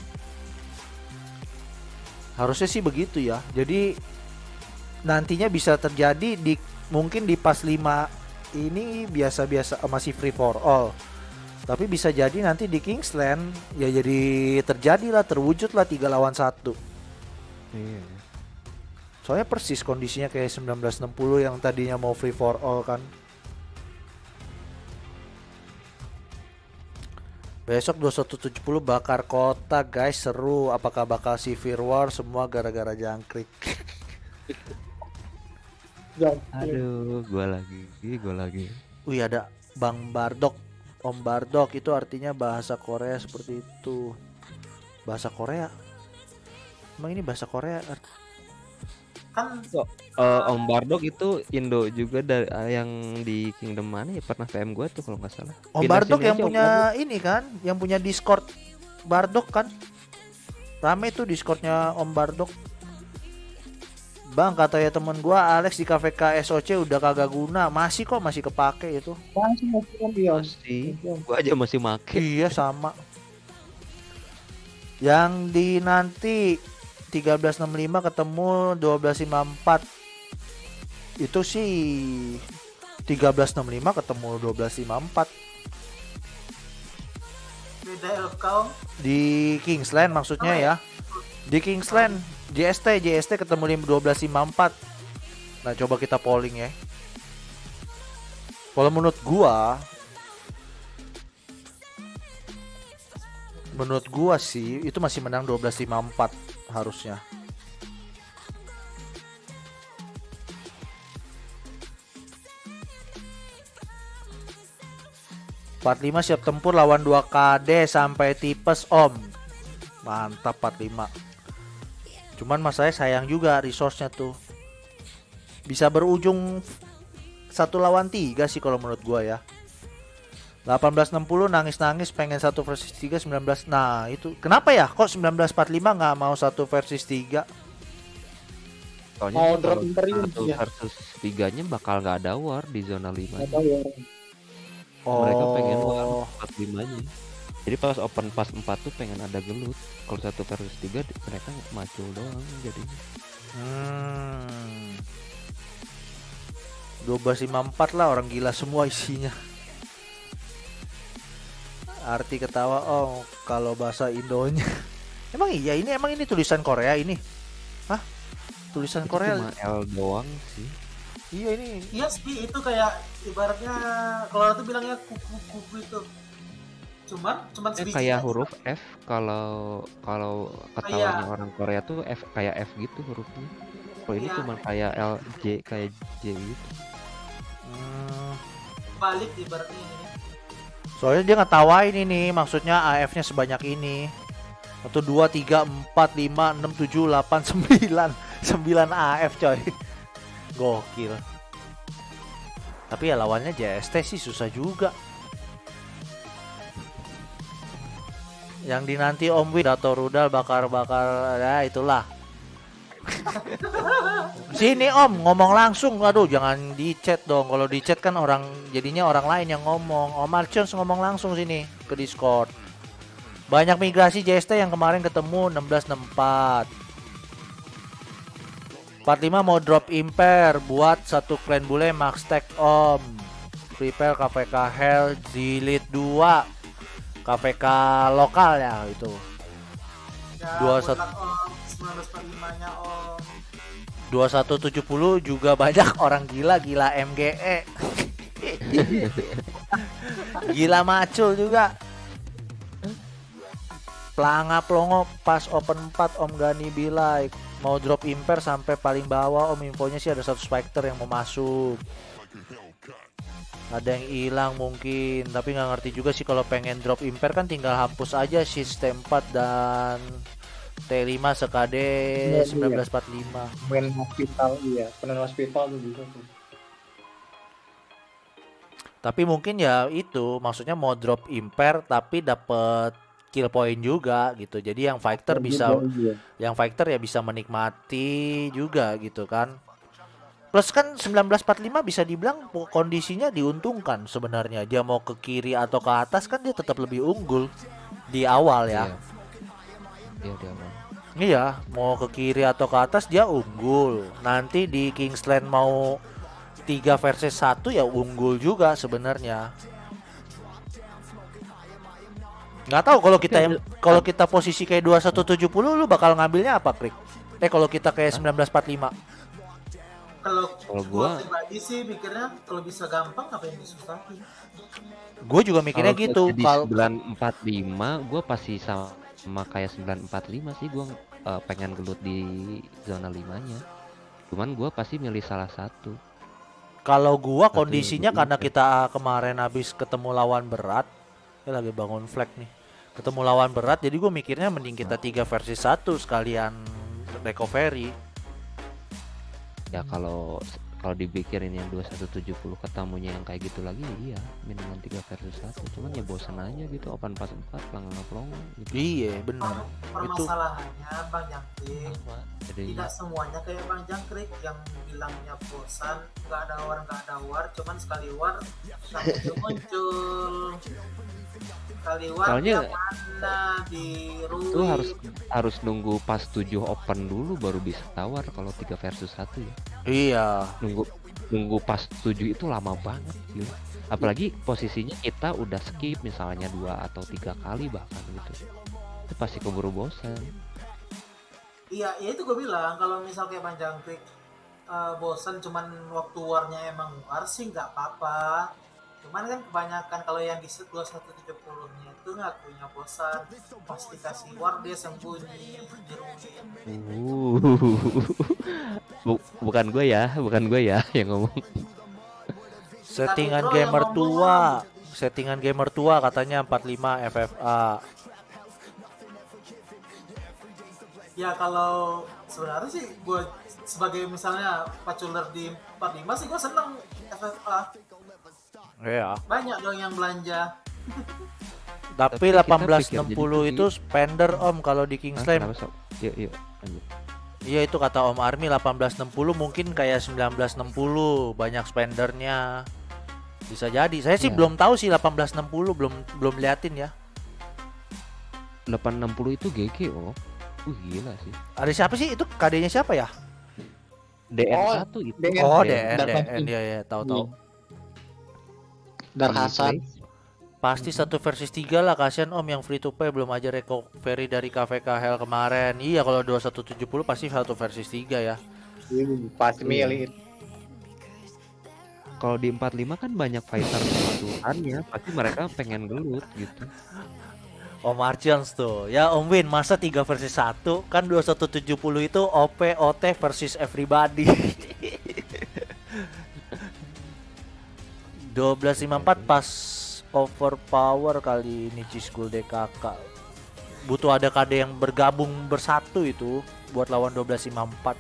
Harusnya sih begitu ya. Jadi nantinya bisa terjadi mungkin di pas 5 ini biasa-biasa masih free for all. Tapi bisa jadi nanti di Kingsland ya jadi terjadilah, terwujudlah 3 lawan 1. Iya. Soalnya persis kondisinya kayak 1960 yang tadinya mau free for all kan. Besok 2170 bakar kota guys, seru. Apakah bakal Civil War? Semua gara-gara jangkrik. Aduh, gua lagi. Wih, ada Bang Bardok. Om Bardok itu artinya bahasa Korea seperti itu. Bahasa Korea? Emang ini bahasa Korea? Kan Om Bardok itu Indo juga dari yang di Kingdom mana ya, pernah VM gua tuh kalau nggak salah. Om Bardok yang punya ini kan, yang punya Discord Bardok kan. Rame tuh Discordnya Om Bardok. Bang, katanya temen gua Alex di KVK SOC udah kagak guna. Masih kepake itu. Masih. Gua aja masih make. Iya sama. Yang di nanti 1365 ketemu 1254. Itu sih 1365 ketemu 1254. beda LK Di Kingsland maksudnya ya. Di Kingsland JST ketemu 1254. Nah, coba kita polling ya. Kalau menurut gua sih itu masih menang 1254 harusnya. "45 siap tempur lawan 2 KD sampai tipes Om." Mantap 45. Cuman masalahnya sayang juga resource-nya tuh. Bisa berujung 1 lawan 3 sih kalau menurut gua ya. 1860 nangis-nangis pengen 1 versus 3 19. Nah, itu kenapa ya kok 1945 nggak mau 1 versus 3? Soalnya Mau kan drop kalau Imperium 1 ya. versus 3-nya bakal nggak ada war di zona 5. Nggak tahu ya. Mereka pengen war Oh, 45-nya. Jadi pas open pas 4 tuh pengen ada gelut. Kalau 1 versus 3 mereka macul doang jadinya. 1254 lah, orang gila semua isinya. Arti ketawa kalau bahasa Indonya. Emang ini tulisan Korea ini? Hah? Tulisan Itu Korea? cuma L doang sih. Iya ini. Iya sih, itu kayak ibaratnya kalau itu bilangnya kuku-kuku itu. Cuman sebiji Kayak aja. huruf F kalau ketawanya orang Korea tuh F kayak F gitu hurufnya. Kalau ini Iya. cuma kayak L J kayak J gitu. Balik ibaratnya ini. Soalnya dia ngetawain ini, maksudnya AF-nya sebanyak ini. 1 2 3 4 5 6 7 8 9 9 AF coy. Gokil. Tapi ya lawannya JST sih susah juga. Yang dinanti Om Wid atau Rudal bakar-bakar ya itulah. Sini Om ngomong langsung, aduh jangan di chat dong. Kalau di chat kan orang jadinya orang lain yang ngomong. Om Archons ngomong langsung sini ke Discord. Banyak migrasi JST yang kemarin ketemu 1664. 45 mau drop imper buat satu clan bule max tag Om. Prepare KVK Hell Jilid 2 KVK lokal ya itu. Ya, 21 1945-nya Om. 2170 juga banyak orang gila MGE. Gila macul juga. Pelanga plongo pas open 4 Om Gani Bilai mau drop imper sampai paling bawah Om, infonya sih ada 100 fighter yang mau masuk. Ada yang hilang mungkin, tapi nggak ngerti juga sih kalau pengen drop imper kan tinggal hapus aja sistem 4 dan T5 sekade 1945. Main hospital penen hospital tuh bisa tuh. Tapi mungkin ya itu maksudnya mau drop imper tapi dapat kill point juga gitu. Jadi yang fighter bisa ya bisa menikmati juga gitu kan. Plus kan 1945 bisa dibilang kondisinya diuntungkan sebenarnya. Dia mau ke kiri atau ke atas kan dia tetap lebih unggul di awal ya. Iya di awal. Iya, mau ke kiri atau ke atas dia unggul. Nanti di Kingsland mau 3 versus 1 ya unggul juga sebenarnya. Nggak tahu kalau kita posisi kayak 2170 lu bakal ngambilnya apa, Krik? Kalau kita kayak 1945. Kalau gua pribadi sih mikirnya kalau bisa gampang apa yang disusahin. Gue juga mikirnya gitu. Kalau 945 gue pasti sama kayak 945 sih, gue pengen gelut di zona 5-nya. Cuman gue pasti milih salah satu. Kalau gua kondisinya karena kita kemarin habis ketemu lawan berat, lagi bangun flag nih. Ketemu lawan berat, jadi gue mikirnya mending kita 3 versus 1 sekalian recovery. Ya kalau dipikirin yang 2170 ketemunya yang kayak gitu lagi, iya minimal 3 versus 1. Cuman ya bosan aja gitu, open pass 4 pelanggan gitu. Iya benar. Permasalahannya Bang Jangkrik, tidak semuanya kayak Bang Jangkrik yang bilangnya bosan, nggak ada war, cuman sekali war muncul. Sekali war Soalnya mana di itu harus nunggu pas 7 open dulu baru bisa tawar kalau 3 versus 1 ya. Iya. Nunggu pas 7 itu lama banget gitu. Apalagi posisinya kita udah skip misalnya 2 atau 3 kali bahkan gitu. Itu pasti keburu bosan. Iya, ya itu gue bilang kalau misal kayak Bang Jangkrik bosan cuman waktu warnya emang war sih nggak apa-apa. Cuman kan kebanyakan kalau yang di 2170-nya itu ngakunya bosan, pasti kasih war dia sembunyi, Bukan gue ya yang ngomong. Settingan gamer tua katanya 45 FFA. Ya kalau sebenarnya sih gue sebagai misalnya paculer di 45 sih gue seneng FFA. Iya. Banyak dong yang belanja. Tapi 1860 itu spender Om kalau di Kingsland. Yuk lanjut. Iya itu kata Om Army 1860 mungkin kayak 1960 banyak spendernya. Bisa jadi. Saya sih belum tahu sih 1860 belum liatin ya. 860 itu GG oh. Gila sih. Ada siapa sih itu? KD-nya siapa ya? DN1 itu. Oh, DN ya tahu. Dark Hasan. Pasti 1 versus 3 lah, kasihan Om yang free to play belum aja recovery dari KVK Hell kemarin. Iya kalau 2170 pasti 1 versus 3 ya. Pasti milih. Kalau di 45 kan banyak fighter ya, pasti mereka pengen gelut gitu. Om Archons tuh. Ya Om Win, masa 3 versus 1 kan 2170 itu OP OT versus everybody. 1254 pas overpower kali ini Cisgul DKK. Butuh ada KD yang bergabung bersatu itu buat lawan 1254.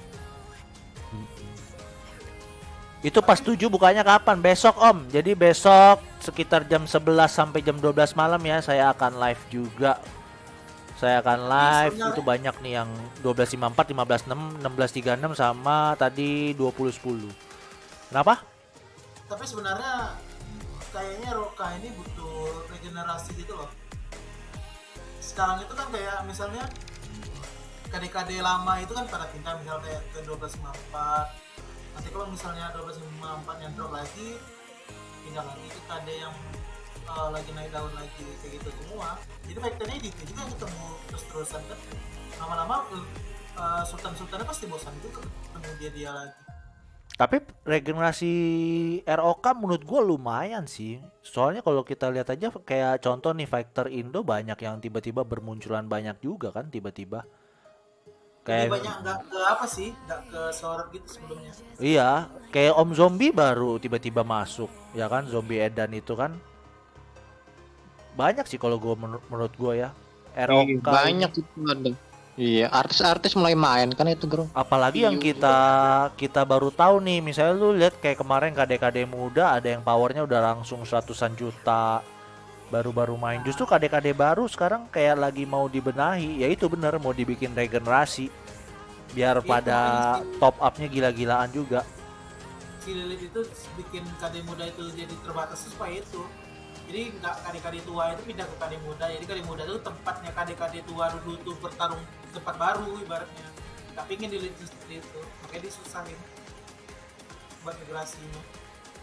Itu pas 7 bukanya kapan? Besok Om. Jadi besok sekitar jam 11 sampai jam 12 malam ya saya akan live juga. Saya akan live itu banyak nih yang 1254, 15.6, 16.36 sama tadi 20.10. Kenapa? Tapi sebenarnya kayaknya Roka ini butuh regenerasi gitu loh. Sekarang itu kan kayak misalnya KD-KD lama itu kan pada pindah misalnya kayak ke 1254. Nanti kalau misalnya 1254 yang drop lagi, pindah lagi ke KD yang lagi naik daun lagi kayak gitu semua. Jadi faktornya itu juga yang ketemu terus-terusan kan. Lama-lama sultan-sultannya pasti bosan juga ketemu dia lagi. Tapi regenerasi ROK menurut gue lumayan sih. Soalnya kalau kita lihat aja kayak contoh nih Fighter Indo banyak yang tiba-tiba bermunculan banyak juga kan tiba-tiba. Kayak banyak nggak ke apa sih, nggak ke sorot gitu sebelumnya. Iya, kayak Om Zombie baru tiba-tiba masuk, ya kan Zombie Edan itu kan. Banyak sih kalau gue menurut gue ya. ROK banyak itu ada. Iya, artis-artis mulai main kan itu, Bro. Apalagi yang kita baru tahu nih, misalnya lu lihat kayak kemarin KD-KD muda ada yang powernya udah langsung 100-an juta. Baru-baru main. Justru KD-KD baru sekarang kayak lagi mau dibenahi. Ya itu bener mau dibikin regenerasi. Biar pada top up-nya gila-gilaan juga. Si Lilith itu bikin KD muda itu jadi terbatas supaya itu. Jadi nggak KD-KD tua itu pindah ke KD muda. Jadi KD muda itu tempatnya KD-KD tua dulu tuh bertarung tempat baru ibaratnya. Nggak pingin Lilith seperti itu. Makanya disusahin buat migrasinya.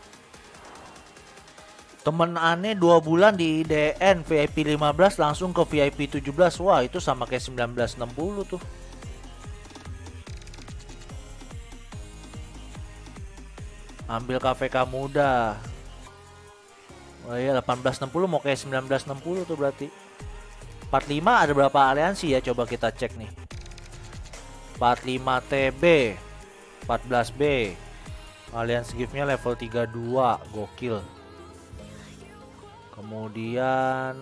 Temen aneh 2 bulan di IDN VIP 15 langsung ke VIP 17. Wah itu sama kayak 1960 tuh. Ambil KVK muda. Oh iya 1860 mau kayak 1960 tuh berarti. 45 ada berapa aliansi ya coba kita cek nih. 45 TB 14B Alliance gift-nya level 32 gokil. Kemudian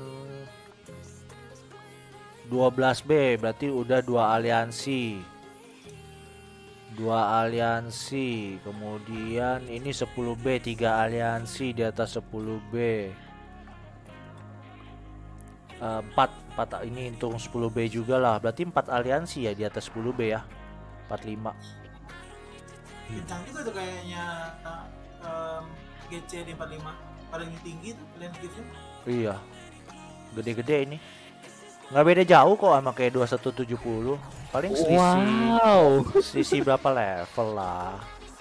12B berarti udah 2 aliansi. Kemudian ini 10B 3 aliansi di atas 10B. 4 ini hitung 10B juga lah. Berarti 4 aliansi ya di atas 10B ya. 45. Kencang juga tuh kayaknya GC di 45. Paling tinggi tuh lens gift-nya. Iya. Gede-gede ini. Nggak beda jauh kok sama kayak 2170. Paling selisih berapa level lah.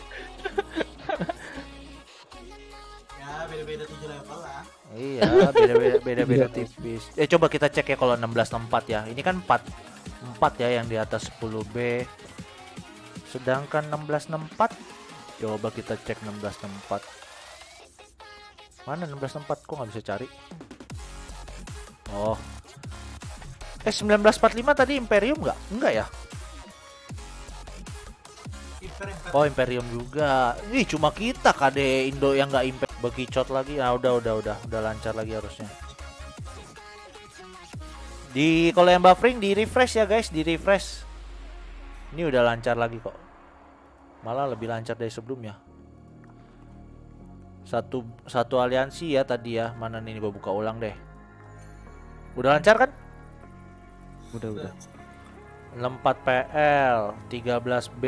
Ya beda-beda 7 level lah. Iya, beda-beda tipis. Coba kita cek ya kalau 1664 ya. Ini kan 4 ya yang di atas 10B. Sedangkan 1664 coba kita cek 1664. Mana 1664 kok nggak bisa cari? Oh. 1945 tadi Imperium nggak? Enggak ya? Oh Imperium juga. Ih cuma kita KD Indo yang nggak Imperium. Bekicot lagi. Nah udah lancar lagi harusnya. Kalau yang buffering di refresh ya guys, di refresh. Ini udah lancar lagi kok. Malah lebih lancar dari sebelumnya. Satu aliansi ya tadi ya. Mana nih gua buka ulang deh. Udah lancar kan? Udah. 64 PL, 13B,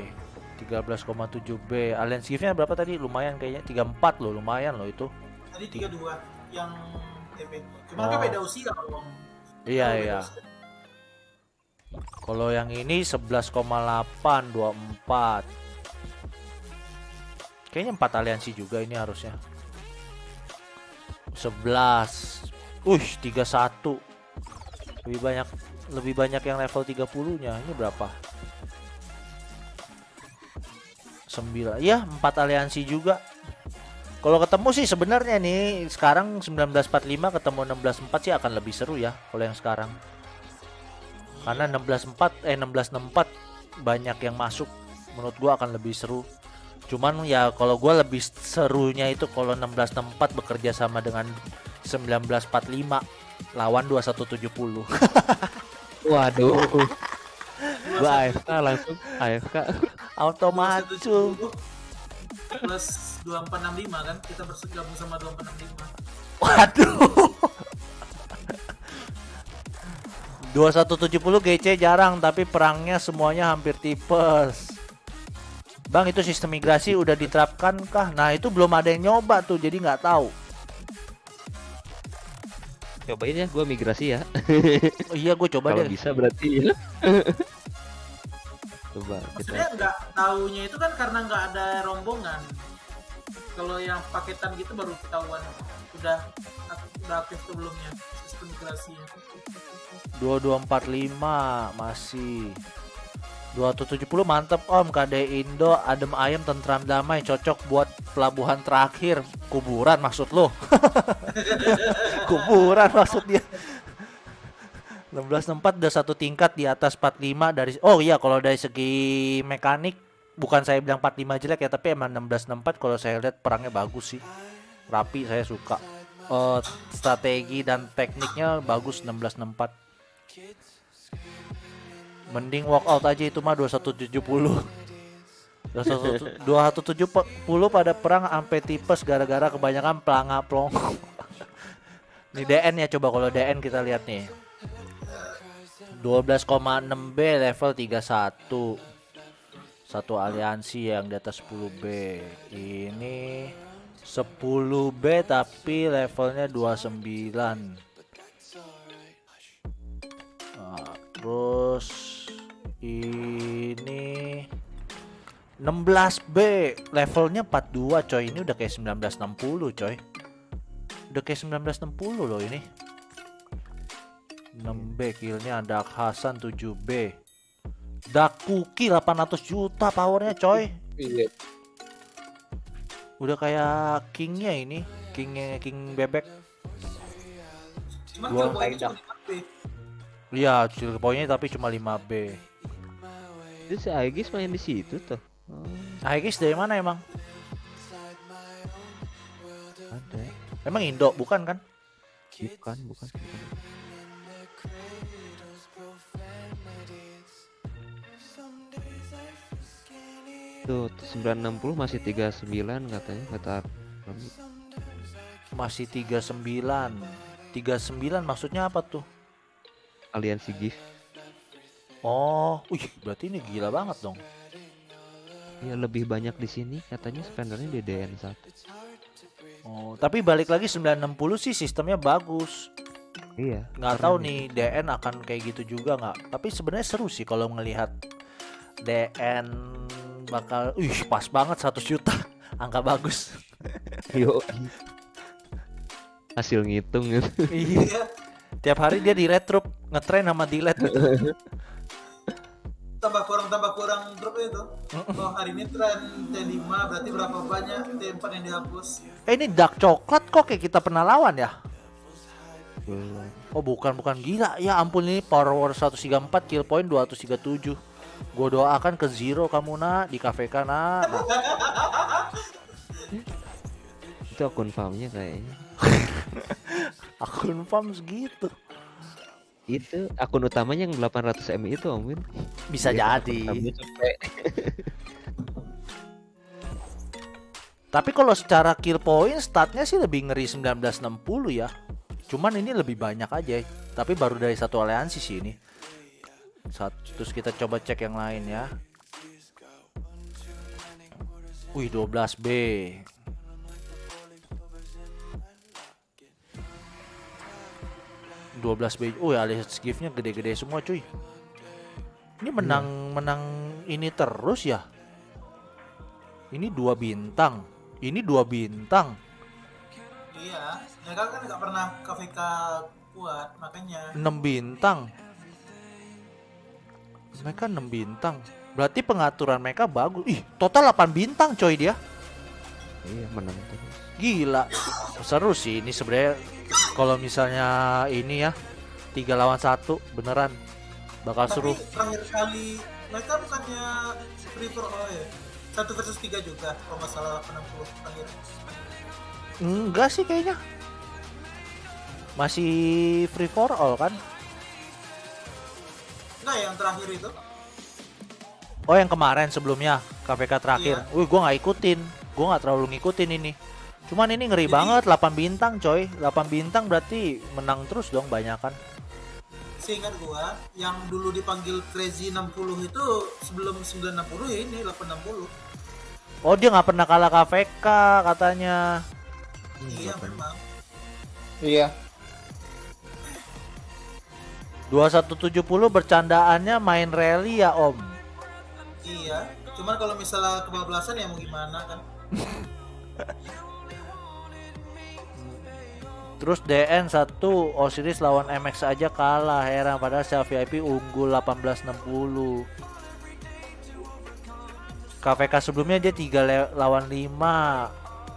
13,7B. Alliance gift-nya berapa tadi? Lumayan kayaknya 34 loh, lumayan loh itu. Tadi 32 yang TP. Cuma kan beda usia kalau. Iya iya. Kalau yang ini 11,8 24. Kayaknya 4 aliansi juga ini harusnya. 11. 31. Lebih banyak yang level 30-nya. Ini berapa? 9. Ya, 4 aliansi juga. Kalau ketemu sih sebenarnya nih sekarang 1945 ketemu 1664 sih akan lebih seru ya kalau yang sekarang. Karena 1664 banyak yang masuk, menurut gua akan lebih seru. Cuman ya kalau gua lebih serunya itu kalau 1664 bekerja sama dengan 1945 lawan 2170. Waduh. Gua AFK langsung AFK. Automatu. Plus 2465 kan, kita bergabung sama 2465. Waduh. 2170 GC jarang, tapi perangnya semuanya hampir tipes. Bang, itu sistem migrasi udah diterapkan kah? Nah, itu belum ada yang nyoba tuh, jadi nggak tahu. Cobain ya, gua migrasi ya. Oh, iya, gue coba Kalau deh. bisa berarti ya. Coba Maksudnya nggak taunya itu kan karena nggak ada rombongan. Kalau yang paketan gitu baru ketahuan udah aktif sebelumnya sistem migrasinya. 2245 masih. 2170 mantep Om. KD Indo adem ayem tentram damai, cocok buat pelabuhan terakhir. Kuburan maksud lo. Kuburan maksud dia. 1664 udah satu tingkat di atas 45 dari. Oh iya, kalau dari segi mekanik bukan saya bilang 45 jelek ya, tapi emang 1664 kalau saya lihat perangnya bagus sih. Rapi, saya suka. Strategi dan tekniknya bagus 1664. Mending walk out aja itu mah 2170. 2170 pada perang sampai tipes gara-gara kebanyakan pelanga-plong. Ini DN ya, coba kalau DN kita lihat nih. 12,6B level 31. Satu aliansi yang di atas 10B. Ini 10B tapi levelnya 29. Nah, terus ini 16B levelnya 42 coy. Ini udah kayak 1960 coy. Udah kayak 1960 loh ini. 6B killnya ada Hasan 7B. Dakuki 800 juta powernya coy. Iya. Udah kayak kingnya ini, king bebek. Cuma Gua poinnya cuma 5B. Iya, skill poinnya tapi cuma 5B. Itu si Aegis main di situ tuh. Aegis dari mana emang? Ada. Emang Indo bukan kan? Bukan. Tuh 960 masih 39 katanya kata Rami. Masih 39. 39 maksudnya apa tuh? Aliansi gift. Oh, berarti ini gila banget dong. Ya lebih banyak di sini katanya spendernya di DN1. Oh, tapi balik lagi 960 sih sistemnya bagus. Iya. Nggak tahu nih DN akan kayak gitu juga nggak. Tapi sebenarnya seru sih kalau ngelihat DN bakal, pas banget 100 juta, angka bagus. Yo. Hasil ngitung gitu. Iya. Tiap hari dia di retroup ngetrain sama delete. tambah kurang drop itu. Oh, hari ini tren T5 berarti berapa banyak T4 yang dihapus? Ini dark coklat kok kayak kita pernah lawan ya? Belum. Oh bukan gila. Ya ampun, ini power 134, kill point 237. Gue doakan ke zero kamu nak di KVK nak. Itu akun farmnya kayaknya. Akun farm segitu. Itu akun utamanya yang 800 MI itu Om Win. Bisa Iya, jadi. akun capek. Tapi kalau secara kill point statnya sih lebih ngeri 1960 ya. Cuman ini lebih banyak aja. Tapi baru dari satu aliansi sih ini. Terus kita coba cek yang lain ya. Wih 12B. 12B. Alias giftnya gede-gede semua cuy. Ini menang ini terus ya. Ini 2 bintang. Ini 2 bintang. Iya, mereka kan nggak pernah KVK kuat, makanya 6 bintang. Mereka 6 bintang. Berarti pengaturan mereka bagus. Ih, total 8 bintang coy dia. Iya, menang terus. Gila. Seru sih ini sebenarnya. Kalau misalnya ini ya 3 lawan 1 beneran bakal seru. Tapi terakhir kali mereka bukannya free for all ya? 1 versus 3 juga kalau nggak salah 80 terakhir. Enggak sih kayaknya. Masih free for all kan? Enggak, yang terakhir itu. Oh yang kemarin sebelumnya KVK terakhir. Iya. Wih gua nggak ikutin. Gua nggak terlalu ngikutin ini. Cuman ini ngeri banget 8 bintang coy. 8 bintang berarti menang terus dong banyakan. Seingat gua yang dulu dipanggil Crazy 60 itu sebelum 960 ya ini 860. Oh dia nggak pernah kalah KVK katanya. Iya memang. Iya. 2170 bercandaannya main rally ya om. Iya, cuman kalau misalnya kebablasan ya mau gimana kan. Terus DN 1 Osiris lawan MX aja kalah, heran padahal Self VIP unggul 1860. KVK sebelumnya dia 3 lawan 5.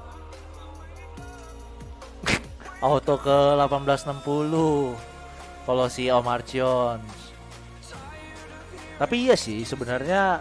Auto ke 1860 kalau si Omar Jones. Tapi iya sih sebenarnya.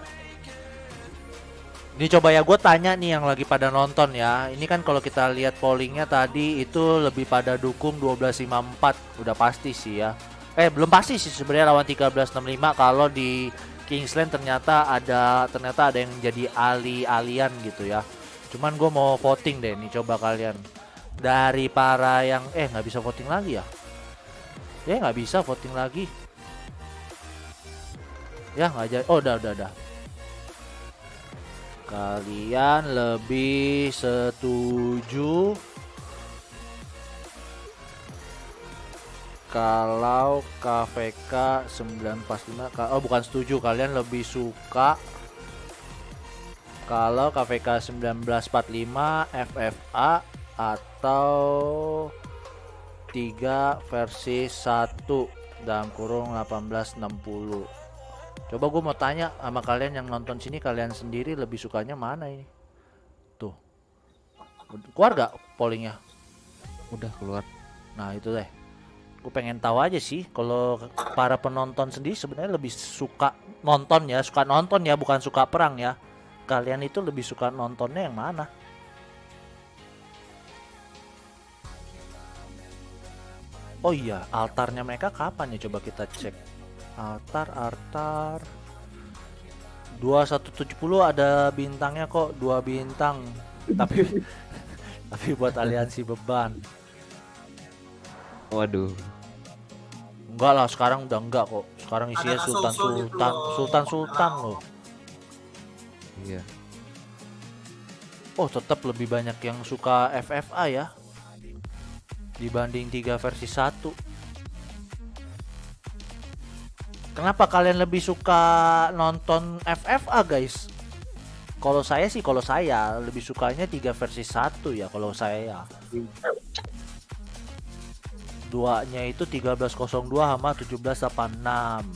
Ini coba ya gue tanya nih yang lagi pada nonton ya. Ini kan kalau kita lihat pollingnya tadi itu lebih pada dukung 1254. Udah pasti sih ya. Belum pasti sih sebenarnya lawan 1365 kalau di Kingsland ternyata ada yang jadi alien gitu ya. Cuman gue mau voting deh nih, coba kalian. Dari para yang nggak bisa voting lagi ya. Ya nggak bisa voting lagi. Ya nggak jadi. Oh udah. Kalian lebih setuju kalau KVK 945 bukan setuju, kalian lebih suka kalau KVK 1945 FFA atau 3 versi 1 dalam kurung 1860. Coba gue mau tanya sama kalian yang nonton sini, kalian sendiri lebih sukanya mana ini? Tuh. Keluar gak pollingnya? Udah keluar. Nah itu deh. Gue pengen tahu aja sih kalau para penonton sendiri sebenarnya lebih suka nonton ya, bukan suka perang ya. Kalian itu lebih suka nontonnya yang mana? Oh iya, altarnya mereka kapan ya, coba kita cek. Altar 2170 ada bintangnya kok, 2 bintang. Tapi buat aliansi beban. Waduh. Enggak lah, sekarang udah enggak kok. Sekarang isinya sultan loh. Iya. Oh, tetap lebih banyak yang suka FFA ya dibanding 3 versi 1. Kenapa kalian lebih suka nonton FFA guys? Kalau saya lebih sukanya 3 versi 1 ya kalau saya. Duanya itu 1302 sama 1786.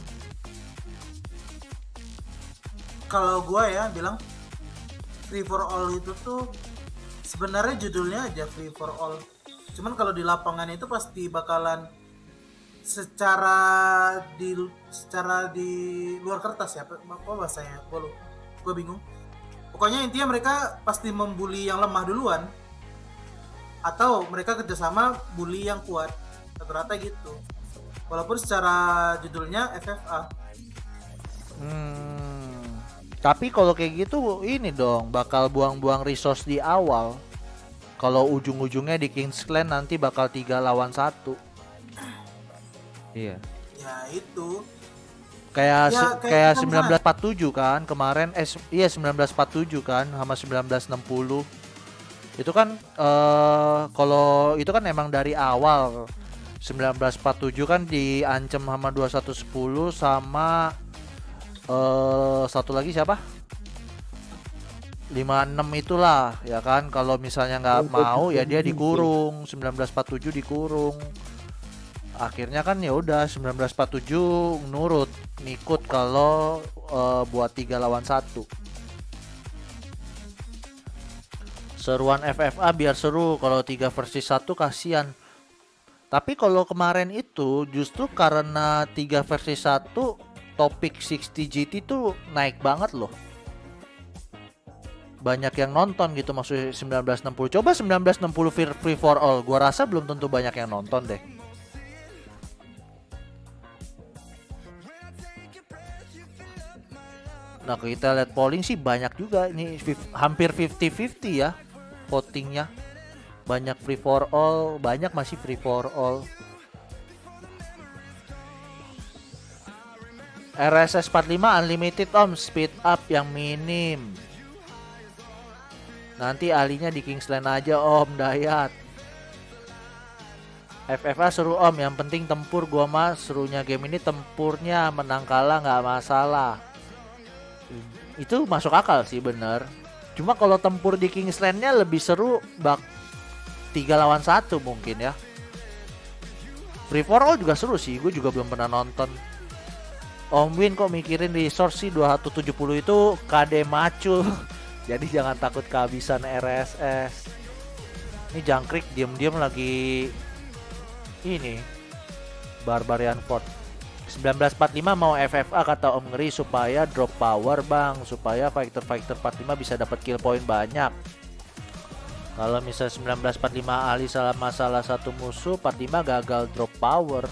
Kalau gua ya bilang free for all itu tuh sebenarnya judulnya aja free for all. Cuman kalau di lapangan itu pasti bakalan secara di luar kertas ya, apa bahasanya, gue bingung. Pokoknya intinya mereka pasti membuli yang lemah duluan atau mereka kerjasama bully yang kuat, rata-rata gitu. Walaupun secara judulnya FFA. Tapi kalau kayak gitu ini dong bakal buang-buang resource di awal. Kalau ujung-ujungnya di Kingsland nanti bakal 3 lawan 1. Iya. Ya itu. Kayak Ya, kayak kita 1947 kan kemarin, iya 1947 kan sama 1960. Itu kan kalau itu kan emang dari awal 1947 kan diancam sama 2110 sama satu lagi siapa? 56 itulah ya kan, kalau misalnya nggak mau ya dia dikurung. 1947 dikurung. Akhirnya kan ya udah 1947 nurut ngikut kalau buat 3 lawan 1. Seruan FFA biar seru, kalau 3 versus 1 kasihan. Tapi kalau kemarin itu justru karena 3 versus 1 topik 60 GT tuh naik banget loh. Banyak yang nonton gitu maksudnya 1960. Coba 1960 free for all, gua rasa belum tentu banyak yang nonton deh. Nah kita lihat polling sih banyak juga ini, hampir 50-50 ya votingnya. Banyak free for all, banyak masih free for all. RSS 45 unlimited om, speed up yang minim. Nanti ahlinya di Kingsland aja om Dayat. FFA seru om, yang penting tempur. Gua mah serunya game ini tempurnya, menang kalah nggak masalah. Itu masuk akal sih, bener. Cuma kalau tempur di Kingslandnya lebih seru 3 lawan 1 mungkin ya. Free for all juga seru sih, gue juga belum pernah nonton. Om Win kok mikirin resource sih, 2170 itu KD macul. Jadi jangan takut kehabisan RSS. Ini Jangkrik diam-diam lagi ini Barbarian Fort. 1945 mau FFA kata Om Ngeri supaya drop power bang, supaya fighter 45 bisa dapat kill point banyak. Kalau misalnya 1945 ahli salah masalah satu musuh, 45 gagal drop power.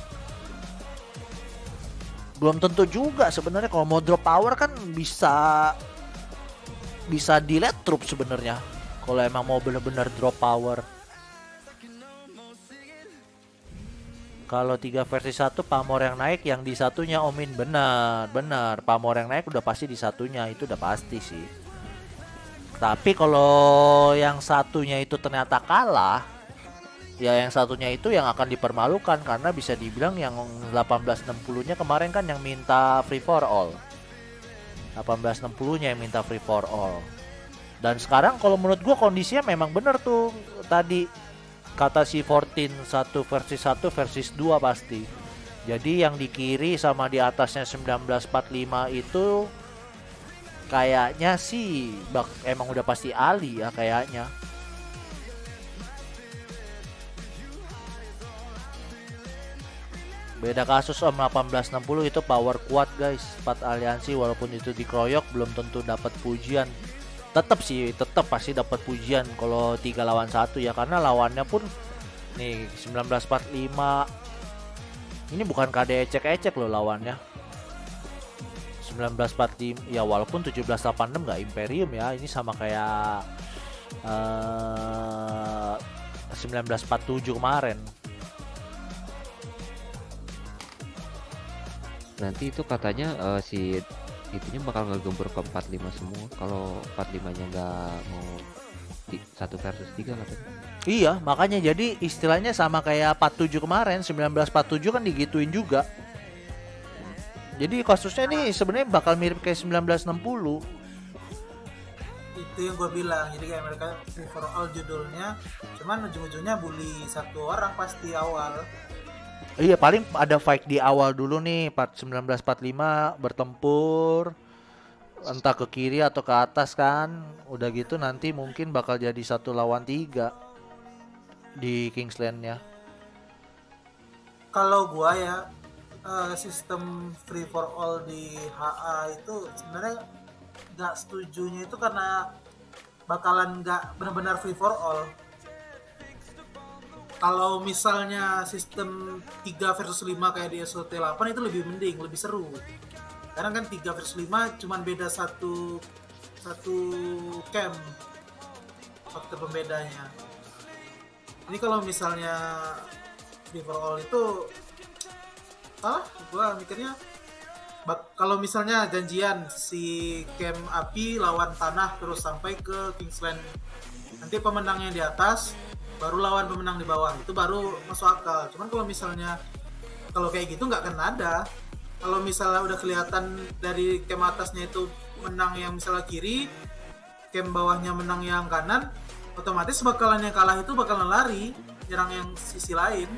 Belum tentu juga sebenarnya, kalau mau drop power kan bisa delete troop sebenarnya. Kalau emang mau bener-bener drop power. Kalau 3 versi 1 pamor yang naik, yang di satunya Omin. Benar. Pamor yang naik udah pasti di satunya, itu udah pasti sih. Tapi kalau yang satunya itu ternyata kalah, ya yang satunya itu yang akan dipermalukan, karena bisa dibilang yang 1860-nya kemarin kan yang minta free for all. 1860-nya yang minta free for all. Dan sekarang kalau menurut gua kondisinya memang bener tuh tadi kata si 14, 1 versus 1 versus 2 pasti. Jadi yang di kiri sama di atasnya 1945 itu kayaknya sih emang udah pasti Ali ya kayaknya. Beda kasus om, 1860 itu power kuat guys. 4 aliansi walaupun itu dikeroyok belum tentu dapat pujian. Tetap pasti dapat pujian kalau 3 lawan 1 ya, karena lawannya pun nih 1945 ini bukan KD ecek-ecek loh lawannya. 1945 ya walaupun 1786 nggak Imperium ya, ini sama kayak 1947 kemarin. Nanti itu katanya si itunya bakal ngegembur ke 45 semua kalau 45-nya nggak mau 1 versus 3 katanya. Iya, makanya jadi istilahnya sama kayak 47 kemarin, 1947 kan digituin juga. Jadi kasusnya nih sebenarnya bakal mirip kayak 1960. Itu yang gue bilang, jadi kayak mereka free for all judulnya, cuman ujung-ujungnya bully satu orang pasti awal. Iya, paling ada fight di awal dulu nih, 1945 bertempur entah ke kiri atau ke atas kan. Udah gitu nanti mungkin bakal jadi 1 lawan 3 di Kingsland-nya. Kalau gua ya sistem free for all di HA itu sebenarnya nggak setujunya itu karena bakalan nggak benar-benar free for all. Kalau misalnya sistem 3 versus 5 kayak di SOT8 itu lebih mending, lebih seru. Karena kan 3 versus 5 cuman beda satu camp faktor pembedanya. Ini kalau misalnya free for all itu gua mikirnya Kalau misalnya janjian si camp api lawan tanah terus sampai ke Kingsland, nanti pemenangnya di atas baru lawan pemenang di bawah, itu baru masuk akal. Cuman kalau misalnya kalau kayak gitu nggak akan ada. Kalau misalnya udah kelihatan dari camp atasnya itu menang yang misalnya kiri, camp bawahnya menang yang kanan, otomatis bakalan yang kalah itu bakalan lari nyerang yang sisi lain.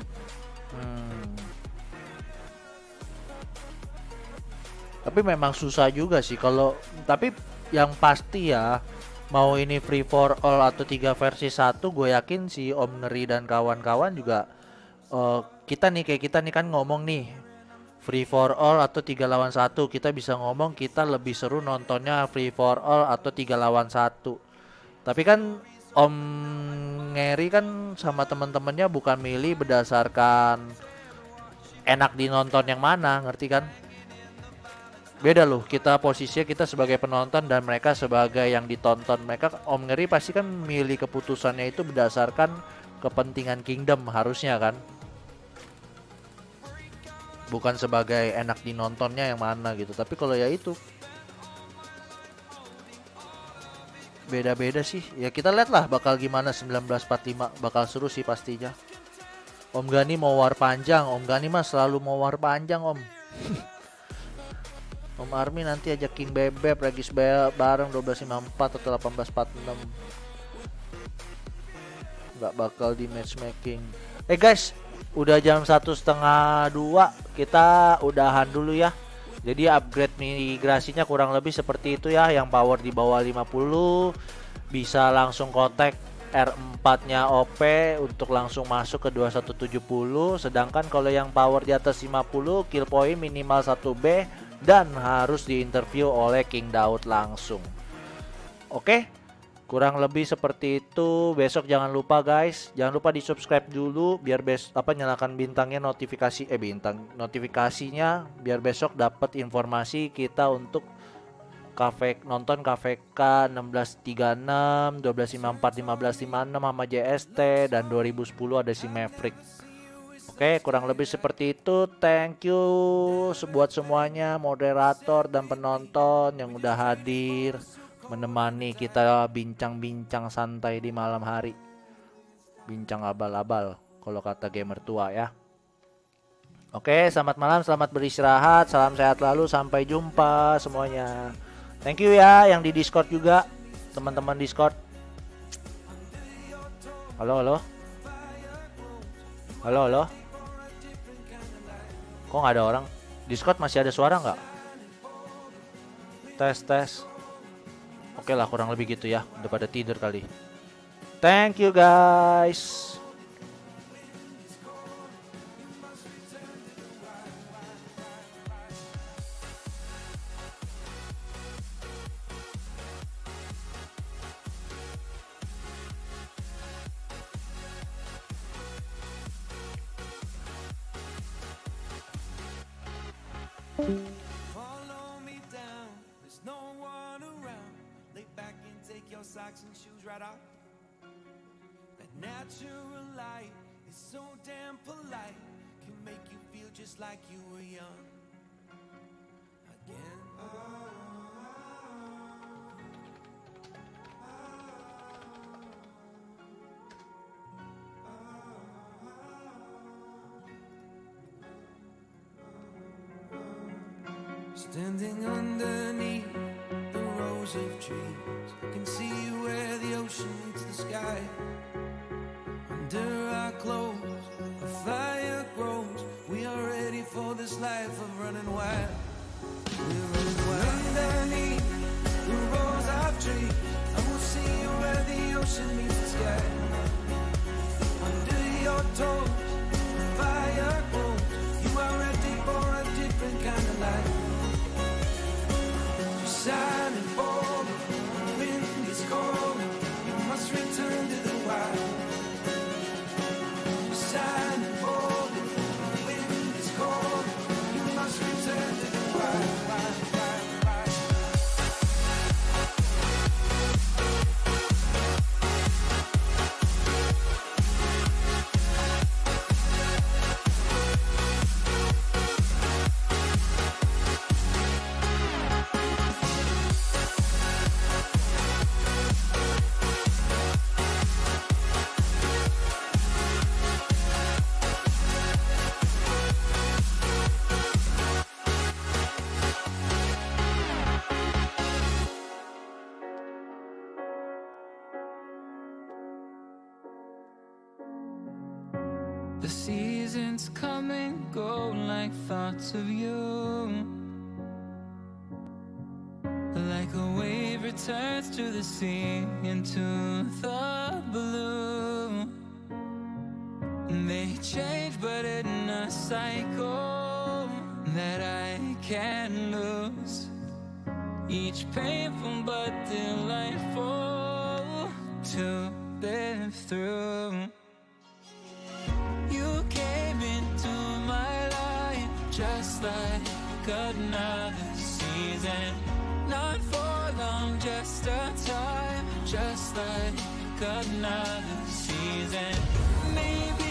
Tapi memang susah juga sih kalau, tapi yang pasti ya, mau ini free for all atau 3 versi 1, gue yakin si Om Ngeri dan kawan-kawan juga kita nih kan ngomong nih free for all atau 3 lawan 1, kita bisa ngomong kita lebih seru nontonnya free for all atau 3 lawan 1. Tapi kan Om Ngeri kan sama temen-temennya bukan milih berdasarkan enak dinonton yang mana, ngerti kan? Beda loh, kita posisinya kita sebagai penonton dan mereka sebagai yang ditonton. Mereka Om Ngeri pasti kan milih keputusannya itu berdasarkan kepentingan Kingdom harusnya kan, bukan sebagai enak dinontonnya yang mana gitu. Tapi kalau ya itu beda-beda sih. Ya kita lihat lah bakal gimana 1945, bakal seru sih pastinya. Om Gani mau war panjang, Om Gani mah selalu mau war panjang Om. Om Army nanti ajak King Bebek Regis bareng 1254 atau 1846. Nggak bakal di matchmaking. Guys, udah jam 1:30, kita udahan dulu ya. Jadi upgrade migrasinya kurang lebih seperti itu ya. Yang power di bawah 50 bisa langsung kontak R4-nya OP untuk langsung masuk ke 2170. Sedangkan kalau yang power di atas 50, kill point minimal 1B dan harus diinterview oleh King Daud langsung. Oke, kurang lebih seperti itu. Besok jangan lupa guys, jangan lupa di subscribe dulu biar nyalakan bintangnya, notifikasinya biar besok dapat informasi kita untuk nonton KVK 1636, 1254, 1556 sama JST, dan 2010 ada si Maverick. Oke, kurang lebih seperti itu. Thank you buat semuanya, moderator dan penonton yang udah hadir menemani kita bincang-bincang santai di malam hari. Bincang abal-abal kalau kata gamer tua ya. Oke, selamat malam, selamat beristirahat, salam sehat lalu, sampai jumpa semuanya. Thank you ya yang di Discord juga, teman-teman Discord. Halo. Kok nggak ada orang? Discord masih ada suara nggak? Tes. Oke lah, kurang lebih gitu ya. Udah pada tidur kali. Thank you guys. Follow me down, there's no one around. Lay back and take your socks and shoes right off. That natural light is so damn polite, can make you feel just like you were young again. Standing underneath the rows of trees, I can see where the ocean meets the sky. Under our clothes, a fire grows. We are ready for this life of running wild. We're running wild. Underneath the rows of trees, I will see where the ocean meets the sky. Under your toes, a fire grows. You are ready for a different kind of life. Shining forward, the wind is cold. You must return to the wild. Shining forward, the wind is cold. You must return to the The seasons come and go like thoughts of you. Like a wave returns to the sea, into the blue. They change but in a cycle that I can't lose. Each painful but delightful to live through. You came into my life just like another season. Not for long, just a time, just like another season. Maybe